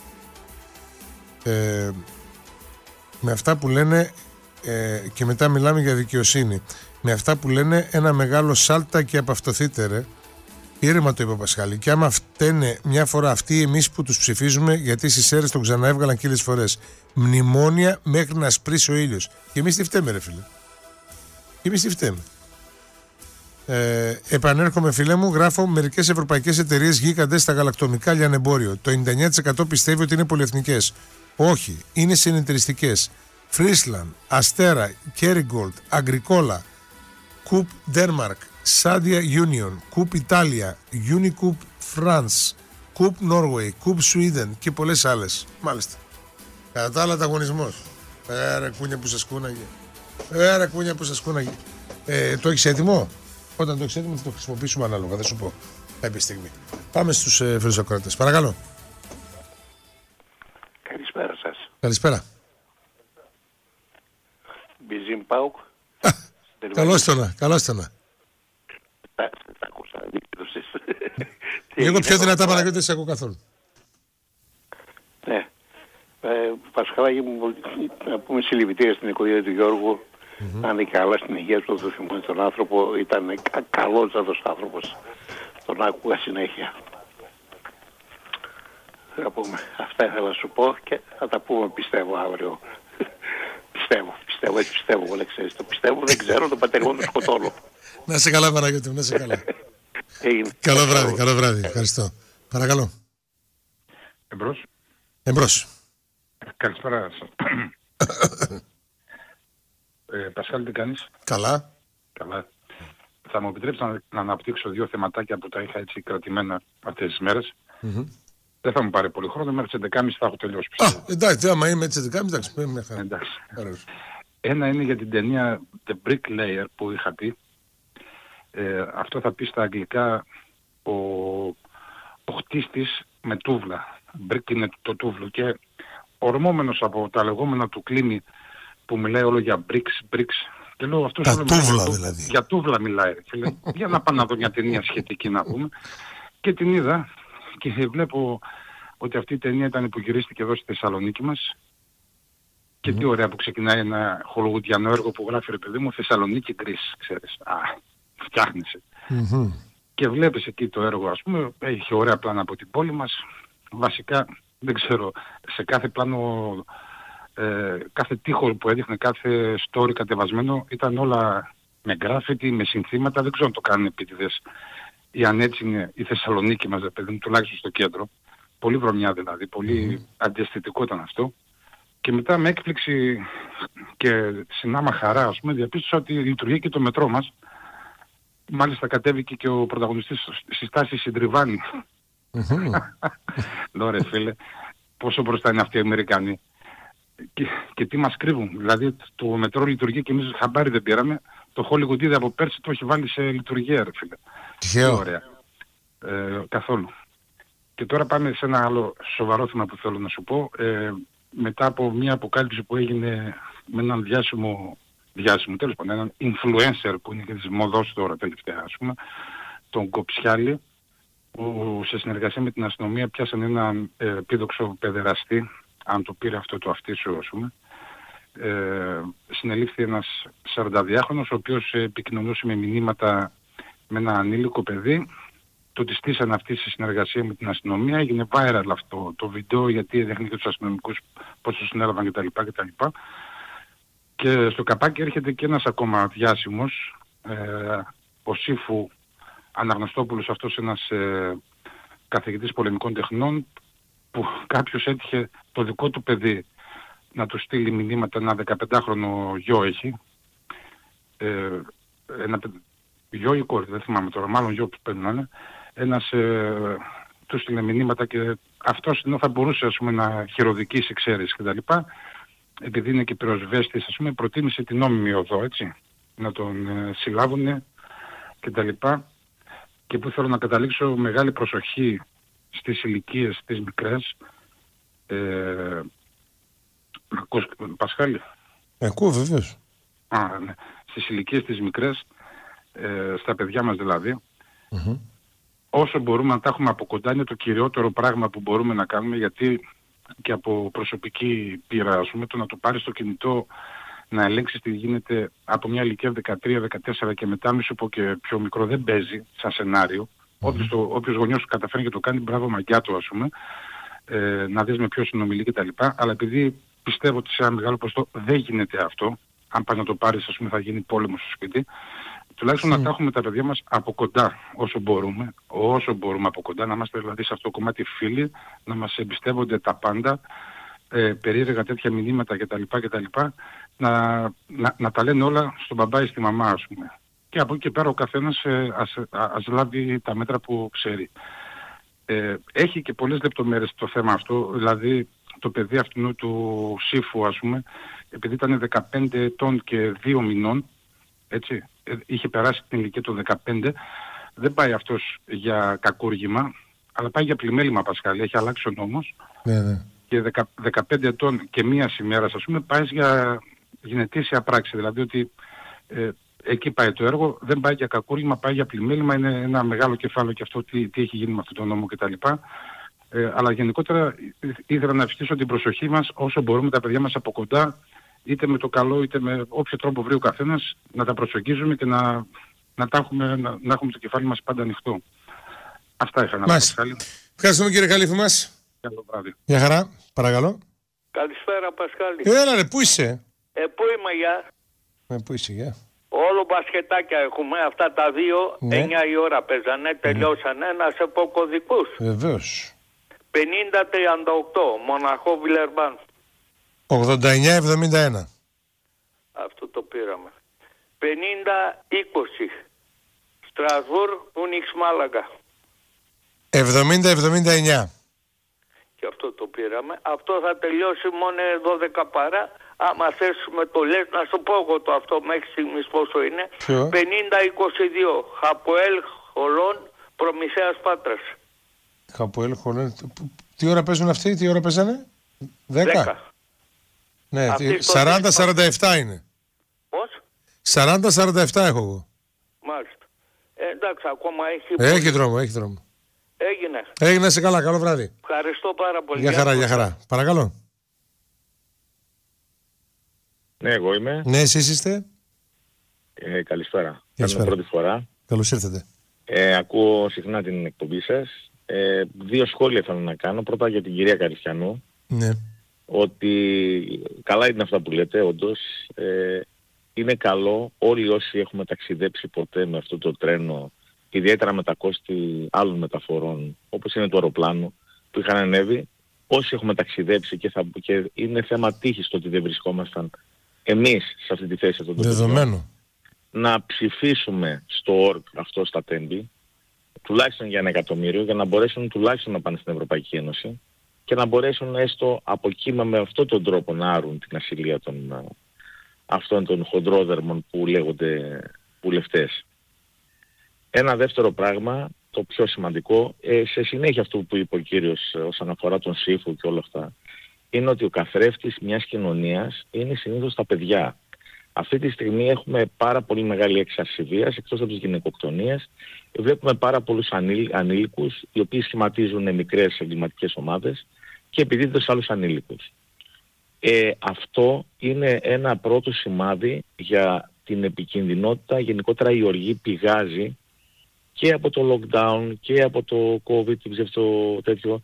Ε, με αυτά που λένε, ε, και μετά μιλάμε για δικαιοσύνη. Με αυτά που λένε, ένα μεγάλο σάλτα και απαυτοθείτε, ρε. Ήρεμα το είπε ο Πασχάλη. Και άμα φταίνε μια φορά αυτοί εμείς που τους ψηφίζουμε, γιατί στις αίρες τον ξαναέβγαλαν χίλιες φορές. Μνημόνια μέχρι να σπρίσει ο ήλιος. Και εμείς τι φταίμε, ρε φίλε. Και εμείς τι φταίμε. Ε, επανέρχομαι, φίλε μου, γράφω: μερικές ευρωπαϊκές εταιρείες γίγαντες στα γαλακτομικά λιανεμπόριο. Το ενενήντα εννιά τοις εκατό πιστεύει ότι είναι πολυεθνικές. Όχι, είναι συνεταιριστικές. Friesland, Αστέρα, Kerrygold, Agricola, Coop Denmark, Sadia Union, Coop Italia, Unicoop France, Coop Norway, Coop Sweden και πολλές άλλες. Μάλιστα. Κατά τα άλλα, ανταγωνισμός. Έρα κούνια που σας κούναγε. Έρα κούνια που σας κούναγε. Ε, το έχεις έτοιμο? Όταν το έχεις έτοιμο θα το χρησιμοποιήσουμε ανάλογα, θα σου πω κάποια στιγμή. Πάμε στους ε, φίλους ακροατές. Παρακαλώ. Καλησπέρα σας. Καλησπέρα. Μπιζίν Πάουκ. Καλώς το να, καλώς το να. Λίγο πιο δυνατά παρακαλώ, δεν σε ακούω καθόλου. Ναι. Ε, Πασχαλάκη μου, να πούμε συλληπιτήρια στην οικογένεια του Γιώργου. Mm-hmm. Να είναι καλά στην υγεία του, το θυμώνει τον άνθρωπο. Ήταν κα, καλότατος άνθρωπος. Τον άκουγα συνέχεια. Θα πούμε. Αυτά ήθελα να σου πω και θα τα πούμε, πιστεύω, αύριο. πιστεύω, πιστεύω, έτσι πιστεύω, όλα ξέρεις. Το πιστεύω, δεν ξέρω, το πατέρι μου το σκοτώνω. Να είσαι καλά, Παναγιώτη μου, να είσαι καλά. Καλό βράδυ, καλό βράδυ. Ευχαριστώ. Παρακαλώ. Εμπρός. Εμπρός. Καλησπέρα σας. ε, Πασχάλη, τι κάνεις? Καλά. Καλά. Θα μου επιτρέψει να, να αναπτύξω δύο θεματάκια που τα είχα έτσι κρατημένα αυτές τις μέρες. Mm-hmm. Δεν θα μου πάρει πολύ χρόνο, μέχρι τις έντεκα και μισή θα έχω τελειώσει. Α, εντάξει, άμα είμαι τις έντεκα και μισή, εντάξει, μια χαρά. Εντάξει. Ένα είναι για την ταινία The Bricklayer που είχα πει. Ε, αυτό θα πει στα αγγλικά ο, ο χτίστης με τούβλα. Brick είναι το τούβλο και ορμόμενος από τα λεγόμενα του Κλίνη που μιλάει όλο για bricks, bricks. Και λέω αυτός τα όλο τούβλα για, δηλαδή. Για τούβλα μιλάει. Φίλε. Για να πάω να δω μια ταινία σχετική να πούμε. Και την είδα και βλέπω ότι αυτή η ταινία ήταν που γυρίστηκε εδώ στη Θεσσαλονίκη μας. Και mm-hmm. τι ωραία που ξεκινάει ένα χολογουτιανό έργο που γράφει, ρε παιδί μου, Θεσσαλονίκη Γκρίς, ξέρεις. Α, φτιάχνεσαι. Mm-hmm. Και βλέπεις εκεί το έργο, ας πούμε, έχει ωραία πλάνα από την πόλη μας. Βασικά, δεν ξέρω, σε κάθε πλάνο, ε, κάθε τείχο που έδειχνε, κάθε story κατεβασμένο, ήταν όλα με γκράφιτι, με συνθήματα, δεν ξέρω αν το κάνουν επίτηδες. Ή αν έτσι είναι η Θεσσαλονίκη μας, παιδί μου, τουλάχιστον στο κέντρο. Πολύ βρωμιά δηλαδή, πολύ mm-hmm. αντιαισθητικό ήταν αυτό. Και μετά με έκπληξη και συνάμα χαρά, ας πούμε, διαπίστωσα ότι λειτουργεί και το μετρό μας. μάλιστα κατέβηκε και ο πρωταγωνιστής στη στάση Συντριβάνη. Λέω ρε φίλε, πόσο μπροστά είναι αυτοί οι Αμερικανοί. Και, και τι μας κρύβουν. Δηλαδή το μετρό λειτουργεί και εμείς χαμπάρι δεν πήραμε. Το Hollywood ήδη από πέρσι το έχει βάλει σε λειτουργία ρε φίλε. Τυχαίο. Ωραία. Ε, καθόλου. Και τώρα πάμε σε ένα άλλο σοβαρό θέμα που θέλω να σου πω. Ε, μετά από μια αποκάλυψη που έγινε με έναν διάσημο, διάσημο τέλος πάντων, έναν influencer που είναι και της μοδός τώρα τελευταία ας πούμε, τον Κοψιάλη, που σε συνεργασία με την αστυνομία πιάσαν έναν ε, πίδοξο παιδεραστή, αν το πήρε αυτό το αυτί σου ας πούμε. Ε, συνελήφθη ένας σαρανταδυάχρονος ο οποίος επικοινωνούσε με μηνύματα με ένα ανήλικο παιδί. Το τη στήσαν αυτή σε συνεργασία με την αστυνομία. Έγινε viral αυτό το βίντεο γιατί έδειχνε και τους αστυνομικούς πώς το συνέλαβαν κτλ. κτλ. Και στο καπάκι έρχεται και ένας ακόμα διάσημος, ε, ο Σύφου Αναγνωστόπουλος, αυτός ένας ε, καθηγητής πολεμικών τεχνών, που κάποιος έτυχε το δικό του παιδί να του στείλει μηνύματα, ένα δεκαπεντάχρονο γιο έχει, ε, ένα γιο ή κόρη, δεν θυμάμαι τώρα, μάλλον γιο που πρέπει να είναι, ένας ε, του στείλε μηνύματα και αυτός ενώ θα μπορούσε ας πούμε να χειροδικήσει, ξέρεις κτλ. Επειδή είναι και πυροσβέστης ας πούμε, προτίμησε την νόμιμη οδό, έτσι, να τον ε, συλλάβουνε κτλ. Και που θέλω να καταλήξω, μεγάλη προσοχή στις ηλικίες τις μικρές. Ε, ακούς, Πασχάλη. Ακούω βεβαίως. Α, ναι. Στις ηλικίες τις μικρές, ε, στα παιδιά μας δηλαδή, mm-hmm. όσο μπορούμε να τα έχουμε από κοντά είναι το κυριότερο πράγμα που μπορούμε να κάνουμε, γιατί και από προσωπική πείρα ας πούμε, το να το πάρεις στο κινητό να ελέγξεις τι γίνεται από μια ηλικία δεκατρία δεκατέσσερα και μετά, μη σου πω και πιο μικρό, δεν παίζει σαν σενάριο. Mm-hmm. Όποιος, το, όποιος γονιός καταφέρει και το κάνει, μπράβο μαγκιά του ας πούμε, ε, να δεις με ποιο συνομιλεί κτλ. Αλλά επειδή πιστεύω ότι σε ένα μεγάλο ποσοστό δεν γίνεται αυτό, αν πας να το πάρεις ας πούμε θα γίνει πόλεμος στο σπίτι, τουλάχιστον mm. να τα έχουμε τα παιδιά μας από κοντά όσο μπορούμε, όσο μπορούμε από κοντά, να είμαστε δηλαδή σε αυτό το κομμάτι φίλοι, να μας εμπιστεύονται τα πάντα, ε, περίεργα τέτοια μηνύματα κτλ. κτλ να, να, να τα λένε όλα στον μπαμπά ή στη μαμά ας πούμε. Και από εκεί και πέρα ο καθένας ε, ας, ας λάβει τα μέτρα που ξέρει. Ε, έχει και πολλές λεπτομέρειες το θέμα αυτό, δηλαδή το παιδί αυτού του Σύφου ας πούμε, επειδή ήταν δεκαπέντε ετών και δύο μηνών, έτσι, είχε περάσει την ηλικία των δεκαπέντε, δεν πάει αυτός για κακούργημα, αλλά πάει για πλημέλημα Πασχάλη, έχει αλλάξει ο νόμος. Ναι, ναι. Και δεκα, δεκαπέντε ετών και μία ημέρας ας πούμε, πάει για γενετήσια πράξη, δηλαδή ότι ε, εκεί πάει το έργο, δεν πάει για κακούργημα, πάει για πλημέλημα, είναι ένα μεγάλο κεφάλαιο και αυτό τι, τι έχει γίνει με αυτόν τον νόμο κτλ. Ε, αλλά γενικότερα ήθελα να ευχηθήσω την προσοχή μας όσο μπορούμε τα παιδιά μας από κοντά, είτε με το καλό είτε με όποιο τρόπο βρει ο καθένας, να τα προσεγγίζουμε και να, να, τα έχουμε, να, να έχουμε το κεφάλι μας πάντα ανοιχτό. Αυτά είχα να πω. Ευχαριστούμε κύριε Καλύφη μας. Καλό βράδυ. Γεια χαρά, παρακαλώ. Καλησπέρα Πασχάλη. Έλα ρε, πού είσαι? Ε, πού είμαι γεια. Ε, πού είσαι γεια. Όλο μπασκετάκια έχουμε, αυτά τα δύο, ναι. εννιά η ώρα παίζανε, τελειώσανε, ναι. Να σε πω κωδικούς. Βεβαίως. πενήντα τριάντα οκτώ, Μοναχό Βιλερμπάν. ογδόντα εννιά εβδομήντα ένα. Αυτό το πήραμε. πενήντα είκοσι, Στρασβούρ, Ούνιξ Μάλαγκα. εβδομήντα εβδομήντα εννιά. Και αυτό το πήραμε. Αυτό θα τελειώσει μόνο δώδεκα παρά. Άμα θες με το λες, να σου πω εγώ το αυτό μέχρι στιγμής πόσο είναι. Ποιο? πενήντα είκοσι δύο, Χαποέλ Χολόν, Προμηθέας Πάτρας. Χαποέλ Χολόν. Τι ώρα παίζουν αυτοί, τι ώρα παίζανε? δέκα. Ναι, σαράντα σαράντα επτά είναι. Πώς? σαράντα σαράντα επτά έχω εγώ. Μάλιστα. Ε, εντάξει, ακόμα έχει... Έχει δρόμο, έχει δρόμο. Έγινε. Έγινε σε καλά, καλό βράδυ. Ευχαριστώ πάρα πολύ. Για χαρά, για χαρά. Παρακαλώ. Ναι, εγώ είμαι. Ναι, εσείς είστε. Ε, καλησπέρα. Καλησπέρα. Είμαι πρώτη φορά. Καλώς ήρθατε. Ε, ακούω συχνά την εκπομπή σας. Ε, δύο σχόλια θέλω να κάνω. Πρώτα για την κυρία Καριστιανού. Ναι. Ότι καλά είναι αυτά που λέτε, όντως. Ε, είναι καλό όλοι όσοι έχουμε ταξιδέψει ποτέ με αυτό το τρένο, ιδιαίτερα με τα κόστη άλλων μεταφορών, όπως είναι το αεροπλάνο, που είχαν ανέβει, όσοι έχουμε ταξιδέψει και, θα, και είναι θέμα τύχης το ότι δεν βρισκόμασταν εμείς σε αυτή τη θέση. Αυτό το δεδομένο. να ψηφίσουμε στο οργκ αυτό στα Τέμπη, τουλάχιστον για ένα εκατομμύριο, για να μπορέσουν τουλάχιστον να πάνε στην Ευρωπαϊκή Ένωση και να μπορέσουν έστω από κύμα με αυτόν τον τρόπο να άρουν την ασυλία των αυτών των χοντρόδερμων που λέγονται βουλευτές. Ένα δεύτερο πράγμα, το πιο σημαντικό, ε, σε συνέχεια αυτού που είπε ο κύριος ε, όσον αφορά τον ΣΥΦΟ και όλα αυτά, είναι ότι ο καθρέφτης μιας κοινωνίας είναι συνήθως τα παιδιά. Αυτή τη στιγμή έχουμε πάρα πολύ μεγάλη έξαρση βίας, εκτός από τις γυναικοκτονίες. Βλέπουμε πάρα πολλούς ανήλ, ανήλικους, οι οποίοι σχηματίζουν μικρές εγκληματικές ομάδες και επιδίδονται σε άλλους ανήλικους. Ε, αυτό είναι ένα πρώτο σημάδι για την επικινδυνότητα. Γενικότερα η οργή πηγάζει και από το lockdown και από το COVID, το τέτοιο.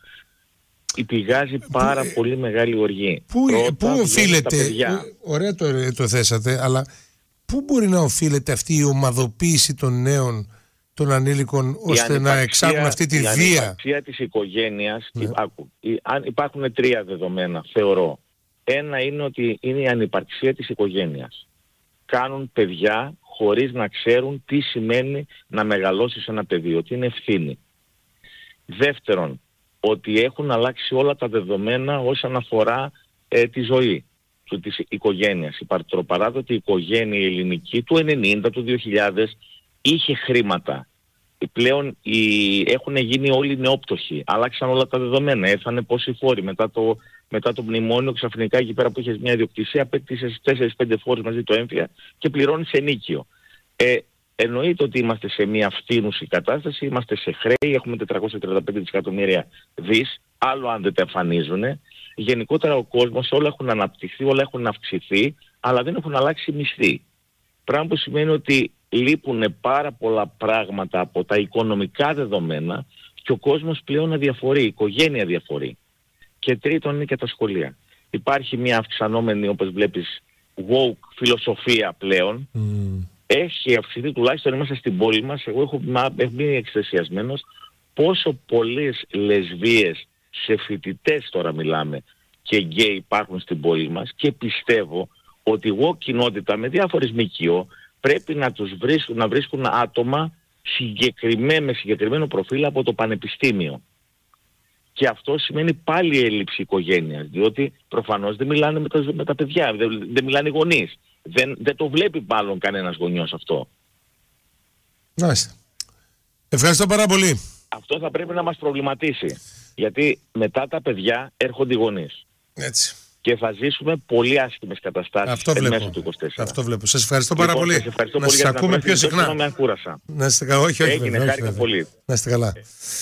Πηγάζει πάρα που, πολύ μεγάλη οργή. Πού, πού οφείλεται, ωραία το, το θέσατε, αλλά πού μπορεί να οφείλεται αυτή η ομαδοποίηση των νέων, των ανήλικων, ώστε να εξάγουν αυτή τη η βία? Η ανυπαρξία της οικογένειας, ναι. άκου, υπάρχουν τρία δεδομένα, θεωρώ. Ένα είναι ότι είναι η ανυπαρξία της οικογένειας. Κάνουν παιδιά χωρίς να ξέρουν τι σημαίνει να μεγαλώσεις ένα παιδί, ότι είναι ευθύνη. Δεύτερον, ότι έχουν αλλάξει όλα τα δεδομένα όσον αφορά ε, τη ζωή του, της οικογένειας. Η πατροπαράδοτη οικογένεια η ελληνική του ενενήντα, του δύο χιλιάδες είχε χρήματα. Πλέον οι, έχουν γίνει όλοι νεόπτωχοι. Άλλαξαν όλα τα δεδομένα. Έφανε πόσοι φόροι. Μετά το, μετά το μνημόνιο ξαφνικά εκεί πέρα που είχες μια ιδιοκτησία απέκτησες τέσσερις πέντε φόρους μαζί το έμφυα και πληρώνεις ενίκιο. Ε, Εννοείται ότι είμαστε σε μια φθήνουση κατάσταση, είμαστε σε χρέη, έχουμε τετρακόσια τριάντα πέντε δισεκατομμύρια δις, άλλο αν δεν τα εμφανίζουν. Γενικότερα ο κόσμος, όλα έχουν αναπτυχθεί, όλα έχουν αυξηθεί, αλλά δεν έχουν αλλάξει μισθοί. Πράγμα που σημαίνει ότι λείπουν πάρα πολλά πράγματα από τα οικονομικά δεδομένα και ο κόσμος πλέον αδιαφορεί, η οικογένεια αδιαφορεί. Και τρίτον είναι και τα σχολεία. Υπάρχει μια αυξανόμενη, όπως βλέπεις, woke φιλοσοφία πλέον. Mm. Έχει αυξηθεί, τουλάχιστον είμαστε στην πόλη μας, εγώ έχω μείνει εκστασιασμένος πόσο πολλές λεσβίες σε φοιτητές τώρα μιλάμε και γκέι υπάρχουν στην πόλη μας και πιστεύω ότι εγώ κοινότητα με διάφορες ΜΚΟ πρέπει να τους βρίσκουν, να βρίσκουν άτομα συγκεκριμένο, με συγκεκριμένο προφίλ από το πανεπιστήμιο. Και αυτό σημαίνει πάλι έλλειψη οικογένειας, διότι προφανώς δεν μιλάνε με τα, με τα παιδιά, δεν, δεν μιλάνε οι γονείς. Δεν, δεν το βλέπει μάλλον κανένας γονιός αυτό. Μάλιστα. Ευχαριστώ πάρα πολύ. Αυτό θα πρέπει να μας προβληματίσει. Γιατί μετά τα παιδιά έρχονται οι γονείς. Έτσι. Και θα ζήσουμε πολύ άσχημες καταστάσεις εν μέσω του είκοσι τέσσερα. Αυτό βλέπω. Σας ευχαριστώ πάρα λοιπόν, πολύ. Σας ευχαριστώ να πολύ σας για ακούμε πιο συχνά. Να με ακούρασα. Να είστε καλά. Όχι, όχι. Έγινε, βέβαια, χάρηκα όχι, πολύ. Να είστε καλά. Ε.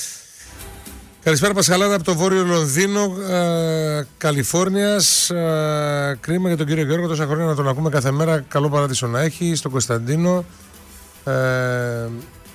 Καλησπέρα Πασχαλάρα από το Βόρειο Λονδίνο, ε, Καλιφόρνιας. Ε, κρίμα για τον κύριο Γιώργο, τόσα χρόνια να τον ακούμε κάθε μέρα. Καλό παράδεισο να έχει. Στον Κωνσταντίνο. Ε,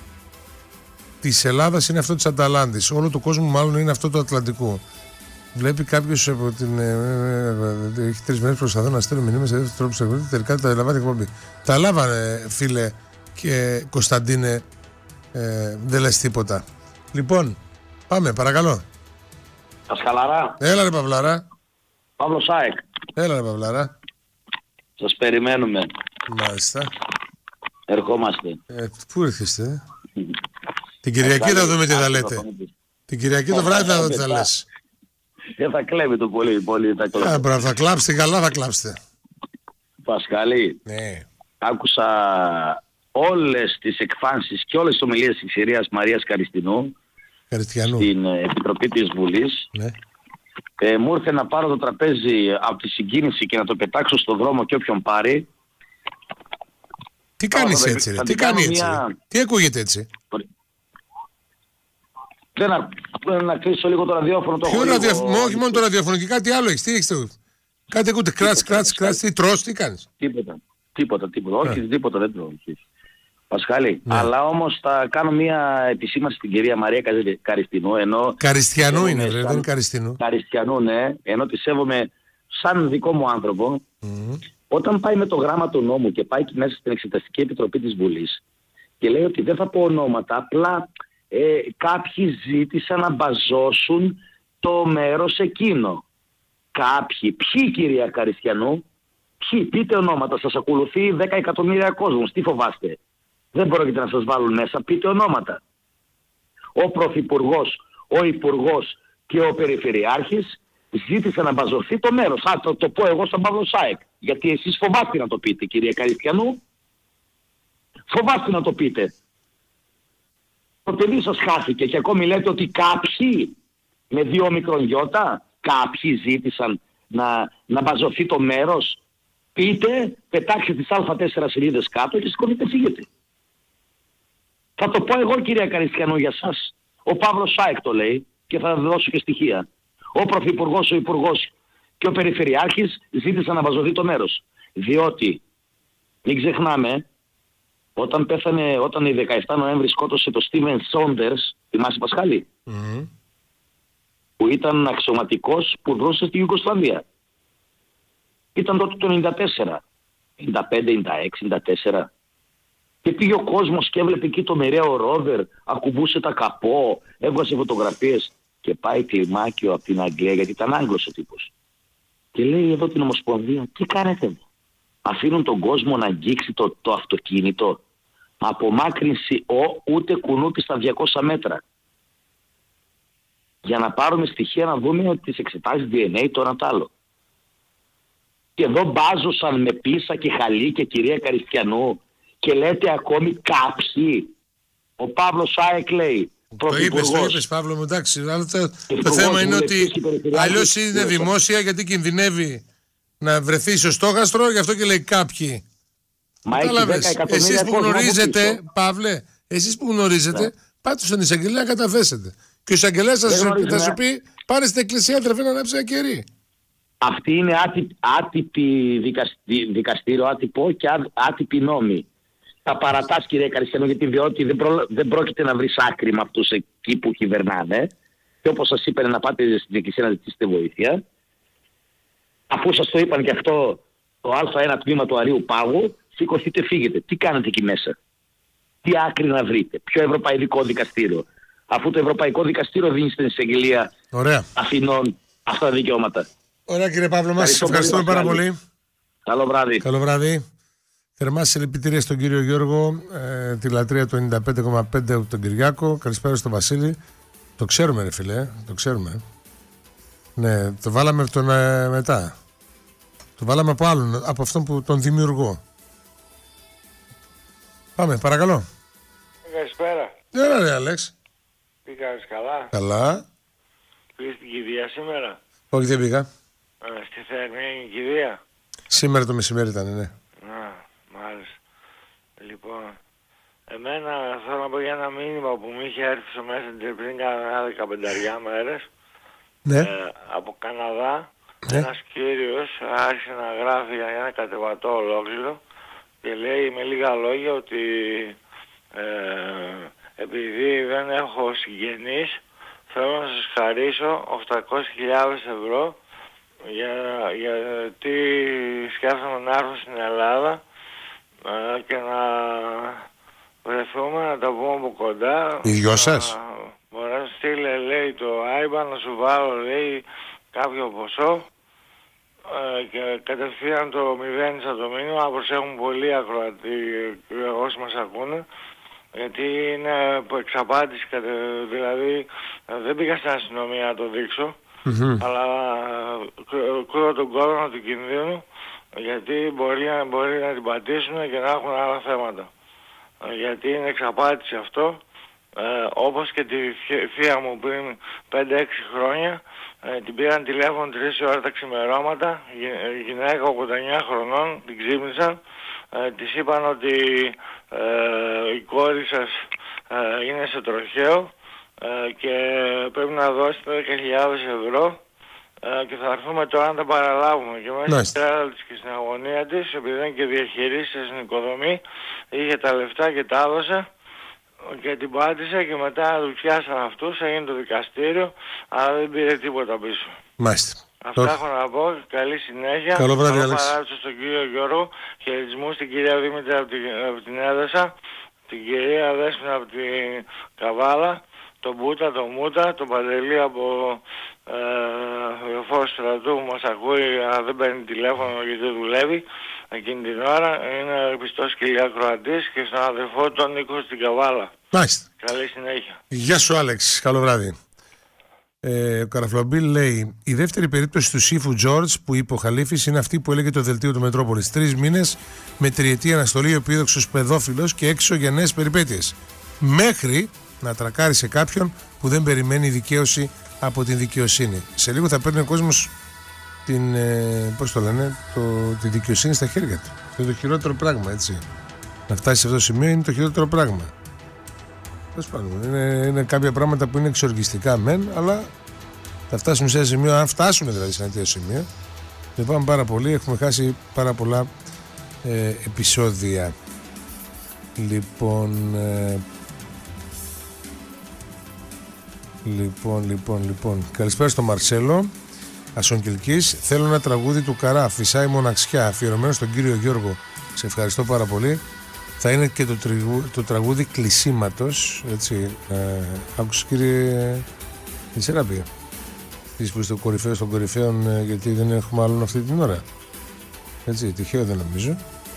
της Ελλάδας είναι αυτό της Αταλάντης. Όλο του κόσμου μάλλον είναι αυτό του Ατλαντικού. Βλέπει κάποιος από την. Ε, ε, ε, έχει τρεις μέρες προσπαθώ να στέλνω μηνύματα σε δεύτερο τρόπο σε εκπομπή. Τελικά τα λαμβάνει εκπομπή. Τα λάβανε, φίλε και Κωνσταντίνε. Ε, δεν λες τίποτα. Λοιπόν. Πάμε, παρακαλώ. Πασχαλαρά. Έλα ρε Παυλάρα. Παύλος ΑΕΚ. Έλα ρε Παυλάρα. Σας περιμένουμε. Μάλιστα. Ερχόμαστε. Ε, πού έρχεστε? Την Κυριακή θα δούμε τι θα λέτε. Την Κυριακή το βράδυ θα δούμε τι θα λες. Δεν θα κλέβει το πολύ, πολύ θα κλέβει. Α, μπράβο, θα κλάψετε καλά, θα κλάψετε. Πασχαλή. Ναι. Άκουσα όλες τις εκφάνσεις και όλες τις ομιλίες της κυρίας Μαρίας Καριστινού στην Επιτροπή της Βουλής. Ναι. Ε, μου ήρθε να πάρω το τραπέζι από τη συγκίνηση και να το πετάξω στον δρόμο και όποιον πάρει. Τι κάνεις θα, έτσι, θα, θα τι κάνει έτσι, μια... τι ακούγεται έτσι. Δεν να, να κλείσω λίγο το ραδιόφωνο. Το Ποιο ραδιόφωνο, όχι μόνο το ραδιόφωνο και κάτι άλλο έχεις, τι έχεις το... Κάτι ακούτε, κράτς, κράτς, κράτς, τι τρως, τι κάνεις. Τίποτα, τίποτα, τίποτα, όχι, τίποτα δεν τρώω. Πασχάλη, ναι. Αλλά όμως θα κάνω μια επισήμανση στην κυρία Μαρία Καριστινού, ενώ... Καριστιανού είναι, σαν... δεν είναι Καριστινού. Καριστιανού, ναι, ενώ τη σέβομαι σαν δικό μου άνθρωπο. Mm. Όταν πάει με το γράμμα του νόμου και πάει μέσα στην Εξεταστική Επιτροπή της Βουλής και λέει ότι δεν θα πω ονόματα, απλά ε, κάποιοι ζήτησαν να μπαζώσουν το μέρος εκείνο. Κάποιοι, ποιοι κυρία Καριστιανού, Ποιοι, πείτε ονόματα, σας ακολουθεί δέκα εκατομμύρια κόσμος, τι φοβάστε? Δεν πρόκειται να σας βάλουν μέσα, πείτε ονόματα. Ο Πρωθυπουργός, ο Υπουργός και ο Περιφερειάρχης ζήτησαν να μπαζωθεί το μέρος. Α, το, το πω εγώ στον Παύλο ΣΑΕΚ. Γιατί εσείς φοβάστε να το πείτε, κύριε Καριστιανού. Φοβάστε να το πείτε. Το παιδί σας χάθηκε και ακόμη λέτε ότι κάποιοι με δύο μικρογιώτα, κάποιοι ζήτησαν να, να μπαζωθεί το μέρος. Πείτε, πετάξτε τις Α τέσσερα σελίδες κάτω και σηκωθείτε φύγετε. Θα το πω εγώ, κυρία Καριστιανού, για σας. Ο Παύλος ΣΑΕΚ το λέει και θα δώσω και στοιχεία. Ο Πρωθυπουργός, ο Υπουργός και ο Περιφερειάρχης ζήτησαν να μπαζωθεί το μέρος. Διότι, μην ξεχνάμε, όταν πέθανε, όταν η δεκαεφτά Νοέμβρη σκότωσε το Στίβεν Σόντερς, θυμάσαι Πασχάλη, mm. που ήταν αξιωματικός που δρούσε στη Ιουγκοσλαβία. Ήταν τότε το ενενήντα τέσσερα, ενενήντα πέντε, ενενήντα έξι, ενενήντα τέσσερα. Και πήγε ο κόσμος και έβλεπε εκεί το μοιραίο ρόβερ, ακουμπούσε τα καπό, έβγαζε φωτογραφίες και πάει κλιμάκιο από την Αγγλία, γιατί ήταν Άγγλος ο τύπος. Και λέει εδώ την Ομοσπονδία, τι κάνετε? Αφήνουν τον κόσμο να αγγίξει το, το αυτοκίνητο. Απομάκρυνση ο, ούτε κουνούπι στα διακόσια μέτρα. Για να πάρουμε στοιχεία να δούμε ότι τις εξετάσεις ντι εν έι το ένα τ' άλλο. Και εδώ μπάζωσαν με πίσα και χαλί και κυρία Καριστιανού και λέτε ακόμη κάποιοι. Ο Παύλος ΣΑΕΚ λέει. Το είπες, το είπες Παύλο μου, εντάξει. Το, το θέμα είναι ότι αλλιώς είναι δημόσια γιατί κινδυνεύει να βρεθεί στο στόχαστρο, γι' αυτό και λέει κάποιοι. Μα εσείς που γνωρίζετε, Παύλε, εσείς που γνωρίζετε, ναι. πάτε στον εισαγγελέα να καταθέσετε. Και ο εισαγγελέας θα, θα σου πει, πάρε στην εκκλησία τρεφή να ανάψει ένα κερί. Αυτή είναι άτυπη, άτυπη δικαστή, δικαστήριο, άτυπο και άτυπη νόμη. Θα παρατάς, κύριε Καριστιανό, γιατί διότι δεν, προ, δεν πρόκειται να βρεις άκρη με αυτούς εκεί που κυβερνάνε. Και όπως σας είπανε να πάτε στην εκκλησία να ζητήσετε βοήθεια. Αφού σας το είπαν και αυτό το Α1 τμήμα του Αρείου Πάγου, σηκωθείτε, φύγετε. Τι κάνετε εκεί μέσα? Τι άκρη να βρείτε? Ποιο Ευρωπαϊκό Δικαστήριο? Αφού το Ευρωπαϊκό Δικαστήριο δίνει στην εισαγγελία Αθηνών αυτά τα δικαιώματα. Ωραία, κύριε Παύλο, μας ευχαριστούμε πάρα πολύ. Καλό βράδυ. Καλό βράδυ. Θερμά συλληπιτήρια στον κύριο Γιώργο, ε, τη λατρεία του ενενήντα πέντε κόμμα πέντε από τον Κυριάκο. Καλησπέρα στον Βασίλη. Το ξέρουμε, ρε φίλε, το ξέρουμε. Ναι, το βάλαμε από τον ε, μετά. Το βάλαμε από άλλον, από αυτόν που τον δημιουργώ. Πάμε, παρακαλώ. Καλησπέρα. Ναι, ρε, Αλέξ. Τι κάνεις, καλά? Καλά. Πήγες στην κηδεία σήμερα? Όχι, δεν πήγα. Ε, στη Θερμία κηδεία. Σήμερα το μεσημέρι ήταν, ναι. Α, μάλιστα. Λοιπόν, εμένα θέλω να πω για ένα μήνυμα που μου είχε έρθει στο Messenger πριν κάνα δεκαπενταριά μέρες. Ναι. Ε, από Καναδά. Ναι. Ένας κύριος άρχισε να γράφει για ένα κατεβατό ολόκληρο και λέει με λίγα λόγια ότι ε, επειδή δεν έχω συγγενείς, θέλω να σας χαρίσω οκτακόσιες χιλιάδες ευρώ για, γιατί σκέφτομαι να έρθω στην Ελλάδα ε, και να βρεθούμε, να τα πούμε από κοντά. Οι δυο σας? Μπορεί να στείλε, λέει, το άιμπαν, να σου βάλω, λέει, κάποιο ποσό ε, και κατευθείαν το μηδένισα το μήνυμα. Να προσέχουν πολύ ακροατοί όσοι μας ακούνε, γιατί είναι εξαπάτηση, δηλαδή δεν πήγα στην αστυνομία να το δείξω, mm-hmm. αλλά κρούω τον κόδωνα του κινδύνου, γιατί μπορεί, μπορεί να την πατήσουν και να έχουν άλλα θέματα. Γιατί είναι εξαπάτηση αυτό, ε, όπως και τη θεία μου πριν πέντε έξι χρόνια, ε, την πήραν τηλέφωνο τρεις ώρα τα ξημερώματα, γυναίκα ογδόντα εννιά χρονών, την ξύπνησαν, ε, της είπαν ότι ε, η κόρη σας ε, είναι σε τροχαίο ε, και πρέπει να δώσετε δέκα χιλιάδες ευρώ ε, και θα έρθουμε τώρα να τα παραλάβουμε. Και μέσα στην τρέλα της και στην αγωνία της, επειδή δεν και διαχειρίστηκε στην οικοδομή, είχε τα λεφτά και τα έδωσε και την πάτησε και μετά του πιάσαν αυτούς, έγινε το δικαστήριο, αλλά δεν πήρε τίποτα πίσω. Μάλιστα. Αυτά το... έχω να πω. Καλή συνέχεια. Καλό βράδυ, Αλέξη. Παράδεισο στον κύριο Γιώργο. Χαιρετισμού στην κυρία Δήμητρα από την, από την Έδεσα, την κυρία Δέσποινα από την Καβάλα, τον Μπούτα, τον Μούτα, τον Παντελή από ε, Φως Στρατού που μας ακούει, αλλά δεν παίρνει τηλέφωνο γιατί δεν δουλεύει εκείνη την ώρα. Είναι πιστός κυλιακροατής και στον αδερφό τον Νίκο στην Καβάλα. Μάλιστα. Καλή συνέχεια. Γεια σου Άλεξ, καλό βράδυ. Ε, ο Καραφλαμπίλ λέει: η δεύτερη περίπτωση του Σύφου Τζόρτζ που είπε ο Χαλίφης είναι αυτή που έλεγε το δελτίο του Μετρόπολης. Τρεις μήνες με τριετή αναστολή, ο επίδοξος παιδόφιλος και έξω για νέες περιπέτειες. Μέχρι να τρακάρει σε κάποιον που δεν περιμένει δικαίωση από την δικαιοσύνη. Σε λίγο θα παίρνει ο κόσμος την, ε, πώς το λένε, το, τη δικαιοσύνη στα χέρια του. Αυτό είναι το χειρότερο πράγμα, έτσι. Να φτάσει σε αυτό το σημείο είναι το χειρότερο πράγμα. Είναι, είναι κάποια πράγματα που είναι εξοργιστικά μεν, αλλά θα φτάσουμε σε ένα σημείο, αν φτάσουμε δηλαδή σε ένα τέτοιο σημείο, λυπάμαι πάρα πολύ, έχουμε χάσει πάρα πολλά ε, επεισόδια. Λοιπόν, ε, λοιπόν, λοιπόν, λοιπόν, καλησπέρα στο Μαρσέλο Ασονκελκής. Θέλω ένα τραγούδι του Καρά, Φυσάει μοναξιά, αφιερωμένο στον κύριο Γιώργο. Σε ευχαριστώ πάρα πολύ. Θα είναι και το, τριγου, το τραγούδι κλεισίματος, έτσι, ε, άκουσε κύριε Ισεράπη, της που είστε ο κορυφαίος των κορυφαίων, ε, γιατί δεν έχουμε άλλον αυτή την ώρα, έτσι, τυχαίο δεν νομίζω.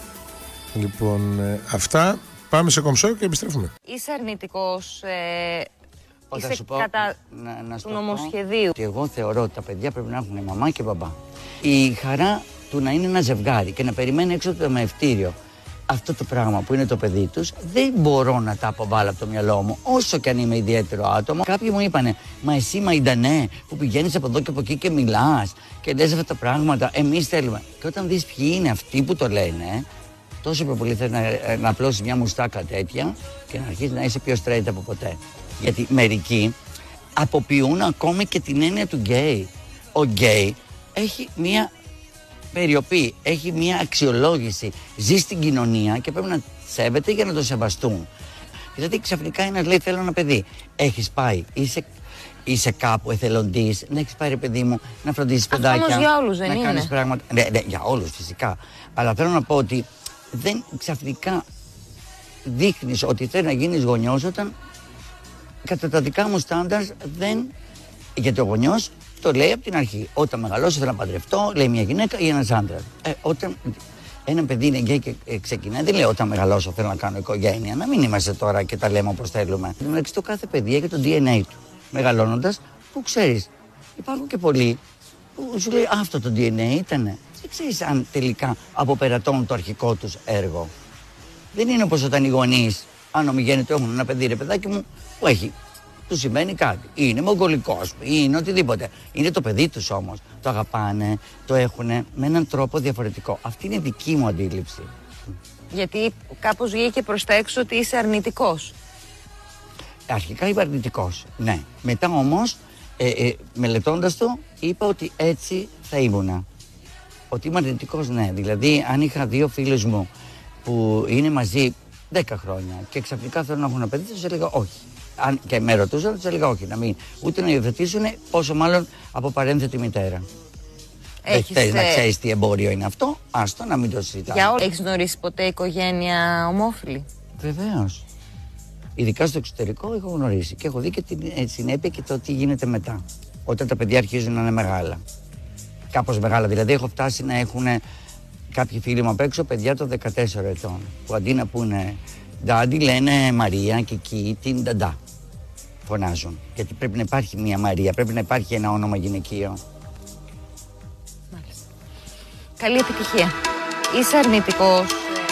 Λοιπόν, ε, αυτά, πάμε σε κομψό και επιστρέφουμε. Είσαι αρνητικός, ε, είσαι σου πω, κατά να, να του νομοσχεδίου. Ότι εγώ θεωρώ ότι τα παιδιά πρέπει να έχουν μαμά και μπαμπά. Η χαρά του να είναι ένα ζευγάρι και να περιμένει έξω το μεευτήριο αυτό το πράγμα που είναι το παιδί τους, δεν μπορώ να τα αποβάλω από το μυαλό μου, όσο και αν είμαι ιδιαίτερο άτομο. Κάποιοι μου είπανε, μα εσύ Μαϊντανέ που πηγαίνεις από εδώ και από εκεί και μιλάς και λες αυτά τα πράγματα, εμείς θέλουμε. Και όταν δεις ποιοι είναι αυτοί που το λένε, τόσο πιο πολύ θέλει να, να απλώσεις μια μουστάκα τέτοια και να αρχίσεις να είσαι πιο straight από ποτέ. Γιατί μερικοί αποποιούν ακόμη και την έννοια του γκέι. Ο γκέι έχει μια περιοπή, έχει μια αξιολόγηση, ζει στην κοινωνία και πρέπει να σέβεται για να το σεβαστούν. Δηλαδή ξαφνικά ένας λέει θέλω ένα παιδί. Έχεις πάει, είσαι, είσαι κάπου εθελοντής, να έχεις πάει ρε παιδί μου, να φροντίσεις παιδάκια. Αυτό όμως για όλους δεν να είναι. Κάνεις πράγματα. Ναι, ναι, για όλους φυσικά. Αλλά θέλω να πω ότι δεν ξαφνικά δείχνεις ότι θέλει να γίνεις γονιός όταν κατά τα δικά μου στάνταρ δεν. Γιατί ο γονιός το λέει από την αρχή. Όταν μεγαλώσω θέλω να παντρευτώ, λέει μια γυναίκα ή ένας άντρας. Ε, όταν ένα παιδί είναι γκέι και ε, ξεκινάει, δεν λέει όταν μεγαλώσω θέλω να κάνω οικογένεια. Να μην είμαστε τώρα και τα λέμε όπως θέλουμε. Εντάξει, το κάθε παιδί έχει το ντι εν έι του. Μεγαλώνοντας, που ξέρεις, υπάρχουν και πολλοί που σου λέει αυτό το ντι εν έι ήτανε. Δεν ξέρεις αν τελικά αποπερατώνουν το αρχικό τους έργο. Δεν είναι όπως όταν οι γονείς, αν ομιγέννητο έχουν ένα παιδί, ρε παιδάκι μου, που έχει. Του σημαίνει κάτι. Είναι μογγολικός, ή είναι οτιδήποτε. Είναι το παιδί τους όμως. Το αγαπάνε, το έχουν με έναν τρόπο διαφορετικό. Αυτή είναι η δική μου αντίληψη. Γιατί κάπως βγήκε προς τα έξω ότι είσαι αρνητικός. Αρχικά είμαι αρνητικός, ναι. Μετά όμως, ε, ε, μελετώντας το, είπα ότι έτσι θα ήμουνα. Ότι είμαι αρνητικός, ναι. Δηλαδή, αν είχα δύο φίλους μου που είναι μαζί δέκα χρόνια και ξαφνικά θέλουν να έχουν ένα παιδί, τους έλεγα όχι. Αν και με ρωτούσαν, τους έλεγα όχι, να μην ούτε να υιοθετήσουν, πόσο μάλλον από παρένθετη μητέρα. Έχεις ε... να ξέρεις τι εμπόριο είναι αυτό, άστο να μην το συζητάμε. Για όλα. Έχεις γνωρίσει ποτέ οικογένεια ομόφυλη? Βεβαίως. Ειδικά στο εξωτερικό έχω γνωρίσει και έχω δει και την συνέπεια και το τι γίνεται μετά. Όταν τα παιδιά αρχίζουν να είναι μεγάλα. Κάπως μεγάλα. Δηλαδή έχω φτάσει να έχουν κάποιοι φίλοι μου απ' έξω παιδιά των δεκατέσσερα ετών. Που αντί να πούνε Ντάντι λένε Μαρία και εκεί την Νταντά φωνάζουν. Γιατί πρέπει να υπάρχει μια Μαρία, πρέπει να υπάρχει ένα όνομα γυναικείο. Μάλιστα. Καλή επιτυχία. Είσαι αρνητικός?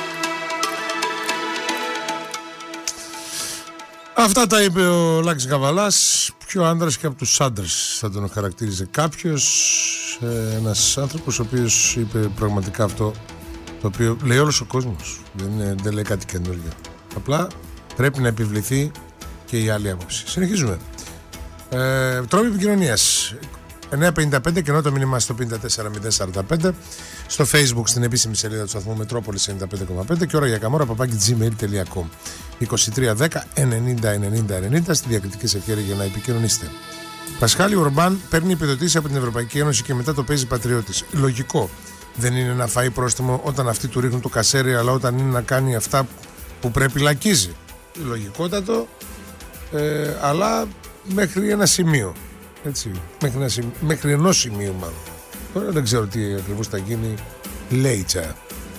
Αυτά τα είπε ο Λάκης Καβαλάς, πιο άντρας και από τους άντρες θα τον χαρακτήριζε κάποιος. Ε, ένας άνθρωπος ο οποίος είπε πραγματικά αυτό το οποίο λέει όλος ο κόσμος. Δεν, είναι, δεν λέει κάτι καινούργιο. Απλά πρέπει να επιβληθεί και η άλλη άποψη. Συνεχίζουμε. Ε, τρόποι επικοινωνίας. εννιά πενήντα πέντε και ενώ το μήνυμα στο πέντε τέσσερα μηδέν σαράντα πέντε, στο Facebook στην επίσημη σελίδα του σταθμού Μετρόπολης ενενήντα πέντε κόμμα πέντε και ώρα για καμόρα παπάκι τζι μέιλ τελεία κομ. είκοσι τρία δέκα ενενήντα ενενήντα ενενήντα στη διακριτική σε ευχέρεια για να επικοινωνήσετε. Πασχάλη Ορμπάν παίρνει επιδοτήσεις από την Ευρωπαϊκή Ένωση και μετά το παίζει πατριώτης. Λογικό. Δεν είναι να φάει πρόστιμο όταν αυτοί του ρίχνουν το κασέρι, αλλά όταν είναι να κάνει αυτά που πρέπει λακίζει. Λογικότατο, ε, αλλά μέχρι ένα σημείο. Έτσι, μέχρι, ένα σημείο, μέχρι ενός σημείου μάλλον. Τώρα δεν ξέρω τι ακριβώς θα γίνει later.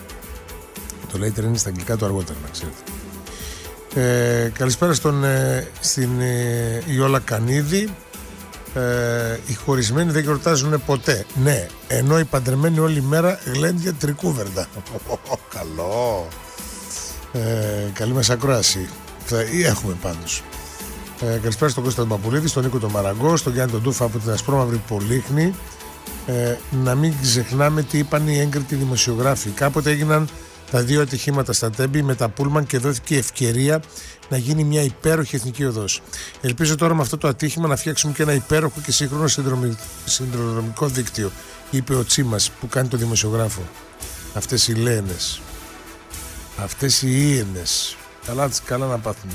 Το later είναι στα αγγλικά, το αργότερα, να ξέρετε. Ε, καλησπέρα στον, ε, στην ε, Ιόλα Κανίδη. Ε, οι χωρισμένοι δεν γιορτάζουν ποτέ. Ναι, ενώ οι παντρεμένοι όλη μέρα γλέντια τρικούβερντα. Καλό. Ε, καλή μας ακρόαση. Ή έχουμε πάντως. Ε, καλησπέρα στον Κώστα τον Παπουλίδη, στον Νίκο τον Μαραγκό, στον Γιάννη τον Τούφα από την Ασπρόμαυρη Πολύχνη. Ε, να μην ξεχνάμε τι είπαν οι έγκριτοι δημοσιογράφοι. Κάποτε έγιναν τα δύο ατυχήματα στα Τέμπη με τα Πούλμαν και δόθηκε ευκαιρία να γίνει μια υπέροχη εθνική οδός. Ελπίζω τώρα με αυτό το ατύχημα να φτιάξουμε και ένα υπέροχο και σύγχρονο συνδρομικό δίκτυο, είπε ο Τσίμας που κάνει το δημοσιογράφο. Αυτές οι Λέενες, αυτές οι Ήενες, καλά, καλά να πάθουμε.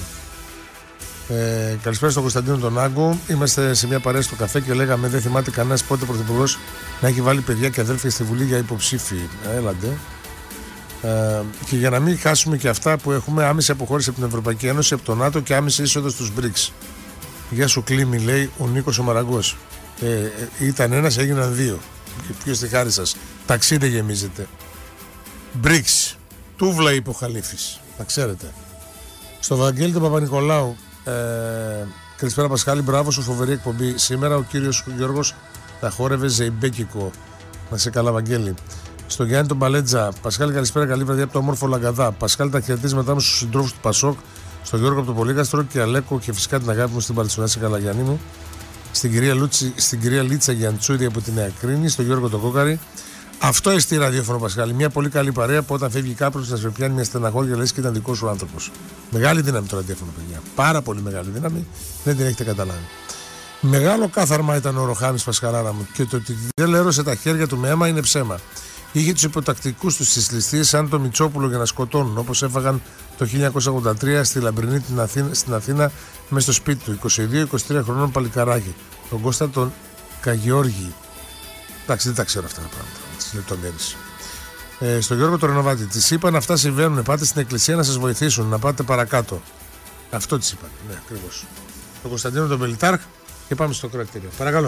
Ε, καλησπέρα στον Κωνσταντίνο τον Άγκο. Είμαστε σε μια παρέα στο καφέ και λέγαμε δεν θυμάται κανένας πότε πρωθυπουργός να έχει βάλει παιδιά και αδέλφια στη Βουλή για υποψήφοι. Έλαντε. Ε, και για να μην χάσουμε και αυτά που έχουμε, άμεση αποχώρηση από την Ευρωπαϊκή Ένωση, από το ΝΑΤΟ και άμεση είσοδο στους μπρικς. Γεια σου Κλήμη, λέει ο Νίκος ο Μαραγκός. Ε, ε, ήταν ένας, έγιναν δύο. Και ποιος τη χάρη σας. Ταξίδι γεμίζετε. μπρικς. Τούβλα είπε ο Χαλίφης. Να ξέρετε. Στο Βαγγέλη τον Παπα-Νικολάου. Ε, καλησπέρα Πασχάλη, μπράβο σου, φοβερή εκπομπή. Σήμερα ο κύριος Γιώργος τα χόρευε ζεϊμπέκικο. Να σε καλά, Βαγγέλη. Στον Γιάννη τον Παλέτζα, Πασχάλη, καλησπέρα, καλή βραδιά από το όμορφο Λαγκαδά. Πασχάλη, τα χαιρετίσματά μου στους συντρόφους του Πασόκ, στον Γιώργο από το Πολύκαστρο και Αλέκο και φυσικά την αγάπη μου στην Παρισουνά, σε καλά, Γιάννη μου. Στην κυρία, Λούτσι, στην κυρία Λίτσα Γιαντσούδη από τη Νέα Κρίνη, στον Γιώργο τον Κόκαρη. Αυτό εστί ραδιόφωνο, Πασχάλη. Μια πολύ καλή παρέα που όταν φεύγει κάποιο να σε πιάνει μια στεναχώρια, λες και ήταν δικό σου άνθρωπο. Μεγάλη δύναμη το ραδιόφωνο, παιδιά. Πάρα πολύ μεγάλη δύναμη, δεν την έχετε καταλάβει. Μεγάλο κάθαρμα ήταν ο Ροχάμις, Πασχαλάρα μου, και το ότι δεν λέρωσε τα χέρια του με αίμα είναι ψέμα. Είχε τους υποτακτικούς τους στις ληστείες σαν το Μητσόπουλο για να σκοτώνουν, όπως έφαγαν το χίλια εννιακόσια ογδόντα τρία στη Λαμπρινή την Αθήνα, στην Αθήνα μες στο σπίτι του. είκοσι δύο είκοσι τρία χρονών παλικαράκι. Τον Κώστα τον Καγιώργη. Εντάξει, δεν τα ξέρω αυτά τα πράγματα, τις λεπτομέρειες. Ε, στον Γιώργο τον Ρενοβάτη, της είπαν αυτά συμβαίνουν. Πάτε στην εκκλησία να σας βοηθήσουν, να πάτε παρακάτω. Αυτό της είπαν. Ναι, ακριβώς. Τον Κωνσταντίνο τον Πελιτάρχ και πάμε στο κρατήριο. Παρακαλώ.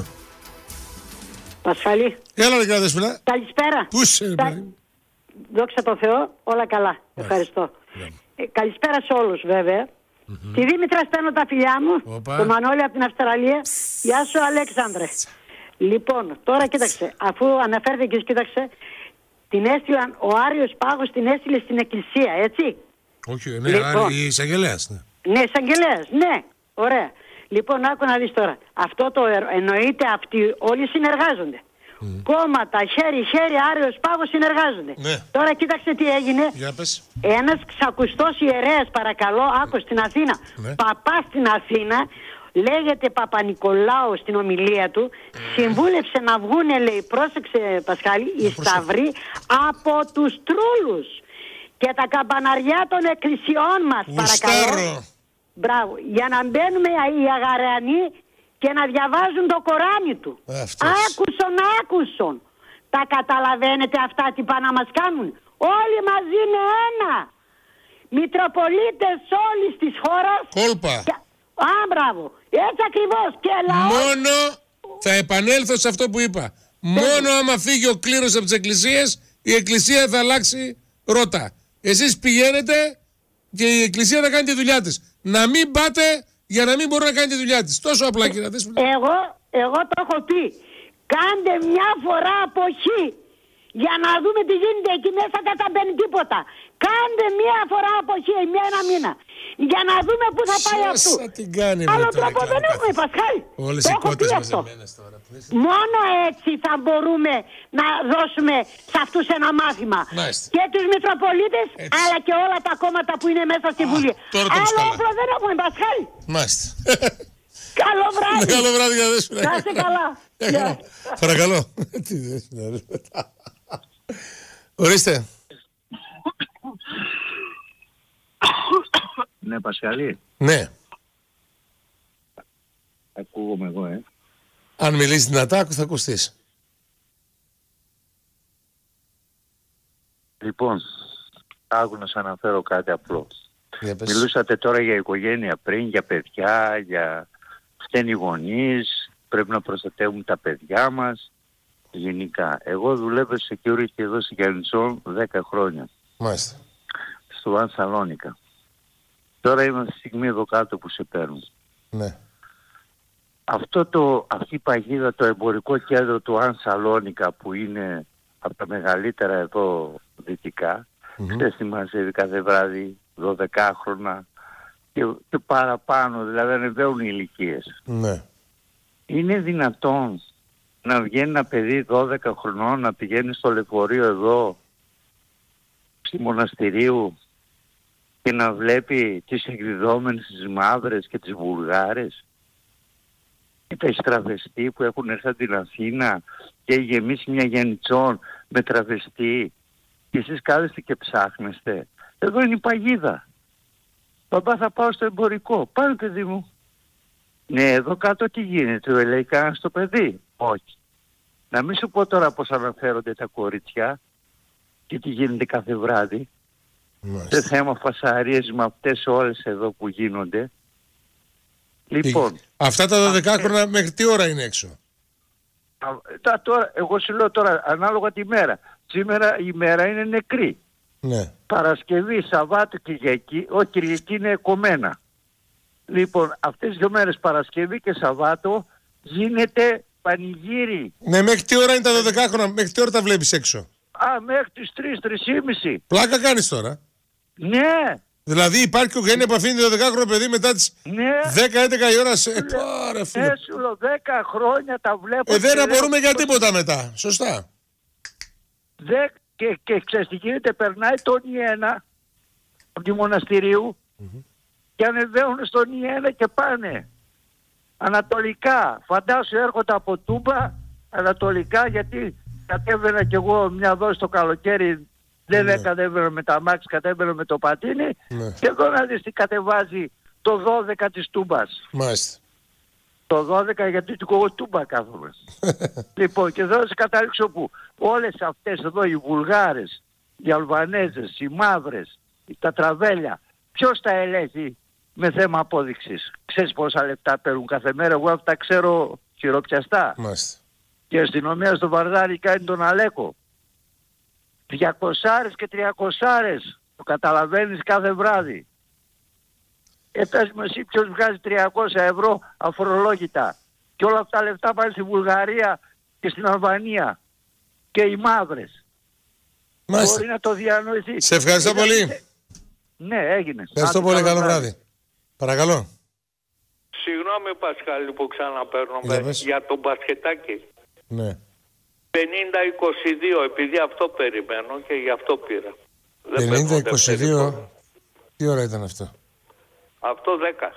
Πασχαλή. Έλα, ρε Δέσποινα. Καλησπέρα. Πού είσαι, Τα... παιδί. Δόξα τω Θεώ, όλα καλά. Μάλιστα. Ευχαριστώ. Yeah. Ε, καλησπέρα σε όλους, βέβαια. Mm-hmm. Τη Δήμητρα στέλνω τα φιλιά μου. Οπα. Το Μανώλη από την Αυστραλία. Γεια σου, Αλέξανδρε. Λοιπόν, τώρα κοίταξε. Αφού αναφέρθηκες, κοίταξε. Την έστειλαν, ο Άριος Πάγος την έστειλε στην εκκλησία, έτσι. Όχι, ναι, λοιπόν, η εισαγγελέας. Ναι, ναι εισαγγελέας, ναι. Ωραία. Λοιπόν, άκου να δεις τώρα. Αυτό το εννοείται αυτοί όλοι συνεργάζονται. Mm. Κόμματα, χέρι-χέρι, Άριος Πάγος συνεργάζονται. Ναι. Τώρα κοίταξε τι έγινε. Για πες. Ένας ξακουστός ιερέας, παρακαλώ, άκου στην Αθήνα, ναι. παπάς στην Αθήνα, λέγεται Παπα-Νικολάου στην ομιλία του, mm. συμβούλεψε να βγούνε, λέει, πρόσεξε Πασχάλη, οι σταυροί από τους τρούλους και τα καμπαναριά των εκκλησιών μας, παρακαλώ. Μπράβο, για να μπαίνουμε οι αγαρεανοί και να διαβάζουν το Κοράνι του. Αυτός. Άκουσον, άκουσον. Τα καταλαβαίνετε αυτά τι πάνε να μας κάνουν. Όλοι μαζί είναι ένα. Μητροπολίτες όλης της χώρας. Κόλπα. Και... Α, μπράβο. Έτσι ακριβώς. Και λαός... Μόνο θα επανέλθω σε αυτό που είπα. Πες. Μόνο άμα φύγει ο κλήρος από τις εκκλησίες, η εκκλησία θα αλλάξει ρότα. Εσείς πηγαίνετε και η εκκλησία θα κάνει τη δουλειά της. Να μην πάτε για να μην μπορεί να κάνει τη δουλειά της. Τόσο απλά, κύριε Δέσποινα. Εγώ, εγώ το έχω πει. Κάντε μια φορά αποχή για να δούμε τι γίνεται εκεί μέσα, δεν θα μπαίνει τίποτα. Κάντε μια φορά αποχή, μια ένα μήνα. Για να δούμε πού θα πάει αυτό. Άλλο τρόπο δεν έχουμε, Πασχάλη. Όλες οι κότες μαζεμένες τώρα. Μόνο έτσι θα μπορούμε να δώσουμε σε αυτούς ένα μάθημα. Μάλιστα. Και τους Μητροπολίτες, έτσι. Αλλά και όλα τα κόμματα που είναι μέσα στη Βουλή. Άλλο όπλο δεν έχουμε, Πασχάλη. Μάλιστα. Καλό βράδυ. Καλό βράδυ, για Δέσποινα. Να είστε καλά. Παρακαλώ. Τι Δέσποινα, ρε. Ορίστε. Ναι, Πασχαλή. Ναι. Ακούγομαι εγώ, ε. Αν μιλήσεις δυνατά, θα ακουστείς. Λοιπόν, άκου να σας αναφέρω κάτι απλό. Μιλούσατε τώρα για οικογένεια πριν, για παιδιά, για φταίνει οι γονείς, πρέπει να προστατεύουν τα παιδιά μας. Γενικά. Εγώ δουλεύω security εδώ στη Γιαννητσό δέκα χρόνια. Μάλιστα. Στο Αν Σαλόνικα. Τώρα είμαστε στη στιγμή εδώ κάτω που σε παίρνουν. Ναι. Αυτό το, αυτή η παγίδα, το εμπορικό κέντρο του Αν Σαλόνικα που είναι από τα μεγαλύτερα εδώ δυτικά, mm-hmm. χθες μαζεύει κάθε βράδυ δωδεκάχρονα και, και παραπάνω, δηλαδή ανεβαίνουν οι ηλικίες. Ναι. Είναι δυνατόν να βγαίνει ένα παιδί δώδεκα χρονών να πηγαίνει στο λεωφορείο εδώ στη Μοναστηρίου και να βλέπει τις εκδιδόμενες, τις μαύρες και τις βουλγάρες και τα τραβεστή που έχουν έρθει από την Αθήνα και γεμίσει μια Γιαννητσόν με τραβεστή και εσείς κάθεστε και ψάχνεστε. Εδώ είναι η παγίδα. Παπά, θα πάω στο εμπορικό. Πάμε, παιδί μου. Ναι, εδώ κάτω τι γίνεται, λέει κανένα στο παιδί. Όχι. Να μην σου πω τώρα πώς αναφέρονται τα κορίτσια και τι γίνεται κάθε βράδυ. Σε θέμα φασαρίες με αυτές όλες εδώ που γίνονται. Λοιπόν. Και αυτά τα δωδεκάχρονα αυτές... μέχρι τι ώρα είναι έξω? Α, τα, τώρα, εγώ σου λέω τώρα ανάλογα τη μέρα. Σήμερα η μέρα είναι νεκρή. Ναι. Παρασκευή, Σαββάτο, Κυριακή. Όχι, Κυριακή είναι κομμένα. Λοιπόν, αυτές τις δύο μέρες Παρασκευή και Σαββάτο γίνεται πανηγύρι. Ναι, μέχρι τι ώρα είναι τα δωδεκάχρονα, μέχρι τι ώρα τα βλέπεις έξω? Α, μέχρι τις τρεις, τρεις και μισή. Πλάκα κάνεις τώρα? Ναι. Δηλαδή υπάρχει οικογένεια που αφήνει δωδεκάχρονο παιδί μετά τις ναι. δέκα έντεκα η ώρα σε... Πάρε φίλε. Ναι, σου λέω δέκα χρόνια τα βλέπω. Ε, δεν απορούμε για τίποτα μετά. Σωστά. Δε, και, και ξέρεις τι γίνεται, περνάει τον Ιένα από τη Μοναστηρίου mm-hmm. και ανεβαίνουν στον Ιένα και πάνε ανατολικά. Φαντάσου έρχονται από Τούμπα ανατολικά, γιατί κατέβαινα κι εγώ μια δόση το καλοκαίρι. Δεν ναι. κατέβαινα με τα μάξι, κατέβαινα με το πατίνι ναι. και εδώ να δεις τι κατεβάζει το δώδεκα της Τούμπας. Μάλιστα. Το δώδεκα γιατί του εγώ Τούμπα κάθομαι. Λοιπόν, και εδώ θα σε καταλήξω που όλες αυτές εδώ οι Βουλγάρες, οι Αλβανέζες, οι Μαύρες, τα τραβέλια, ποιος τα ελέγχει με θέμα απόδειξης? Ξέρεις πόσα λεπτά παίρνουν κάθε μέρα? Εγώ αυτά ξέρω χειροπιαστά. Μάλιστα. Και η αστυνομία στο Βαρδάρι κάνει τον Αλέκο. διακόσιες και τριακόσιες, το καταλαβαίνεις, κάθε βράδυ. Ε, πες μου εσύ ποιος βγάζει τριακόσια ευρώ αφορολόγητα. Και όλα αυτά τα λεφτά πάνε στη Βουλγαρία και στην Αλβανία. Και οι μαύρες. Μάλιστα. Μπορεί να το διανοηθεί. Σε ευχαριστώ είναι... πολύ. Ναι, έγινε. Ευχαριστώ πολύ, καλό βράδυ. βράδυ. Παρακαλώ. Συγγνώμη Πασχάλη που ξαναπαίρνω για, για τον μπασκετάκι. Ναι. πενήντα είκοσι δύο, επειδή αυτό περιμένω και γι' αυτό πήρα. πενήντα είκοσι δύο, τι ώρα ήταν αυτό? Αυτό δέκα.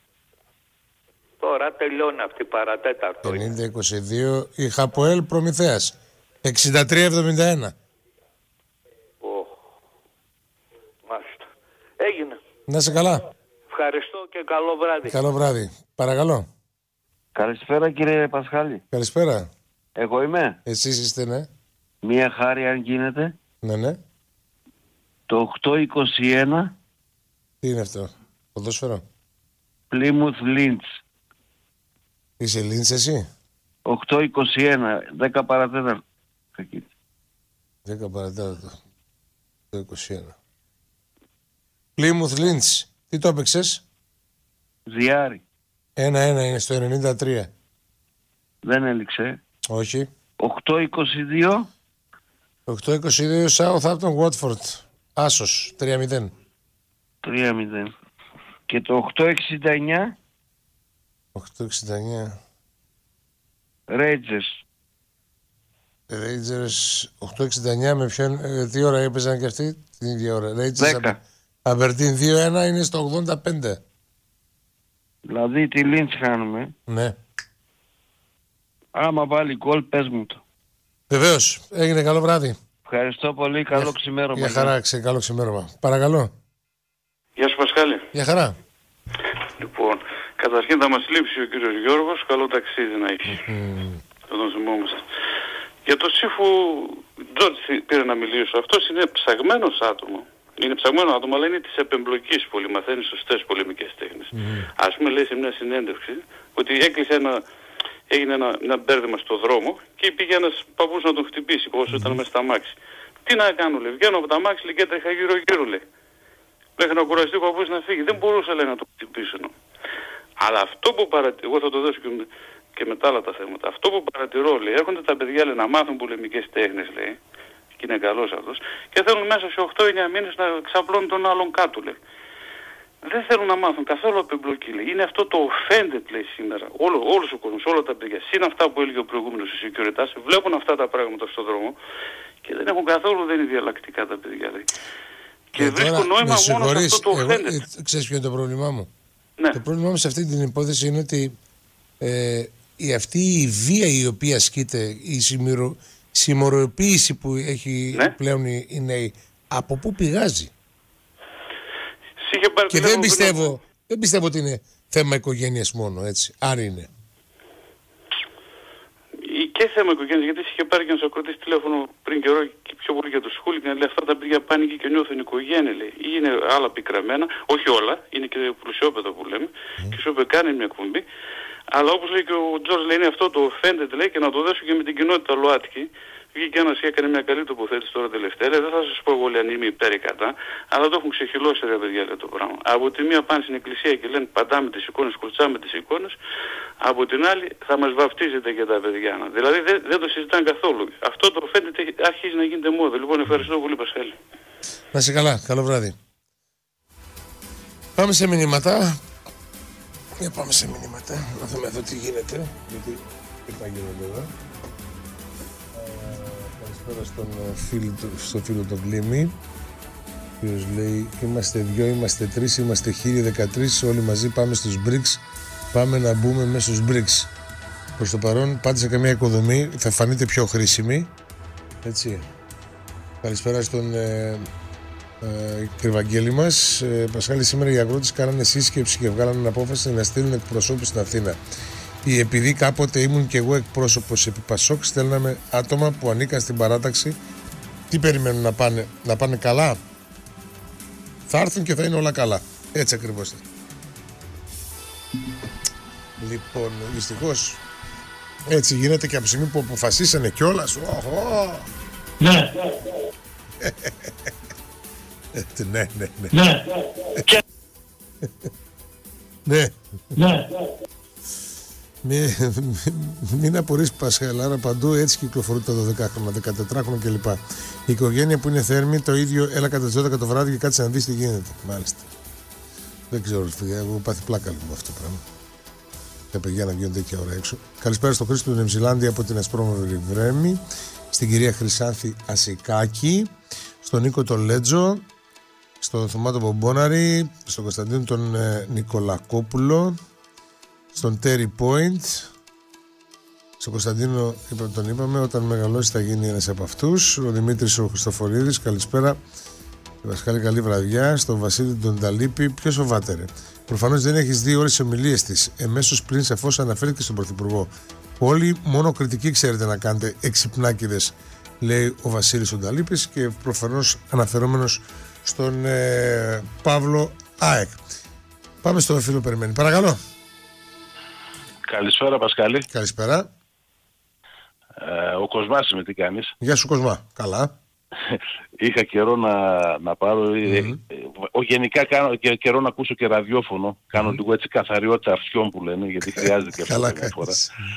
Τώρα τελειώνει αυτή η παρατέταρτο. πενήντα είκοσι δύο, η Χαποέλ Προμηθέας, εξήντα τρία εβδομήντα ένα. Oh. Μάλιστα. Έγινε. Να είσαι καλά. Ευχαριστώ και καλό βράδυ. Καλό βράδυ. Παρακαλώ. Καλησπέρα κύριε Πασχάλη. Καλησπέρα. Εγώ είμαι. Εσείς είστε, ναι. Μία χάρη αν γίνεται. Ναι, ναι. Το οκτώ είκοσι ένα. Τι είναι αυτό? Ποδόσφαιρο? Plymouth Lynch. Είσαι Lynch εσύ? οκτώ είκοσι ένα. δέκα παρατέταρτο. δέκα παρατέταρτο. οκτώ είκοσι ένα. Plymouth Lynch. Τι το έπαιξες? Διάρη. ένα ένα είναι στο ενενήντα τρία. Δεν έληξε. Όχι. οκτώ είκοσι δύο. οκτώ είκοσι δύο Southampton Watford. Άσος. τρία μηδέν. τρία μηδέν. Και το οκτώ εξήντα εννιά. οκτώ εξήντα εννιά. Rangers. Rangers οκτώ εξήντα εννιά με ποιον, ε, τι ώρα έπαιζαν και αυτοί? Την ίδια ώρα. Rangers δέκα. Αμπερντίν δύο ένα είναι στο ογδόντα πέντε. Δηλαδή τη Lynch χάνουμε. Ναι. Άμα βάλει γκολ πες μου το. Βεβαίως. Έγινε, καλό βράδυ. Ευχαριστώ πολύ. Καλό για, ξημέρωμα. Για χαρά, ξε, καλό ξημέρωμα. Παρακαλώ. Γεια σου Πασχάλη. Για χαρά. Λοιπόν, καταρχήν θα μας λείψει ο κύριος Γιώργος. Καλό ταξίδι να έχει. Mm. Θα τον θυμόμαστε. Για το Σύφου Τζόρτζ πήρα να μιλήσω. Αυτός είναι ψαγμένος άτομο. είναι ψαγμένο άτομο, αλλά είναι της επεμπλοκής πολύ, μαθαίνει σωστές πολεμικές τέχνες. Mm. Ας πούμε λέει σε μια συνέντευξη ότι έκλεισε ένα, έγινε ένα, ένα μπέρδεμα στο δρόμο και πήγε ένας παππούς να τον χτυπήσει, όσο mm. ήταν μέσα στα μάξι. Τι να κάνω, λέει, βγαίνω από τα μάξι λέει, και έτρεχα γύρω γύρω, λέει. Μέχρι να κουραστεί ο παππούς να φύγει. Δεν μπορούσα, λέει, να τον χτυπήσω. Αλλά αυτό που παρατηρώ, εγώ θα το δώσω και, με, και μετά άλλα τα θέματα. Αυτό που παρατηρώ, λέει, έρχονται τα παιδιά, λέει, να μάθουν πολεμικές τέχνες, λέει, και είναι καλός αυτός, και θέλουν μέσα σε οκτώ εννιά μήνες να ξαπλώνουν τον άλλον κάτω, λέει. Δεν θέλουν να μάθουν καθόλου από εμπλοκή, λέει. Είναι αυτό το offended, λέει, σήμερα. Όλο, όλος ο κόσμος, όλα τα παιδιά. Συν αυτά που έλεγε ο προηγούμενος ο Σικιουριτάς, βλέπουν αυτά τα πράγματα στον δρόμο και δεν έχουν καθόλου, δεν είναι διαλλακτικά τα παιδιά, λέει. Και, και βρίσκω νόημα μόνο σε αυτό το offended. Ε, ξέρεις ποιο είναι το πρόβλημά μου? Ναι. Το πρόβλημά μου σε αυτή την υπόθεση είναι ότι ε, η, αυτή η βία η οποία ασκείται, η συμμερο, συμμοροποίηση που έχει ναι. πλέον οι, οι νέοι, από πού πηγάζει? Και δεν πιστεύω, δεν πιστεύω ότι είναι θέμα οικογένειας μόνο, έτσι, αν είναι. Και θέμα οικογένειας, γιατί είχε πάρει και ένας ακροτής τηλέφωνο πριν καιρό και πιο πολύ για το σχολείο και λέει αυτά τα παιδιά πάνε εκεί και νιώθουν οικογένεια, λέει. Ή είναι άλλα πικραμένα, όχι όλα, είναι και πλουσιόπεδα που λέμε, mm. και σου είπε κάνει μια εκπομπή. Αλλά όπως λέει και ο Τζορτζ, λέει, είναι αυτό το offended, λέει, και να το δέσω και με την κοινότητα ΛΟΑΤΚΙ. Βγήκε ένας και έκανε μια καλή τοποθέτηση τώρα τελευταία. Λέει, δεν θα σας πω εγώ, λέει, αν είμαι υπέρ ή κατά, αλλά το έχουν ξεχυλώσει, ρε παιδιά, λέει, το πράγμα. Από τη μία πάνε στην εκκλησία και λένε παντάμε τις εικόνες, κουρτσάμε τις εικόνες. Από την άλλη θα μας βαφτίζετε και τα παιδιά. Δηλαδή δεν, δεν το συζητάνε καθόλου. Αυτό το φαίνεται αρχίζει να γίνεται μόδα. Λοιπόν, ευχαριστώ πολύ, Πασχάλη. Να είσαι καλά. Καλό βράδυ. Πάμε σε μηνύματα. Για πάμε σε μηνύματα. Να δούμε εδώ τι γίνεται. Γιατί τι θα γίνεται εδώ. Καλησπέρα στον φίλο, στο φίλο τον Κλήμη. Ο οποίος λέει: είμαστε δυο, είμαστε τρεις, είμαστε χίλιοι δεκατρείς. Όλοι μαζί πάμε στους μπριξ. Πάμε να μπούμε μέσα στους μπριξ. Προς το παρόν, πάτε σε καμία οικοδομή, θα φανείτε πιο χρήσιμη. Έτσι. Καλησπέρα στον ε, ε, Κρυβαγγέλη μας. Ε, Πασχάλη, σήμερα οι αγρότες κάνανε σύσκεψη και βγάλανε απόφαση να στείλουν εκπροσώπους στην Αθήνα. Ή επειδή κάποτε ήμουν και εγώ εκπρόσωπος επί Πασόκ, στέλναμε άτομα που ανήκαν στην παράταξη. Τι περιμένουν να πάνε, να πάνε καλά? Θα έρθουν και θα είναι όλα καλά. Έτσι ακριβώς. Λοιπόν, δυστυχώς έτσι γίνεται και από τη στιγμή που αποφασίσανε κιόλας. Ναι. Ναι, ναι, ναι. Ναι. Ναι. Ναι. Μην, μην απορείς, Πασχαλάρα, παντού έτσι κυκλοφορούν τα δωδεκάχρονα, δεκατετράχρονα κλπ. Η οικογένεια που είναι θέρμη, το ίδιο, έλα κατά τις δώδεκα το βράδυ και κάτσε να δεις τι γίνεται. Μάλιστα. Δεν ξέρω, φίλε, εγώ πάθει πλάκα λίγο αυτό το πράγμα. Τα παιδιά να βγαίνουν τέτοια ώρα έξω. Καλησπέρα στον Χρήστο του Νεμζηλάνδη από την Ασπρόμαυρη Βρέμη, στην κυρία Χρυσάνθη Ασικάκη, στον Νίκο τον Λέτζο, στον Θωμά τον Μπομπόναρη, στον Κωνσταντίνο τον ε, Νικολακόπουλο, στον Τέρι Πόιντ, στον Κωνσταντίνο είπα, τον είπαμε, όταν μεγαλώσει θα γίνει ένας από αυτούς, ο Δημήτρης ο Χριστοφορίδης, καλησπέρα. Βασχάλη, καλή βραδιά. Στον Βασίλη τον Ταλίπη, ποιος φοβάται? Προφανώς δεν έχεις δει όλες τις ομιλίες της. Εμέσως πριν σαφώς αναφέρθηκε στον Πρωθυπουργό. Όλοι μόνο κριτική ξέρετε να κάνετε, εξυπνάκηδες, λέει ο Βασίλης ο Ταλίπης, και προφανώς αναφερόμενος στον ε, Παύλο ΑΕΚ. Πάμε στο φίλο περιμένει. Παρακαλώ. Καλησπέρα, Πασχάλη. Καλησπέρα. Ε, ο Κοσμάς είμαι, τι κάνεις? Γεια σου, Κοσμά. Καλά. Είχα καιρό να, να πάρω, mm-hmm. ε, ε, γενικά κάνω και, καιρό να ακούσω και ραδιόφωνο, mm-hmm. κάνω λίγο έτσι καθαριότητα αυτιών που λένε, γιατί χρειάζεται και αυτό μια φορά.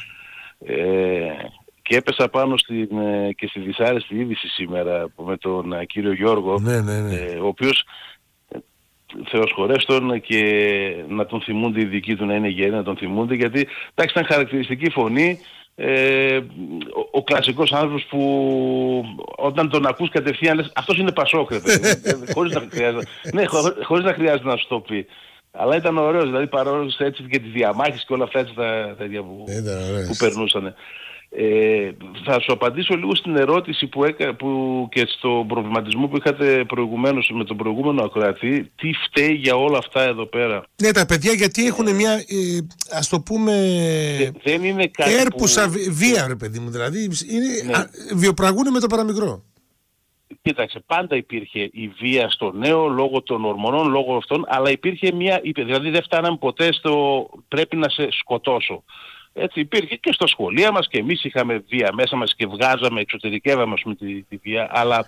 Ε, και έπεσα πάνω στην, ε, και στη δυσάρεστη είδηση σήμερα με τον ε, κύριο Γιώργο, ναι, ναι, ναι. Ε, ο οποίος ε, Θεός χωρέστον και να τον θυμούνται οι δικοί του, να είναι γέροι, να τον θυμούνται, γιατί εντάξει, ήταν χαρακτηριστική φωνή. Ε, ο, ο κλασικός άνθρωπος που όταν τον ακούς κατευθείαν λες αυτός είναι Πασόκρετε, χωρίς, να χρειάζεται, ναι, χω, χωρίς να χρειάζεται να σου το πει. Αλλά ήταν ωραίος, δηλαδή παρόλο έτσι και τις διαμάχες και όλα αυτά έτσι τα τέτοια που, που περνούσαν. Ε, θα σου απαντήσω λίγο στην ερώτηση που, έκα, που και στον προβληματισμό που είχατε προηγουμένως με τον προηγούμενο ακροατή. Τι φταίει για όλα αυτά εδώ πέρα? Ναι, τα παιδιά γιατί έχουν μια, ε, ας το πούμε, δεν είναι κάτι έρπουσα που... βία, ρε παιδί μου, δηλαδή είναι, ναι. α, βιοπραγούν με το παραμικρό. κοίταξε, πάντα υπήρχε η βία στο νέο λόγω των ορμονών, λόγω αυτών, αλλά υπήρχε μια, δηλαδή δεν φτάναμε ποτέ στο πρέπει να σε σκοτώσω. Έτσι υπήρχε και στα σχολεία μας και εμείς είχαμε βία μέσα μας και βγάζαμε, εξωτερικεύαμε με τη, τη βία, αλλά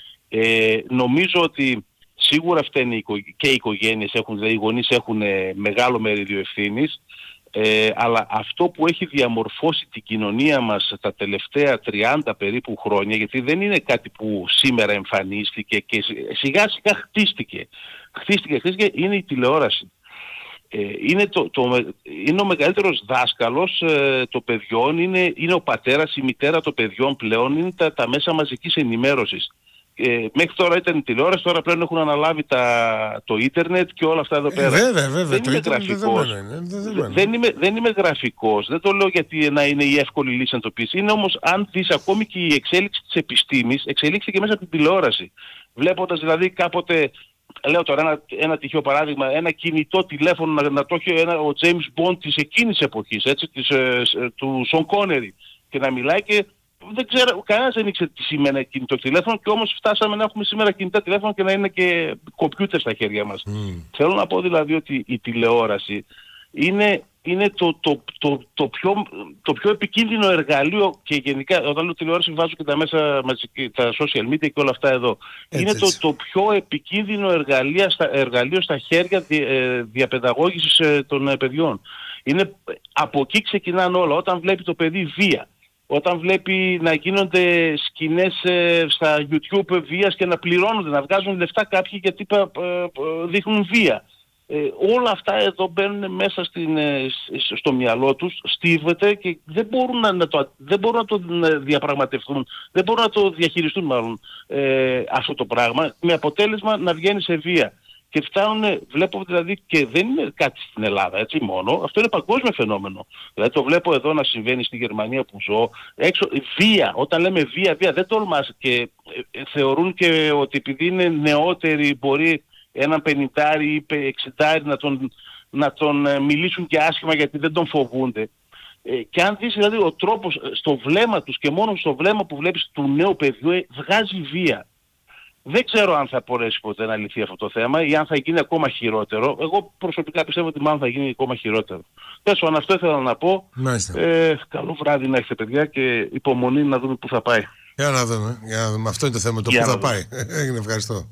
ε, νομίζω ότι σίγουρα φταίνει και οι οικογένειες έχουν, δηλαδή οι γονείς έχουν μεγάλο μερίδιο ευθύνης, ε, αλλά αυτό που έχει διαμορφώσει την κοινωνία μας τα τελευταία τριάντα περίπου χρόνια, γιατί δεν είναι κάτι που σήμερα εμφανίστηκε και σιγά σιγά χτίστηκε, χτίστηκε, χτίστηκε είναι η τηλεόραση. Ε, είναι, το, το, είναι ο μεγαλύτερος δάσκαλος ε, των παιδιών, είναι, είναι ο πατέρας, η μητέρα των παιδιών πλέον, είναι τα, τα μέσα μαζικής ενημέρωσης. Ε, μέχρι τώρα ήταν η τηλεόραση, τώρα πλέον έχουν αναλάβει τα, το ίντερνετ και όλα αυτά εδώ πέρα. Ε, βέβαια, βέβαια. Δεν το είμαι γραφικός. Δεν, δεν, είμαι, δεν είμαι γραφικός. Δεν το λέω γιατί να είναι η εύκολη λύση να το πεις. Είναι όμως, αν δεις, ακόμη και η εξέλιξη της επιστήμης εξελίχθηκε και μέσα από την τηλεόραση. Βλέποντας δηλαδή κάποτε, λέω τώρα ένα, ένα τυχαίο παράδειγμα, ένα κινητό τηλέφωνο να, να το έχει ένα, ο James Bond της εκείνης εποχής, έτσι, της, ε, του Σον Κόνερι, και να μιλάει και δεν ξέρω, κανένας δεν ήξερε τι σημαίνει κινητό τηλέφωνο, και όμως φτάσαμε να έχουμε σήμερα κινητά τηλέφωνα και να είναι και κομπιούτερ στα χέρια μας. Mm. Θέλω να πω δηλαδή ότι η τηλεόραση είναι, είναι το, το, το, το, πιο, το πιο επικίνδυνο εργαλείο, και γενικά όταν λέω τηλεόραση βάζω και τα μέσα, τα social media και όλα αυτά εδώ. Έτσι, είναι το, το πιο επικίνδυνο εργαλείο στα, εργαλείο στα χέρια δι, ε, διαπαιδαγώγησης ε, των ε, παιδιών. Είναι, από εκεί ξεκινάνε όλα. Όταν βλέπει το παιδί βία, όταν βλέπει να γίνονται σκηνές ε, στα YouTube βίας και να πληρώνονται, να βγάζουν λεφτά κάποιοι γιατί ε, ε, δείχνουν βία. Ε, όλα αυτά εδώ μπαίνουν μέσα στην, ε, στο μυαλό τους, στίβεται και δεν μπορούν να, να, το, δεν μπορούν να το διαπραγματευτούν, δεν μπορούν να το διαχειριστούν μάλλον ε, αυτό το πράγμα, με αποτέλεσμα να βγαίνει σε βία. Και φτάνουν, βλέπω δηλαδή, και δεν είναι κάτι στην Ελλάδα, έτσι μόνο, αυτό είναι παγκόσμιο φαινόμενο. Δηλαδή το βλέπω εδώ να συμβαίνει στη Γερμανία που ζω, έξω, βία, όταν λέμε βία, βία, δεν τολμάς, και ε, θεωρούν και ότι επειδή είναι νεότεροι μπορεί έναν πενηντάρι ή εξηντάρι να τον, να τον ε, μιλήσουν και άσχημα γιατί δεν τον φοβούνται. Ε, και αν δεις δηλαδή ο τρόπος στο βλέμμα τους, και μόνο στο βλέμμα που βλέπεις του νέου παιδιού, ε, βγάζει βία. Δεν ξέρω αν θα μπορέσει ποτέ να λυθεί αυτό το θέμα ή αν θα γίνει ακόμα χειρότερο. Εγώ προσωπικά πιστεύω ότι μάλλον θα γίνει ακόμα χειρότερο. Τέλος πάντων, αυτό ήθελα να πω. Ε, καλό βράδυ να έχετε, παιδιά, και υπομονή να δούμε πού θα πάει. Για να δούμε. Για να δούμε. Αυτό είναι το θέμα, το πού θα πάει. Έγινε, ευχαριστώ.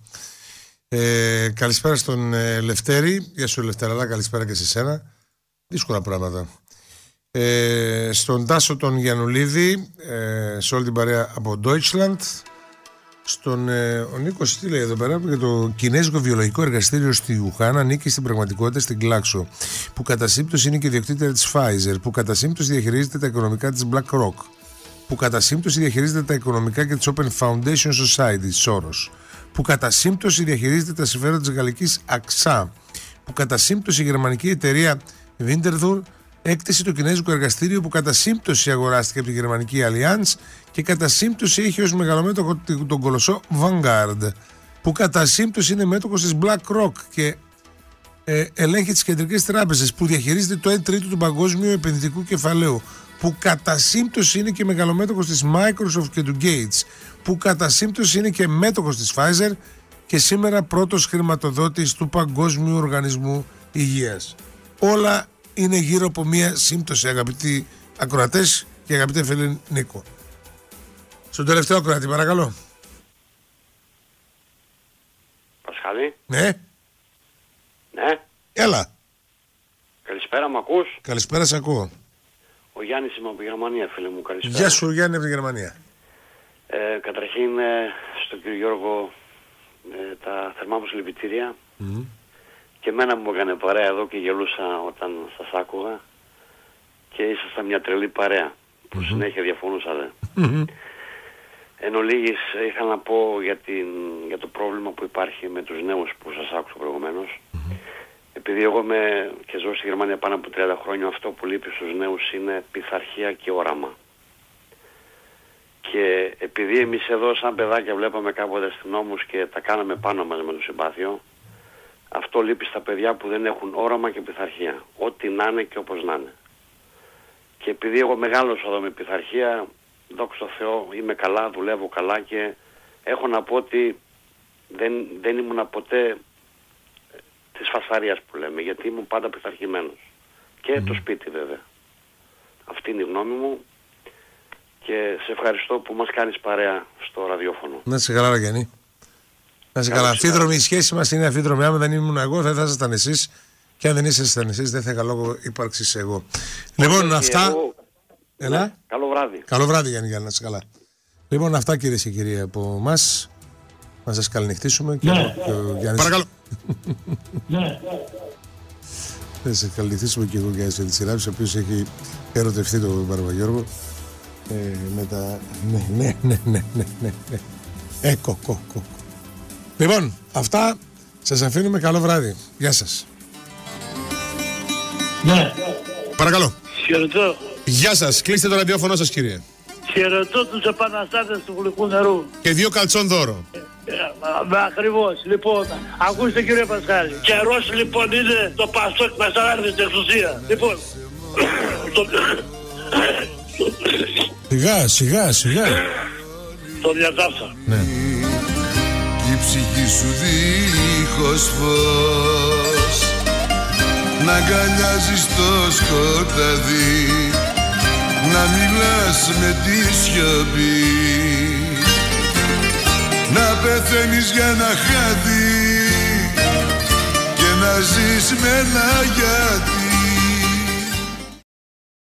Ε, καλησπέρα στον ε, Λευτέρη. Γεια σου, Λευτεραλά, καλησπέρα και σε σένα. Δύσκολα πράγματα. Ε, στον Τάσο τον Γιαννουλίδη, ε, σε όλη την παρέα από Deutschland. Στον ε, ο Νίκος τι λέει εδώ πέρα, για το Κινέζικο Βιολογικό Εργαστήριο στη Ουχάν ανήκει στην πραγματικότητα στην Glaxo, που κατά σύμπτωση είναι και ιδιοκτήτρια της Pfizer, που κατά σύμπτωση διαχειρίζεται τα οικονομικά της BlackRock, που κατά σύμπτωση διαχειρίζεται τα οικονομικά και της Open Foundation Society, Soros, που κατά σύμπτωση διαχειρίζεται τα συμφέροντα της γαλλικής Αξά, που κατά σύμπτωση η γερμανική εταιρεία Winterthur έκτισε το Κινέζικο Εργαστήριο, που κατά σύμπτωση αγοράστηκε από τη γερμανική Allianz και κατά σύμπτωση έχει ως μεγαλομέτωχο τον κολοσσό Vanguard, που κατά σύμπτωση είναι μέτοχος της BlackRock και ε, ελέγχει τις κεντρικές τράπεζες, που διαχειρίζεται το ένα τρίτο του παγκόσμιου επενδυτικού κεφαλαίου, που κατά σύμπτωση είναι και μεγαλομέτωχος της Microsoft και του Gates, που κατά σύμπτωση είναι και μέτοχος της Pfizer και σήμερα πρώτος χρηματοδότης του Παγκόσμιου Οργανισμού Υγείας. Όλα είναι γύρω από μία σύμπτωση, αγαπητοί ακροατές και αγαπητέ φίλοι Νίκο. Στον τελευταίο ακροατή, παρακαλώ. Πασχαλή. Ναι. Ναι. Έλα. Καλησπέρα, μ' ακούς? Καλησπέρα, σε ακούω. Ο Γιάννης είμαι από τη Γερμανία, φίλε μου. Καλησπέρα. Γεια σου, Γιάννη, από τη Γερμανία. Ε, καταρχήν, ε, στον κύριο Γιώργο, ε, τα θερμά μου συλληπιτήρια. Mm. Και εμένα μου έκανε παρέα εδώ και γελούσα όταν σας άκουγα. Και ήσασταν μια τρελή παρέα που mm-hmm. συνέχεια διαφωνούσατε. Mm-hmm. Εν ολίγης, ήθελα να πω για, την, για το πρόβλημα που υπάρχει με τους νέους που σας άκουσα προηγουμένως. Mm-hmm. Επειδή εγώ είμαι και ζω στη Γερμανία πάνω από τριάντα χρόνια, αυτό που λείπει στους νέους είναι πειθαρχία και όραμα. Και επειδή εμείς εδώ σαν παιδάκια βλέπαμε κάποτε αστυνόμους και τα κάναμε πάνω μας με το συμπάθειο, αυτό λείπει στα παιδιά που δεν έχουν όραμα και πειθαρχία. Ό,τι να είναι και όπως να είναι. Και επειδή εγώ μεγάλωσα εδώ με πειθαρχία, δόξα τω Θεώ, είμαι καλά, δουλεύω καλά και έχω να πω ότι δεν, δεν ήμουν ποτέ της φασαρίας που λέμε, γιατί ήμουν πάντα πειθαρχημένος. Και mm. το σπίτι βέβαια. Αυτή είναι η γνώμη μου και σε ευχαριστώ που μας κάνεις παρέα στο ραδιόφωνο. Να είσαι καλά, Ραγιανή. Να είσαι καλά. Αμφίδρομη η σχέση μας είναι αμφίδρομη. Άμα δεν ήμουν εγώ, θα ήσασταν εσείς. Και αν δεν ήσασταν εσείς, δεν θα είχα λόγο ύπαρξης εγώ. Λοιπόν, αυτά. Εγώ... Έλα. Ναι, καλό βράδυ. Καλό βράδυ, Γιάννη, για να είσαι καλά. Λοιπόν, αυτά κυρίες και κύριοι από εμάς. Να σας καληνυχτήσουμε. Και ναι. και ο Γιάννης... Παρακαλώ. ναι. Θα σας καληνυχτήσουμε και εγώ για τη σειρά, ο οποίος έχει ερωτευτεί τον Μπαρβαγιώργο. Ε, με τα... Ναι, ναι, ναι, ναι, ναι, ναι. Ε, κο, κο, κο. Λοιπόν, αυτά. Σας αφήνουμε. Καλό βράδυ. Γεια σας. Ναι. Παρακαλώ. Χαιρετώ. Γεια σας. Κλείστε το ραδιόφωνο σας, κύριε. Χαιρετώ τους επαναστάτες του γλυκού νερού. Και δύο καλτσόν δώρο. Ε, ε, ακριβώς. Λοιπόν, ακούστε κύριε Πασχάλη. Καιρός λοιπόν είναι το Πασόκ να ξανάρθει στην εξουσία. Λοιπόν. Σιγά, σιγά, σιγά. Το διατάφσα. Ναι. Κι η ψυχή σου δίχως φως να αγκαλιάζεις το σκοτάδι, να μιλάς με τη σιωπή, να πεθαίνεις για ένα χάδι και να ζεις με ένα γιατί.